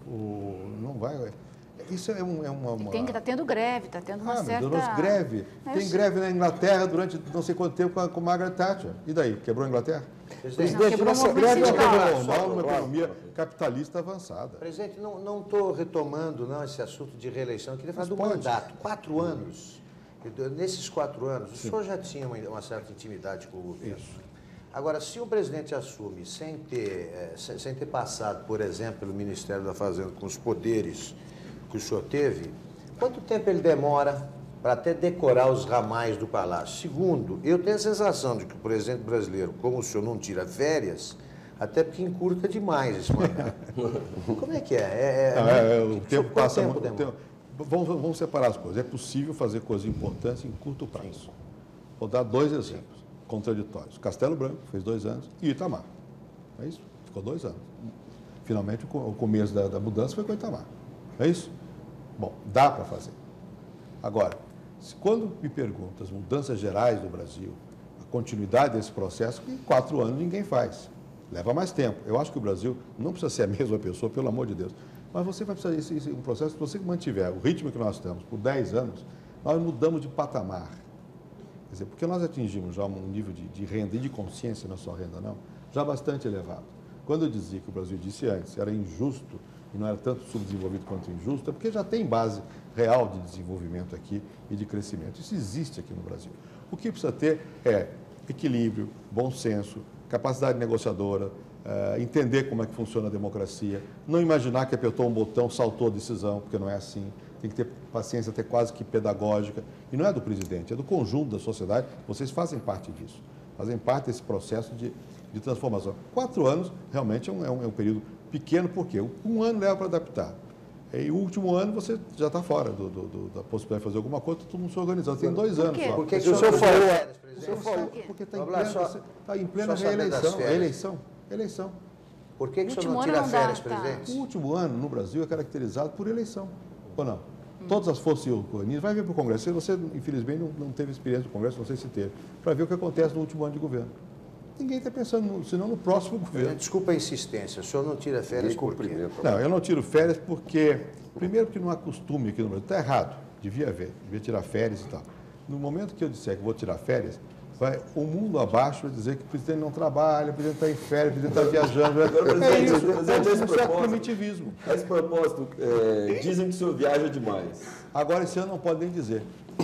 O, não vai... Isso é, um, é uma... uma... Tem que estar tá tendo greve, está tendo uma ah, certa... Meu Deus, greve. Mas... Tem greve na Inglaterra durante não sei quanto tempo com a, com Margaret Thatcher. E daí? Quebrou a Inglaterra? Presidente, não, quebrou essa greve é uma coisa normal numa claro. economia capitalista avançada. Presidente, não estou retomando não, esse assunto de reeleição. Eu queria falar Mas do pode. mandato. Quatro anos. Nesses quatro anos, Sim. o senhor já tinha uma, uma certa intimidade com o governo. Isso. Agora, se o presidente assume sem ter, é, sem, sem ter passado, por exemplo, pelo Ministério da Fazenda, com os poderes que o senhor teve, quanto tempo ele demora para até decorar os ramais do Palácio? Segundo, eu tenho a sensação de que o presidente brasileiro, como o senhor não tira férias, até porque encurta demais esse mandato. Como é que é? é, é, não, é, é o tempo passa tempo muito. Tempo, vamos, vamos separar as coisas. É possível fazer coisas importantes em curto prazo. Vou dar dois exemplos contraditórios. Castelo Branco fez dois anos e Itamar. É isso? Ficou dois anos. Finalmente, o começo da, da mudança foi com Itamar. É isso? Bom, dá para fazer. Agora, se, quando me perguntam as mudanças gerais do Brasil, a continuidade desse processo, em quatro anos ninguém faz. Leva mais tempo. Eu acho que o Brasil não precisa ser a mesma pessoa, pelo amor de Deus. Mas você vai precisar, esse, esse, um processo, se você mantiver o ritmo que nós estamos por dez anos, nós mudamos de patamar. Quer dizer, porque nós atingimos já um nível de, de renda e de consciência, não só renda não, já bastante elevado. Quando eu dizia que o Brasil disse antes, era injusto, e não era tanto subdesenvolvido quanto injusto, é porque já tem base real de desenvolvimento aqui e de crescimento. Isso existe aqui no Brasil. O que precisa ter é equilíbrio, bom senso, capacidade negociadora, uh, entender como é que funciona a democracia, não imaginar que apertou um botão, saltou a decisão, porque não é assim. Tem que ter paciência até quase que pedagógica. E não é do presidente, é do conjunto da sociedade. Vocês fazem parte disso, fazem parte desse processo de, de transformação. Quatro anos realmente é um, é um, é um período pequeno, porque um ano leva para adaptar. E o último ano você já está fora do, do, do, da possibilidade de fazer alguma coisa, todo mundo se organizando. Tem dois anos só. Por que o senhor falou? O senhor falou porque está em plena, tá em plena reeleição. Eleição. Eleição. Por que, que o senhor não tira férias, presidente? O último ano no Brasil é caracterizado por eleição. Ou não? Hum. Todas as forças organizadas. Vai ver para o Congresso. Você, infelizmente, não, não teve experiência no Congresso, não sei se teve, para ver o que acontece no último ano de governo. Ninguém está pensando, no, senão no próximo governo. Desculpa a insistência, o senhor não tira férias por quê? Não, eu não tiro férias porque, primeiro que não há costume aqui no Brasil, está errado, devia haver, devia tirar férias e tal. No momento que eu disser que vou tirar férias, vai o mundo abaixo vai dizer que o presidente não trabalha, o presidente está em férias, o presidente está viajando. É isso, isso é primitivismo. A esse propósito, é, dizem que o senhor viaja demais. Agora, esse ano não pode nem dizer.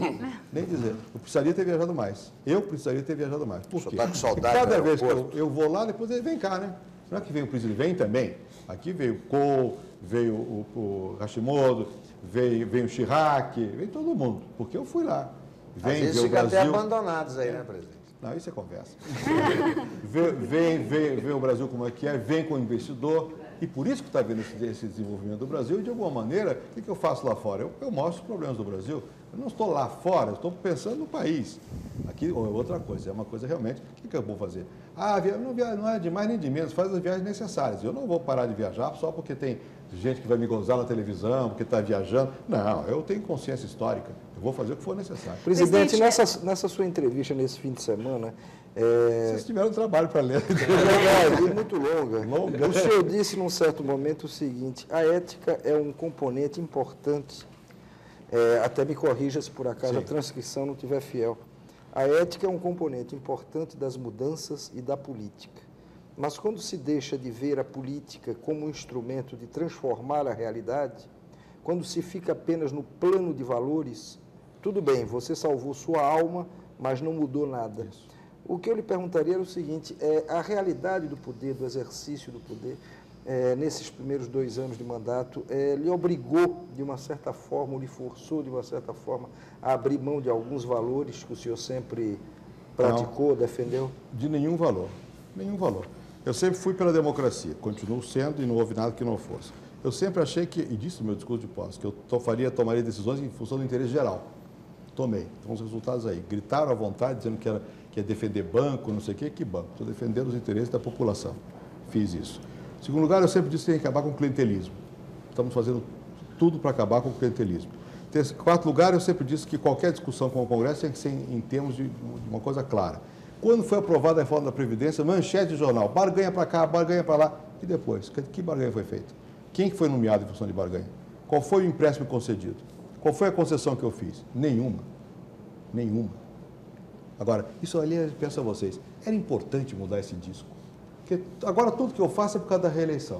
Nem dizer. Eu precisaria ter viajado mais. Eu precisaria ter viajado mais. Por quê? Tá com saudade, cada vez que eu, eu vou lá, depois ele vem cá, né? Não é que vem o presidente, vem também. Aqui veio o Kohl, veio o, o Hashimoto, veio, veio o Chirac, veio todo mundo. Porque eu fui lá. Vem Às vezes ver o fica Brasil. até abandonados aí, né, presidente? Não, isso é conversa. vem, vem, vem, vem o Brasil como é que é, vem com o investidor. E por isso que está vendo esse, esse desenvolvimento do Brasil. E, de alguma maneira, o que, que eu faço lá fora? Eu, eu mostro os problemas do Brasil. Eu não estou lá fora, eu estou pensando no país. Aqui é outra coisa, é uma coisa realmente, o que, que eu vou fazer? Ah, não, não é de mais nem de menos, faz as viagens necessárias. Eu não vou parar de viajar só porque tem gente que vai me gozar na televisão, porque está viajando. Não, eu tenho consciência histórica, eu vou fazer o que for necessário. Presidente, nessa, nessa sua entrevista nesse fim de semana... É... Vocês tiveram trabalho para ler. É verdade, muito longa. longa. O senhor disse num certo momento o seguinte, a ética é um componente importante. É, até me corrija se por acaso Sim. a transcrição não estiver fiel. A ética é um componente importante das mudanças e da política. Mas quando se deixa de ver a política como um instrumento de transformar a realidade, quando se fica apenas no plano de valores, tudo bem, você salvou sua alma, mas não mudou nada. Isso. O que eu lhe perguntaria era o seguinte, é, a realidade do poder, do exercício do poder, É, nesses primeiros dois anos de mandato, é, lhe obrigou, de uma certa forma, ou lhe forçou, de uma certa forma, a abrir mão de alguns valores que o senhor sempre praticou, não, defendeu? De nenhum valor, nenhum valor. Eu sempre fui pela democracia, continuo sendo e não houve nada que não fosse. Eu sempre achei que, e disse no meu discurso de posse, que eu tomaria, tomaria decisões em função do interesse geral. Tomei, então os resultados aí. Gritaram à vontade, dizendo que, era, que ia defender banco, não sei o quê, que banco? Estou defendendo os interesses da população. Fiz isso. Em segundo lugar, eu sempre disse que tem que acabar com o clientelismo. Estamos fazendo tudo para acabar com o clientelismo. Em quarto lugar, eu sempre disse que qualquer discussão com o Congresso tem que ser em, em termos de, de uma coisa clara. Quando foi aprovada a reforma da Previdência, manchete de jornal, barganha para cá, barganha para lá. E depois? Que, que barganha foi feita? Quem foi nomeado em função de barganha? Qual foi o empréstimo concedido? Qual foi a concessão que eu fiz? Nenhuma. Nenhuma. Agora, isso ali, eu peço a vocês, era importante mudar esse disco. Porque agora tudo que eu faço é por causa da reeleição.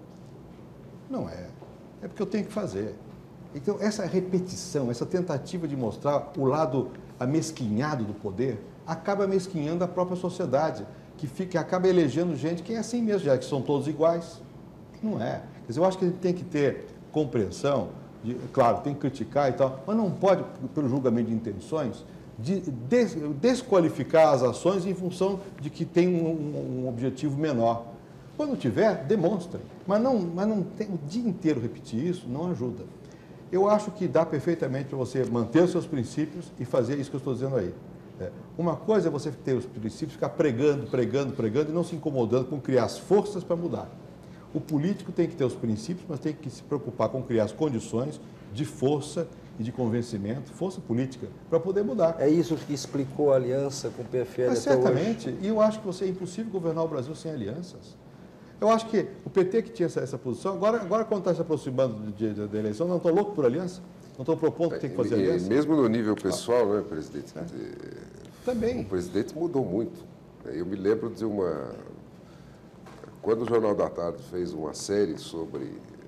Não é. É porque eu tenho que fazer. Então, essa repetição, essa tentativa de mostrar o lado amesquinhado do poder, acaba mesquinhando a própria sociedade, que fica, acaba elegendo gente que é assim mesmo, já que são todos iguais. Não é. Quer dizer, eu acho que a gente tem que ter compreensão, de, claro, tem que criticar e tal, mas não pode, pelo julgamento de intenções, de des, desqualificar as ações em função de que tem um, um objetivo menor. Quando tiver, demonstrem. Mas, não, mas não tem, o dia inteiro repetir isso não ajuda. Eu acho que dá perfeitamente para você manter os seus princípios e fazer isso que eu estou dizendo aí. Uma coisa é você ter os princípios, ficar pregando, pregando, pregando e não se incomodando com criar as forças para mudar. O político tem que ter os princípios, mas tem que se preocupar com criar as condições de força e de convencimento, força política, para poder mudar. É isso que explicou a aliança com o P F L mas, até certamente, hoje? E eu acho que você, é impossível governar o Brasil sem alianças. Eu acho que o P T que tinha essa, essa posição, agora, agora quando está se aproximando da eleição, não estou louco por aliança? Não estou propondo que tem que fazer e, aliança? Mesmo no nível pessoal, ah. né, presidente? É. Também. O presidente mudou muito. Eu me lembro de uma... Quando o Jornal da Tarde fez uma série sobre...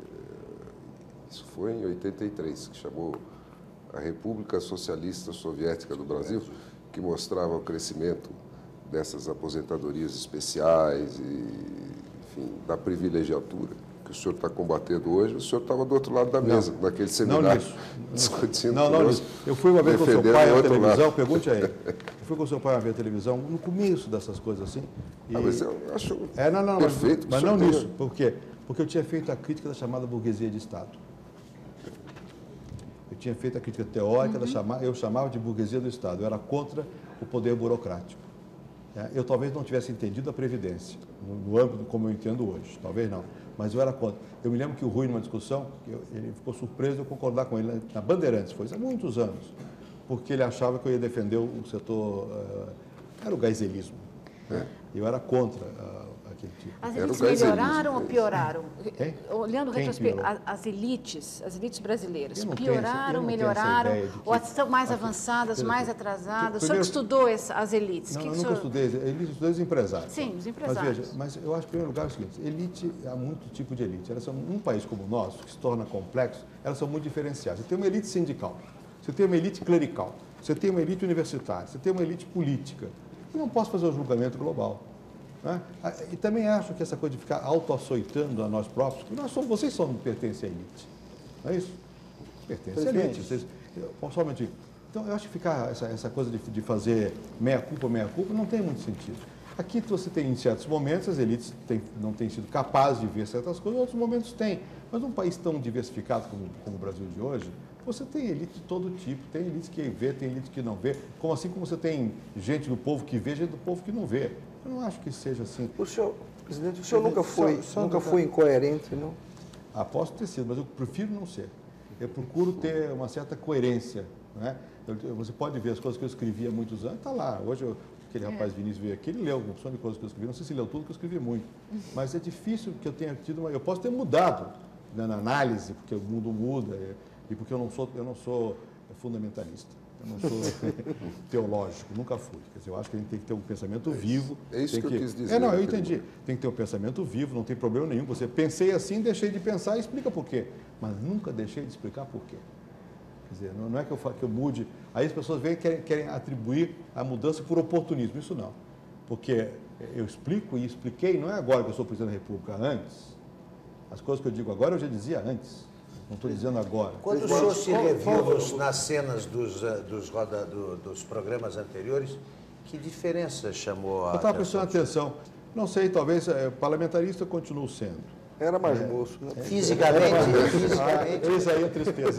Isso foi em oitenta e três, que chamou a República Socialista Soviética do Brasil, que mostrava o crescimento dessas aposentadorias especiais e, enfim, da privilegiatura que o senhor está combatendo hoje. O senhor estava do outro lado da mesa, não, naquele seminário, não nisso. discutindo. Não, não nisso. Eu fui uma vez com o seu pai à televisão, lado. Pergunte a ele. Eu fui com o seu pai a ver a televisão, no começo dessas coisas assim. E... Ah, mas eu acho é, não, não, perfeito. Mas, mas não nisso. Por quê? Porque eu tinha feito a crítica da chamada burguesia de Estado. Eu tinha feito a crítica teórica, uhum. da chama... eu chamava de burguesia do Estado. Eu era contra o poder burocrático. Eu talvez não tivesse entendido a Previdência, no âmbito como eu entendo hoje, talvez não, mas eu era contra. Eu me lembro que o Rui, numa discussão, ele ficou surpreso de eu concordar com ele na Bandeirantes, foi isso há muitos anos, porque ele achava que eu ia defender o setor, uh, era o gaizelismo. É. Eu era contra uh, aquele tipo. As elites melhoraram ou pioraram? Quem? Olhando retrospectivamente, as elites, as elites brasileiras, pioraram, melhoraram, ou estão mais avançadas, mais atrasadas? O senhor que estudou essa, as elites? Não, que eu que nunca senhor... estudei, elite, eu estudei os empresários. Sim, os empresários. Mas veja, mas eu acho, em primeiro lugar, o seguinte, elite, há muito tipo de elite. Elas são, num país como o nosso, que se torna complexo, elas são muito diferenciadas. Você tem uma elite sindical, você tem uma elite clerical, você tem uma elite universitária, você tem uma elite política. Eu não posso fazer um julgamento global. Né? E também acho que essa coisa de ficar auto-açoitando a nós próprios, que nós somos, vocês são, pertencem à elite. Não é isso? Pertencem à elite. Vocês, eu, somente, então, eu acho que ficar essa, essa coisa de, de fazer meia-culpa, meia-culpa, não tem muito sentido. Aqui você tem, em certos momentos, as elites têm, não têm sido capazes de ver certas coisas, em outros momentos têm. Mas num país tão diversificado como, como o Brasil de hoje, você tem elite de todo tipo, tem elite que vê, tem elite que não vê, como assim como você tem gente do povo que vê, gente do povo que não vê. Eu não acho que seja assim. O senhor, presidente, o senhor nunca foi, só, só nunca foi incoerente, não? Ah, posso ter sido, mas eu prefiro não ser. Eu procuro ter uma certa coerência. Né? Eu, você pode ver as coisas que eu escrevi há muitos anos, está lá. Hoje, eu, aquele rapaz Vinícius veio aqui, ele leu uma opção de coisas que eu escrevi. Não sei se leu tudo, que eu escrevi muito. Mas é difícil que eu tenha tido uma... Eu posso ter mudado, né, na análise, porque o mundo muda e porque eu não sou, eu não sou fundamentalista. Eu não sou teológico, nunca fui. Quer dizer, eu acho que a gente tem que ter um pensamento vivo. É isso que, que eu quis dizer. É, não, eu entendi. Tem que ter um pensamento vivo, não tem problema nenhum. Você pensei assim, deixei de pensar e explica por quê. Mas nunca deixei de explicar por quê. Quer dizer, não, não é que eu, que eu mude. Aí as pessoas vêm e querem, querem atribuir a mudança por oportunismo. Isso não. Porque eu explico e expliquei, não é agora que eu sou presidente da República, antes. As coisas que eu digo agora eu já dizia antes. Não estou dizendo agora. Quando o senhor se reviu nos, nas cenas dos, dos, roda, do, dos programas anteriores, que diferença chamou a Eu estava prestando atenção. Não sei, talvez é, parlamentarista continuo sendo. Era mais é, moço. Né? É, fisicamente? É, fisicamente. Ah, isso aí é tristeza.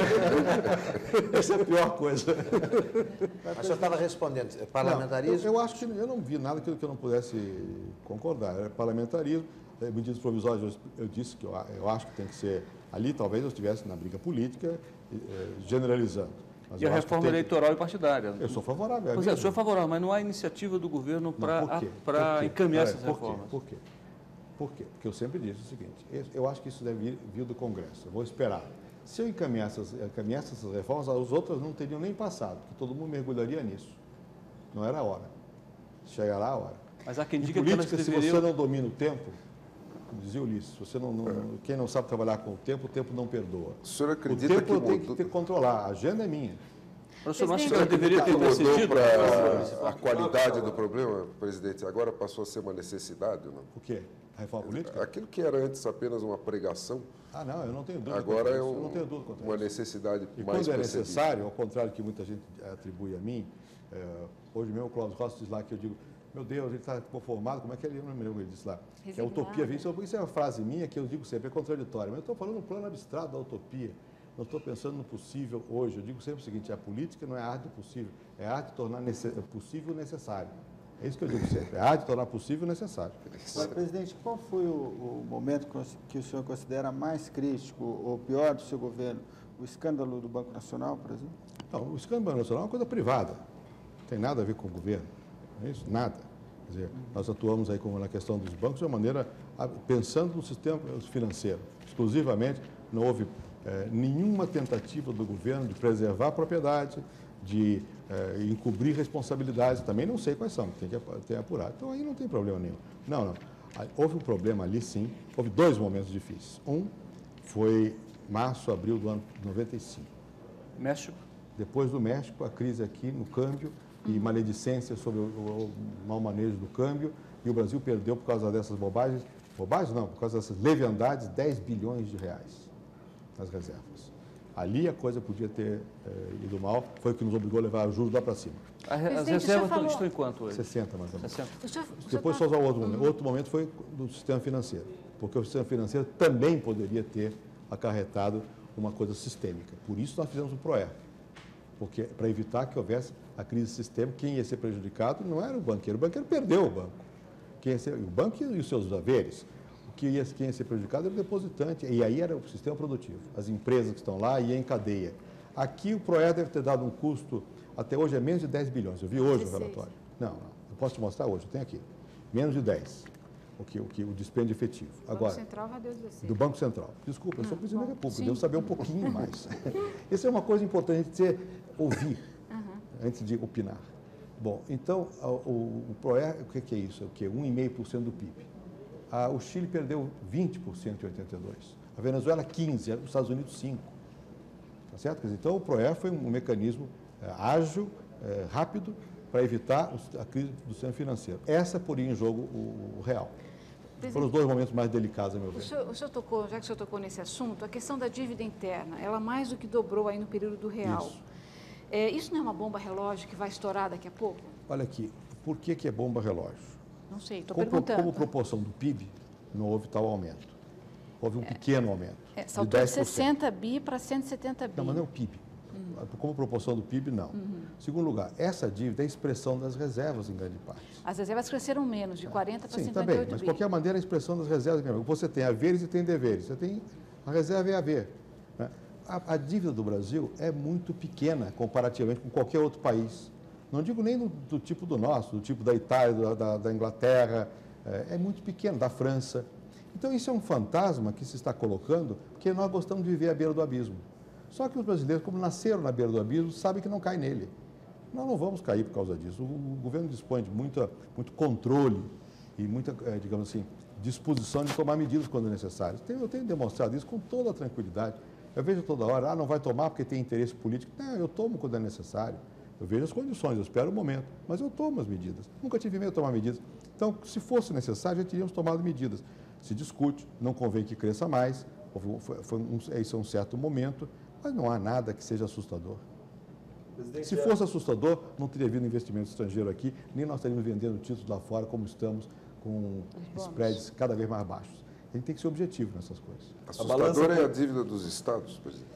Essa é a pior coisa. Mas o senhor estava respondendo, parlamentarismo? Não, eu, eu acho que eu não vi nada que eu não pudesse concordar. Era parlamentarismo. medidas provisórias, eu disse que eu, eu acho que tem que ser ali, talvez eu estivesse na briga política, eh, generalizando. Mas e a reforma eleitoral e partidária? Eu sou favorável. Pois é, o senhor é favorável, mas não há iniciativa do governo para encaminhar essas por quê? reformas? Por quê? Por quê? Porque eu sempre disse o seguinte, eu acho que isso deve vir, vir do Congresso, eu vou esperar. Se eu encaminhasse essas, encaminhasse essas reformas, as outras não teriam nem passado, porque todo mundo mergulharia nisso. Não era a hora. Chegará a hora. Mas há quem em diga política, que elas se deveriam... você não domina o tempo, como dizia Ulisses, você não, não, é. quem não sabe trabalhar com o tempo, o tempo não perdoa. O senhor acredita o tempo que eu tenho mudou... que ter, controlar, a agenda é minha. O senhor acha que ela deveria ter decidido para a qualidade do problema, presidente? Agora passou a ser uma necessidade, não? O quê? A reforma política? Aquilo que era antes apenas uma pregação. Ah, não, eu não tenho dúvida. Agora é um, eu não tenho dúvida uma isso. necessidade e mais quando é percebida. necessário, ao contrário do que muita gente atribui a mim, é, hoje mesmo o Cláudio Rossi diz lá que eu digo, meu Deus, ele está conformado, como é que ele, eu não me lembro, ele disse lá, Resignado. que a utopia vem, isso é uma frase minha que eu digo sempre, é contraditória, mas eu estou falando um plano abstrato da utopia, não estou pensando no possível hoje, eu digo sempre o seguinte, a política não é a arte do possível, é a arte de tornar possível o necessário. É isso que eu digo sempre, é a arte de tornar possível o necessário. Mas, presidente, qual foi o, o momento que o senhor considera mais crítico ou pior do seu governo? O escândalo do Banco Nacional, por exemplo? Não, o escândalo do Banco Nacional é uma coisa privada, não tem nada a ver com o governo, não é isso? Nada. Quer dizer, nós atuamos aí como na questão dos bancos de uma maneira, pensando no sistema financeiro, exclusivamente, não houve é, nenhuma tentativa do governo de preservar a propriedade, de é, encobrir responsabilidades, também não sei quais são, tem que ter apurado. Então aí não tem problema nenhum. Não, não. Houve um problema ali sim, houve dois momentos difíceis. Um foi março, abril do ano de noventa e cinco. México? Depois do México, a crise aqui no câmbio e maledicência sobre o, o, o mau manejo do câmbio, e o Brasil perdeu por causa dessas bobagens, bobagens não, por causa dessas leviandades, dez bilhões de reais nas reservas. Ali a coisa podia ter eh, ido mal, foi o que nos obrigou a levar o juros lá para cima. A, as reservas falou... estão em quanto hoje? sessenta, mais ou menos. sessenta. senhor, Depois tá... só usar outro momento. Outro momento foi do sistema financeiro, porque o sistema financeiro também poderia ter acarretado uma coisa sistêmica. Por isso nós fizemos o PROER, porque para evitar que houvesse a crise sistêmica, quem ia ser prejudicado não era o banqueiro, o banqueiro perdeu o banco. Quem ia ser, o banco e os seus haveres. Que ia, quem ia ser prejudicado era o depositante, e aí era o sistema produtivo, as empresas que estão lá e em cadeia. Aqui o PROER deve ter dado um custo, até hoje é menos de dez bilhões, eu vi hoje o relatório. Não, não, eu posso te mostrar hoje, eu tenho aqui, menos de dez, o, que, o, que, o dispêndio efetivo. O Agora, Banco Central vai dezesseis. do Banco Central. Desculpa, eu sou Hum, presidente bom, da República, sim. devo saber um pouquinho mais. Isso é uma coisa importante de você ouvir, uhum. antes de opinar. Bom, então, o, o PROER, o que é isso? É o quê? um vírgula cinco por cento do P I B. Ah, o Chile perdeu vinte por cento em oitenta e dois, a Venezuela quinze por cento, os Estados Unidos cinco por cento. Tá certo? Quer dizer, então, o PROER foi um mecanismo é, ágil, é, rápido, para evitar a crise do sistema financeiro. Essa poria em jogo o, o real. Presidente, foram os dois momentos mais delicados, a meu ver. O senhor, o senhor tocou, já que o senhor tocou nesse assunto, a questão da dívida interna, ela mais do que dobrou aí no período do real. Isso. É, isso não é uma bomba relógio que vai estourar daqui a pouco? Olha aqui, por que, que é bomba relógio? Não sei, estou como, perguntando. Como proporção do P I B, não houve tal aumento. Houve um é, pequeno aumento. É, saltou de sessenta bi para cento e setenta bi. Não, mas não é o P I B. Uhum. Como proporção do P I B, não. Uhum. Segundo lugar, essa dívida é a expressão das reservas, em grande parte. As reservas cresceram menos, de quarenta para Sim, cinquenta e também, oito mas de bi. qualquer maneira, a expressão das reservas, você tem haveres e tem deveres. Você tem a reserva e haver. Né? A, a dívida do Brasil é muito pequena, comparativamente com qualquer outro país. Não digo nem do, do tipo do nosso, do tipo da Itália, da, da Inglaterra, é, é muito pequeno, da França. Então, isso é um fantasma que se está colocando, porque nós gostamos de viver à beira do abismo. Só que os brasileiros, como nasceram na beira do abismo, sabem que não cai nele. Nós não vamos cair por causa disso. O, o governo dispõe de muita, muito controle e muita, é, digamos assim, disposição de tomar medidas quando necessárias. Eu tenho demonstrado isso com toda a tranquilidade. Eu vejo toda hora, ah, não vai tomar porque tem interesse político. Não, eu tomo quando é necessário. Eu vejo as condições, eu espero o momento, mas eu tomo as medidas. Nunca tive medo de tomar medidas. Então, se fosse necessário, já teríamos tomado medidas. Se discute, não convém que cresça mais, foi, foi um, esse é um certo momento, mas não há nada que seja assustador. Presidente, se fosse assustador, não teria havido investimento estrangeiro aqui, nem nós estaríamos vendendo títulos lá fora, como estamos, com spreads cada vez mais baixos. A gente tem que ser objetivo nessas coisas. Assustador é a dívida dos estados, presidente?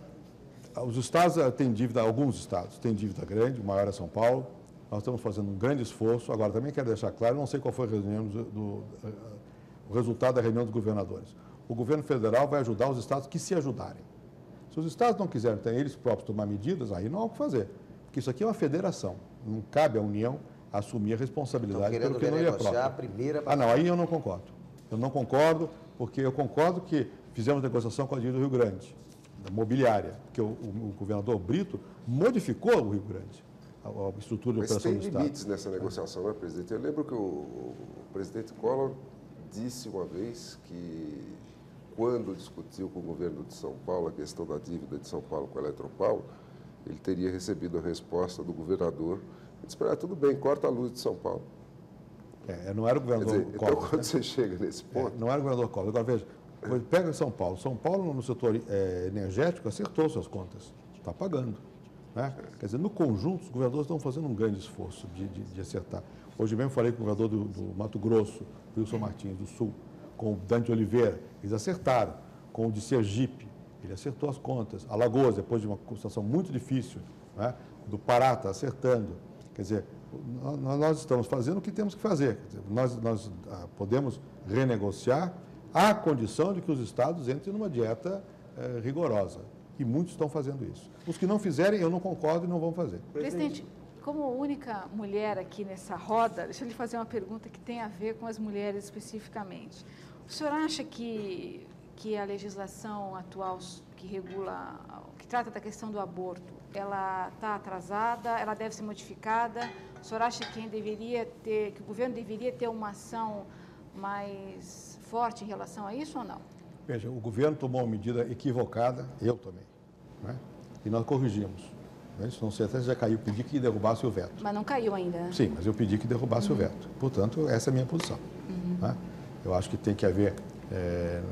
Os estados têm dívida, alguns estados têm dívida grande, o maior é São Paulo. Nós estamos fazendo um grande esforço. Agora, também quero deixar claro, não sei qual foi a reunião do, do, o resultado da reunião dos governadores. O governo federal vai ajudar os estados que se ajudarem. Se os estados não quiserem ter eles próprios tomar medidas, aí não há o que fazer. Porque isso aqui é uma federação. Não cabe à União assumir a responsabilidade pelo que não lhe é próprio. A primeira... Ah, não, aí eu não concordo. Eu não concordo, porque eu concordo que fizemos negociação com a dívida do Rio Grande, da mobiliária, porque o, o, o governador Brito modificou o Rio Grande, a, a estrutura de Mas operação do tem Estado. limites nessa negociação, né, presidente? Eu lembro que o, o presidente Collor disse uma vez que, quando discutiu com o governo de São Paulo a questão da dívida de São Paulo com a Eletropaulo, ele teria recebido a resposta do governador. Ele disse, ah, tudo bem, corta a luz de São Paulo. É, não era o governador Quer dizer, Collor. Então, quando né? você chega nesse ponto... É, não era o governador Collor. Agora, veja, pega São Paulo. São Paulo, no setor é, energético, acertou suas contas. Está pagando. Né? Quer dizer, no conjunto, os governadores estão fazendo um grande esforço de, de, de acertar. Hoje mesmo falei com o governador do, do Mato Grosso, Wilson Martins, do Sul, com o Dante Oliveira. Eles acertaram. Com o de Sergipe, ele acertou as contas. Alagoas, depois de uma situação muito difícil, né? Do Pará está acertando. Quer dizer, nós estamos fazendo o que temos que fazer. Quer dizer, nós, nós ah, podemos renegociar à condição de que os estados entrem numa dieta eh, rigorosa. E muitos estão fazendo isso. Os que não fizerem, eu não concordo e não vão fazer. Presidente, como única mulher aqui nessa roda, deixa eu lhe fazer uma pergunta que tem a ver com as mulheres especificamente. O senhor acha que, que a legislação atual que regula, que trata da questão do aborto, ela está atrasada, ela deve ser modificada? O senhor acha que, quem deveria ter, que o governo deveria ter uma ação mais forte em relação a isso ou não? Veja, o governo tomou uma medida equivocada, eu também, né? E nós corrigimos. Né? Isso não sei, até já caiu, pedi que derrubasse o veto. Mas não caiu ainda, né? Sim, mas eu pedi que derrubasse uhum. o veto. Portanto, essa é a minha posição. Uhum. Né? Eu acho que tem que haver, é,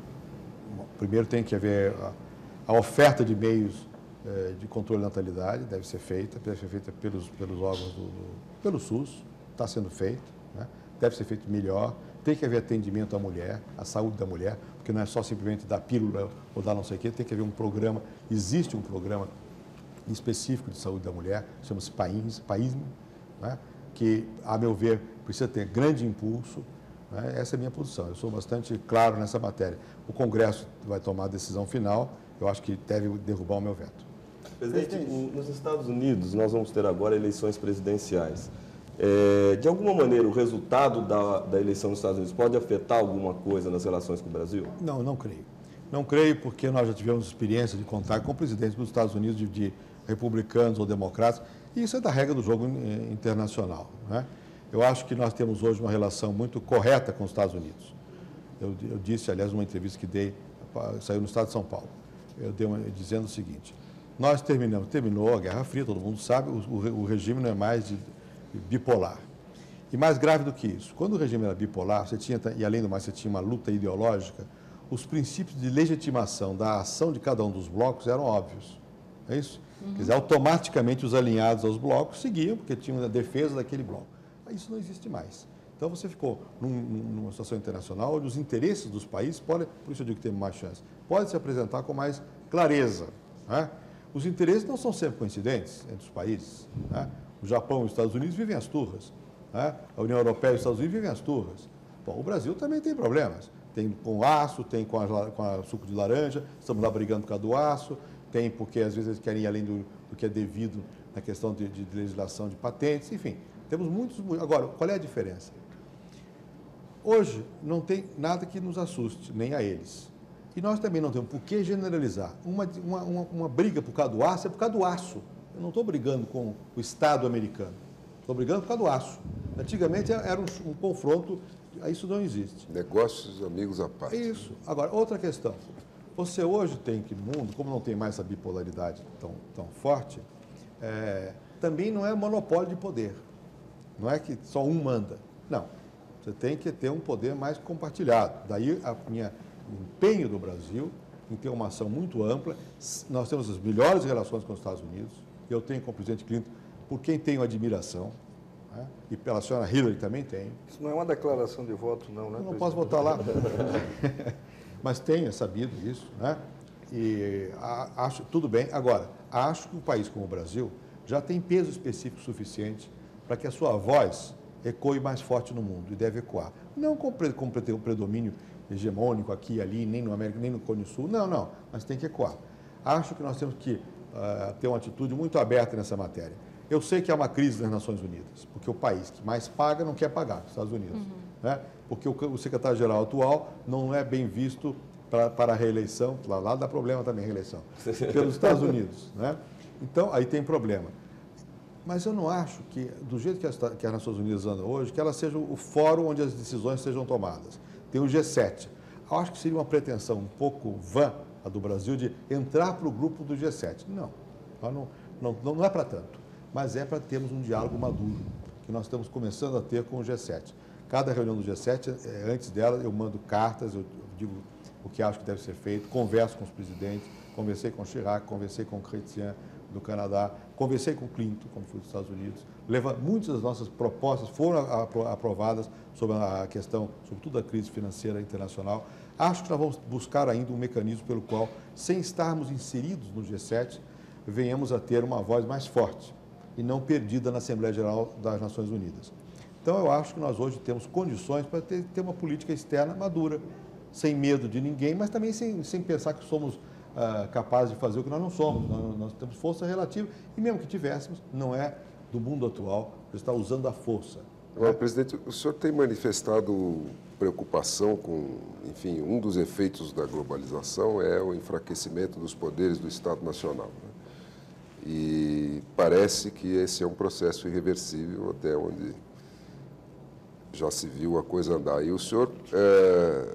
primeiro tem que haver a, a oferta de meios é, de controle da natalidade, deve ser feita, deve ser feita pelos, pelos órgãos, do, do, pelo SUS, está sendo feito, né? Deve ser feito melhor, tem que haver atendimento à mulher, à saúde da mulher, porque não é só simplesmente dar pílula ou dar não sei o quê, tem que haver um programa, existe um programa específico de saúde da mulher, chama-se PAISME, né? Que, a meu ver, precisa ter grande impulso. Né? Essa é a minha posição, eu sou bastante claro nessa matéria. O Congresso vai tomar a decisão final, eu acho que deve derrubar o meu veto. Presidente, nos Estados Unidos nós vamos ter agora eleições presidenciais. É, de alguma maneira, o resultado da, da eleição nos Estados Unidos pode afetar alguma coisa nas relações com o Brasil? Não, não creio. Não creio porque nós já tivemos experiência de contar com presidentes dos Estados Unidos de, de republicanos ou democratas, e isso é da regra do jogo internacional, né? Eu acho que nós temos hoje uma relação muito correta com os Estados Unidos. Eu, eu disse, aliás, numa entrevista que dei, saiu no estado de São Paulo, eu dei uma, dizendo o seguinte: nós terminamos, terminou a Guerra Fria, todo mundo sabe, o, o, o regime não é mais de, de bipolar. E mais grave do que isso, quando o regime era bipolar, você tinha, e além do mais você tinha uma luta ideológica, os princípios de legitimação da ação de cada um dos blocos eram óbvios. É isso? Uhum. Quer dizer, automaticamente os alinhados aos blocos seguiam, porque tinham a defesa daquele bloco. Mas isso não existe mais. Então você ficou num, numa situação internacional onde os interesses dos países podem, por isso eu digo que tem mais chance, podem se apresentar com mais clareza. Né? Os interesses não são sempre coincidentes entre os países. Né? O Japão e os Estados Unidos vivem as turras. Né? A União Europeia e os Estados Unidos vivem as turras. Bom, o Brasil também tem problemas. Tem com aço, tem com a, com a suco de laranja, estamos lá brigando por causa do aço, tem porque às vezes eles querem ir além do, do que é devido na questão de, de legislação de patentes, enfim. Temos muitos... Agora, qual é a diferença? Hoje não tem nada que nos assuste, nem a eles. E nós também não temos por que generalizar. Uma, uma, uma, uma briga por causa do aço é por causa do aço. Eu não estou brigando com o Estado americano. Estou brigando por causa do aço. Antigamente era um, um confronto, isso não existe. Negócios, amigos à parte. Isso. Agora, outra questão. Você hoje tem que, no mundo, como não tem mais essa bipolaridade tão, tão forte, é, também não é monopólio de poder. Não é que só um manda. Não. Você tem que ter um poder mais compartilhado. Daí a minha empenho do Brasil em ter uma ação muito ampla. Nós temos as melhores relações com os Estados Unidos. Eu tenho com o presidente Clinton, por quem tenho admiração. Né? E pela senhora Hillary também tenho. Isso não é uma declaração de voto, não, né? Eu não posso votar lá. Mas tenho sabido isso, né? E a, acho, tudo bem. Agora, acho que um país como o Brasil já tem peso específico suficiente para que a sua voz ecoe mais forte no mundo, e deve ecoar. Não com, com um predomínio hegemônico aqui e ali, nem no América, nem no Cone Sul. Não, não, mas tem que ecoar. Acho que nós temos que uh, ter uma atitude muito aberta nessa matéria. Eu sei que há uma crise nas Nações Unidas, porque o país que mais paga não quer pagar, os Estados Unidos. Uhum. Né? Porque o, o secretário-geral atual não é bem visto pra, para a reeleição, lá, lá dá problema também a reeleição, pelos Estados Unidos. Né? Então, aí tem problema. Mas eu não acho que, do jeito que as, que as Nações Unidas andam hoje, que ela seja o fórum onde as decisões sejam tomadas. Tem o G sete. Eu acho que seria uma pretensão um pouco vã, a do Brasil, de entrar para o grupo do G sete. Não, não, não, não é para tanto, mas é para termos um diálogo maduro, que nós estamos começando a ter com o G sete. Cada reunião do G sete, antes dela, eu mando cartas, eu digo o que acho que deve ser feito, converso com os presidentes, conversei com Chirac, conversei com Chrétien do Canadá, conversei com Clinton, como foi dos Estados Unidos. Leva, muitas das nossas propostas foram aprovadas sobre a questão, sobretudo a crise financeira internacional. Acho que nós vamos buscar ainda um mecanismo pelo qual, sem estarmos inseridos no G sete, venhamos a ter uma voz mais forte e não perdida na Assembleia Geral das Nações Unidas. Então, eu acho que nós hoje temos condições para ter, ter uma política externa madura, sem medo de ninguém, mas também sem, sem pensar que somos uh, capazes de fazer o que nós não somos. Nós, nós temos força relativa e, mesmo que tivéssemos, não é do mundo atual, está usando a força. Agora, presidente, o senhor tem manifestado preocupação com, enfim, um dos efeitos da globalização é o enfraquecimento dos poderes do Estado Nacional. Né? E parece que esse é um processo irreversível até onde já se viu a coisa andar. E o senhor é,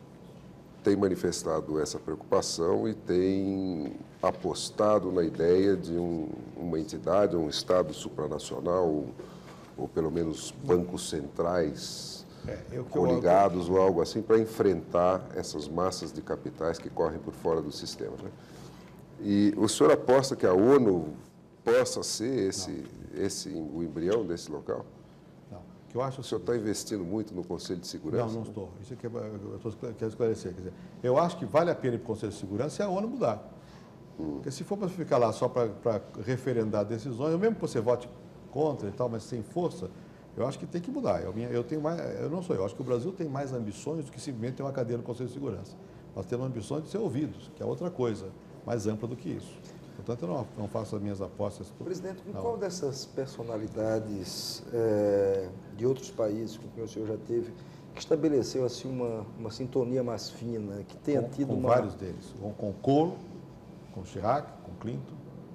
tem manifestado essa preocupação e tem apostado na ideia de um, uma entidade, um Estado supranacional, ou, ou pelo menos bancos centrais é, eu, coligados eu... ou algo assim, para enfrentar essas massas de capitais que correm por fora do sistema. Né? E o senhor aposta que a ONU possa ser esse, esse, o embrião desse local? Que eu acho o senhor está investindo muito no Conselho de Segurança? Não, não estou. Isso aqui eu quero esclarecer. Quer dizer, eu acho que vale a pena ir para o Conselho de Segurança se a ONU mudar. Hum. Porque se for para ficar lá só para, para referendar decisões, eu mesmo que você vote contra e tal, mas sem força, eu acho que tem que mudar. Eu, eu, tenho mais, eu não sou eu. Acho que o Brasil tem mais ambições do que simplesmente ter uma cadeira no Conselho de Segurança. Nós temos ambições de ser ouvidos, que é outra coisa, mais ampla do que isso. Portanto, eu não, não faço as minhas apostas. Presidente, com qual dessas personalidades é, de outros países com quem o senhor já teve, que estabeleceu assim, uma, uma sintonia mais fina, que tenha com, tido com uma... vários deles. Com, com Kohl, com Chirac, com Clinton,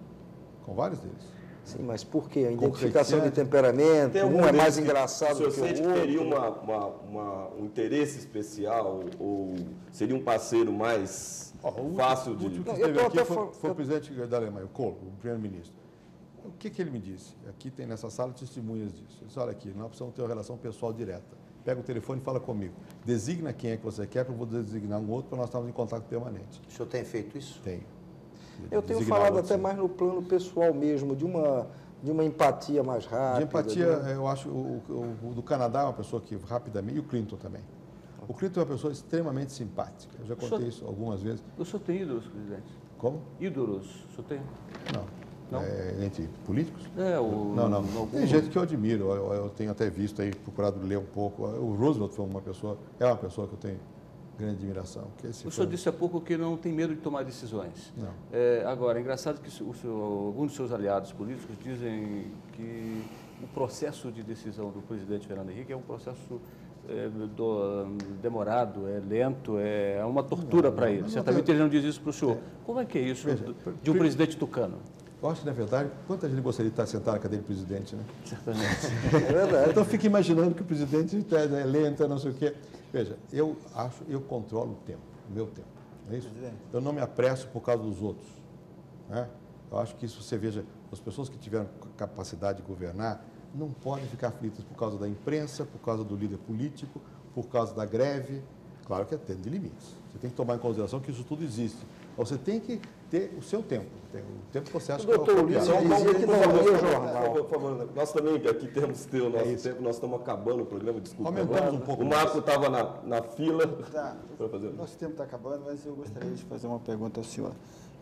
com vários deles. Sim, mas por quê? A identificação de temperamento, um é mais engraçado do que o outro. O senhor teria uma, uma, uma, um interesse especial ou seria um parceiro mais oh, o fácil de... O último que esteve aqui foi, foi, foi o presidente da Alemanha, o Kohl, o primeiro-ministro. O que, que ele me disse? Aqui tem nessa sala testemunhas disso. Ele disse, olha aqui, nós precisamos ter uma relação pessoal direta. Pega o telefone e fala comigo. Designa quem é que você quer, para eu vou designar um outro, para nós estarmos em contato permanente. O senhor tem feito isso? Tenho. Eu tenho falado até mais no plano pessoal mesmo, de uma, de uma empatia mais rápida. De empatia, de... eu acho, o, o, o do Canadá é uma pessoa que rapidamente, e o Clinton também. O Clinton é uma pessoa extremamente simpática. Eu já contei senhor, isso algumas vezes. O senhor tem ídolos, presidente? Como? Ídolos, o senhor tem? Não. Não? É, entre políticos? É, o... Não, não. Algum... Tem gente que eu admiro, eu, eu tenho até visto aí, procurado ler um pouco. O Roosevelt foi uma pessoa, é uma pessoa que eu tenho grande admiração. Que esse o foi... senhor disse há pouco que não tem medo de tomar decisões. Não. É, agora, é engraçado que o senhor, alguns dos seus aliados políticos dizem que o processo de decisão do presidente Fernando Henrique é um processo é, do, demorado, é lento, é uma tortura para ele. Certamente tenho... ele não diz isso para o senhor. É. Como é que é isso Veja, do, de um presidente tucano? Eu acho que, na verdade, quanta gente gostaria de estar sentado na cadeira do presidente, né? Certamente. É verdade. Então, fica imaginando que o presidente é lento, não sei o quê. Veja, eu acho, eu controlo o tempo, o meu tempo, não é isso? Eu não me apresso por causa dos outros, né? Eu acho que isso você veja, as pessoas que tiveram capacidade de governar não podem ficar aflitas por causa da imprensa, por causa do líder político, por causa da greve. Claro que é dentro de limites. Você tem que tomar em consideração que isso tudo existe. Você tem que ter o seu tempo, o tempo que você acha que é o Ulisses dizia que não lia jornal. Por favor, nós também aqui temos que ter o nosso é tempo, nós estamos acabando o programa, desculpa. Aumentamos um pouco. O Marco estava na, na fila. Tá, para fazer. Nosso tempo está acabando, mas eu gostaria de fazer uma pergunta ao senhor.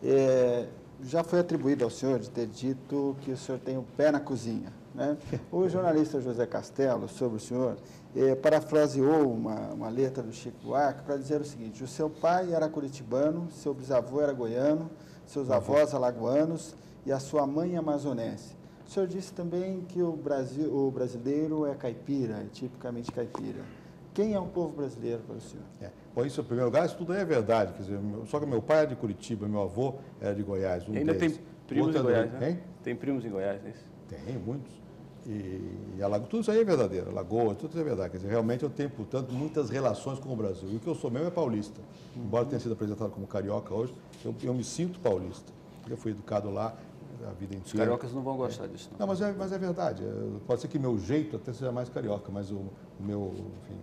É, já foi atribuído ao senhor de ter dito que o senhor tem o pé na cozinha, né? O jornalista José Castelo, sobre o senhor, é, parafraseou uma, uma letra do Chico Buarque para dizer o seguinte: o seu pai era curitibano, seu bisavô era goiano, seus avós alagoanos e a sua mãe amazonense. O senhor disse também que o, Brasil, o brasileiro é caipira, é tipicamente caipira. Quem é o povo brasileiro para o senhor? É. Bom, isso, em primeiro lugar, isso tudo aí é verdade. Quer dizer, meu, só que meu pai é de Curitiba, meu avô era de Goiás. Um ainda deles. tem primos em Goiás, né? Hein? Tem primos em Goiás, é isso? Tem, muitos. E, e Alagoas, tudo isso aí é verdadeiro. Alagoas, tudo isso é verdade. Quer dizer, realmente eu tenho, portanto, muitas relações com o Brasil. E o que eu sou mesmo é paulista. Uhum. Embora tenha sido apresentado como carioca hoje, eu, eu me sinto paulista. Eu fui educado lá a vida inteira. Os cariocas não vão gostar disso, não. Não, mas é, mas é verdade. Pode ser que meu jeito até seja mais carioca, mas o, o meu, enfim,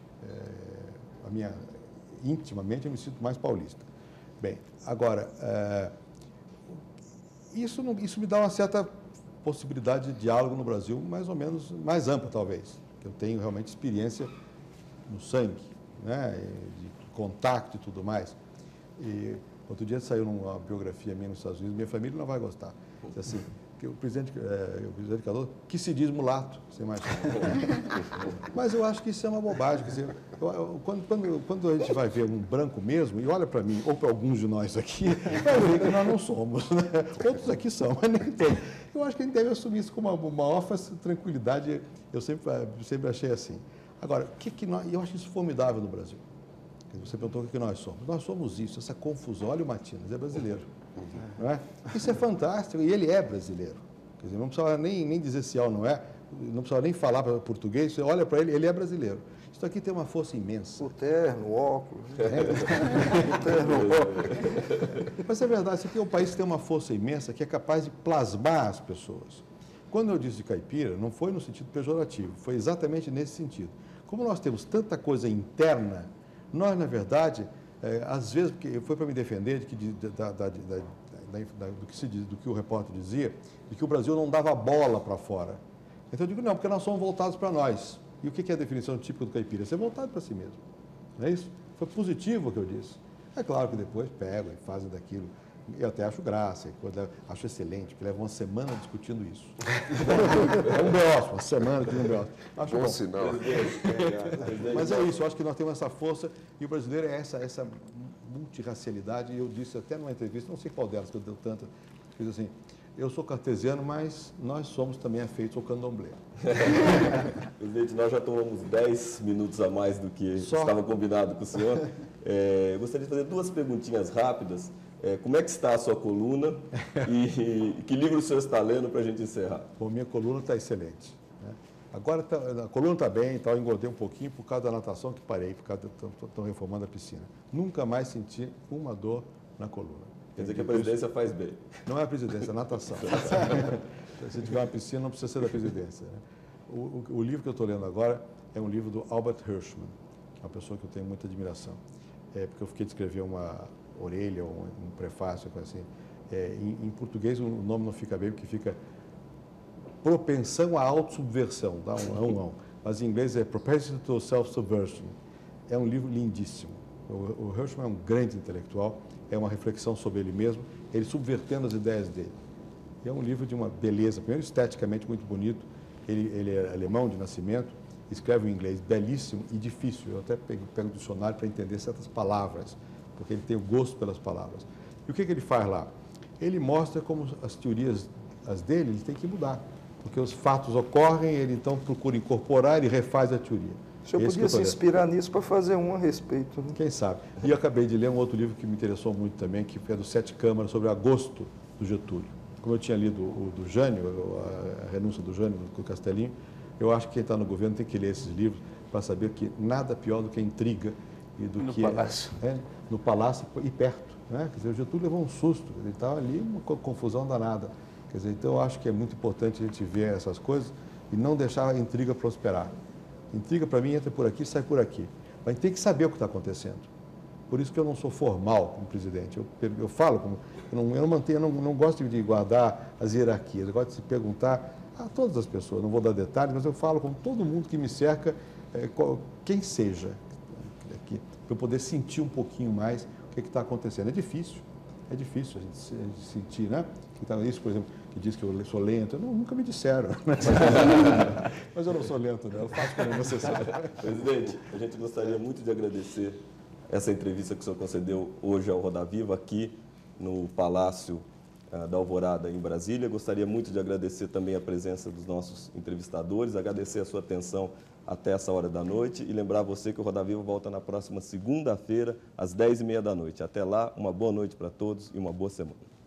é, a minha, intimamente eu me sinto mais paulista. Bem, agora, é, isso, não, isso me dá uma certa possibilidade de diálogo no Brasil, mais ou menos, mais ampla talvez. Eu tenho realmente experiência no sangue, né, de contato e tudo mais. E outro dia saiu uma biografia minha nos Estados Unidos, minha família não vai gostar. Assim, que o presidente, é, o presidente Cardoso, que se diz mulato, você imagina. Mas eu acho que isso é uma bobagem. Quer dizer, eu, eu, quando, quando, quando a gente vai ver um branco mesmo, e olha para mim, ou para alguns de nós aqui, vai ver que nós não somos. Né? Outros aqui são, mas nem tem. Eu acho que a gente deve assumir isso com uma maior tranquilidade. Eu sempre, sempre achei assim. Agora, o que, que nós, eu acho isso formidável no Brasil. Você perguntou o que nós somos. Nós somos isso, essa confusão. Olha o Matinas, é brasileiro. Não é? Isso é fantástico, e ele é brasileiro. Quer dizer, não precisava nem, nem dizer se é ou não é, não precisava nem falar para português, você olha para ele, ele é brasileiro. Isso aqui tem uma força imensa. O terno, o óculos. É. O terno, o óculos. Mas é verdade, isso aqui é um país que tem uma força imensa, que é capaz de plasmar as pessoas. Quando eu disse caipira, não foi no sentido pejorativo, foi exatamente nesse sentido. Como nós temos tanta coisa interna, nós, na verdade, é, às vezes, porque foi para me defender de que, de, da, da, da, da, do, que se diz, do que o repórter dizia, de que o Brasil não dava bola para fora. Então eu digo, não, porque nós somos voltados para nós. E o que é a definição típica do caipira? Ser voltado para si mesmo. Não é isso? Foi positivo o que eu disse. É claro que depois pegam e fazem daquilo. Eu até acho graça, acho excelente, porque leva uma semana discutindo isso. É um beócio, uma semana que um beócio. Acho bom, bom sinal. Mas é isso, eu acho que nós temos essa força e o brasileiro é essa, essa multirracialidade. E eu disse até numa entrevista, não sei qual delas, que eu dei tanta, fiz assim, eu sou cartesiano, mas nós somos também afeitos ao candomblé. Presidente, nós já tomamos dez minutos a mais do que Só... estava combinado com o senhor. É, eu gostaria de fazer duas perguntinhas rápidas. É, como é que está a sua coluna e, e que livro o senhor está lendo para a gente encerrar? Bom, minha coluna está excelente. Né? Agora tá, a coluna está bem, tá, eu engordei um pouquinho por causa da natação que parei, por causa estão reformando a piscina. Nunca mais senti uma dor na coluna. Quer dizer que a presidência faz bem. Não é a presidência, é a natação. Se tiver uma piscina, não precisa ser da presidência. Né? O, o, o livro que eu estou lendo agora é um livro do Albert Hirschman, uma pessoa que eu tenho muita admiração. É porque eu fiquei de escrever uma orelha, um, um prefácio, assim. É, em, em português o nome não fica bem, porque fica propensão à autossubversão, dá um ão, ão. Mas em inglês é Propensity to Self-Subversion. É um livro lindíssimo. O, o Hirschman é um grande intelectual, é uma reflexão sobre ele mesmo, ele subvertendo as ideias dele. É um livro de uma beleza, primeiro esteticamente muito bonito, ele, ele é alemão de nascimento, escreve em inglês belíssimo e difícil. Eu até pego, pego o dicionário para entender certas palavras, porque ele tem o gosto pelas palavras. E o que, que ele faz lá? Ele mostra como as teorias, as dele, ele tem que mudar, porque os fatos ocorrem, ele então procura incorporar e refaz a teoria. O senhor podia se inspirar nisso para fazer um a respeito. Né? Quem sabe? E eu acabei de ler um outro livro que me interessou muito também, que é do Sete Câmaras, sobre agosto do Getúlio. Como eu tinha lido o do Jânio, a renúncia do Jânio, do Castelinho, eu acho que quem está no governo tem que ler esses livros para saber que nada pior do que a intriga e do no que palácio. É, é, no palácio e perto. Né? Quer dizer, o Getúlio levou um susto, ele estava ali, uma confusão danada. Quer dizer, então eu acho que é muito importante a gente ver essas coisas e não deixar a intriga prosperar. Intriga, para mim, entra por aqui e sai por aqui. Mas a gente tem que saber o que está acontecendo. Por isso que eu não sou formal como presidente. Eu, eu falo, como, eu, não, eu, não, mantenho, eu não, não gosto de guardar as hierarquias. Eu gosto de se perguntar a todas as pessoas. Não vou dar detalhes, mas eu falo com todo mundo que me cerca, é, qual, quem seja, para eu poder sentir um pouquinho mais o que está acontecendo. É difícil, é difícil a gente, a gente sentir, né? que tá, isso, por exemplo, que diz que eu sou lento, não, nunca me disseram. Mas eu não sou lento, né? Eu faço quando é necessário. Presidente, a gente gostaria muito de agradecer essa entrevista que o senhor concedeu hoje ao Roda Viva, aqui no Palácio uh, da Alvorada, em Brasília. Gostaria muito de agradecer também a presença dos nossos entrevistadores, agradecer a sua atenção até essa hora da noite e lembrar você que o Roda Viva volta na próxima segunda-feira, às dez e meia da noite. Até lá, uma boa noite para todos e uma boa semana.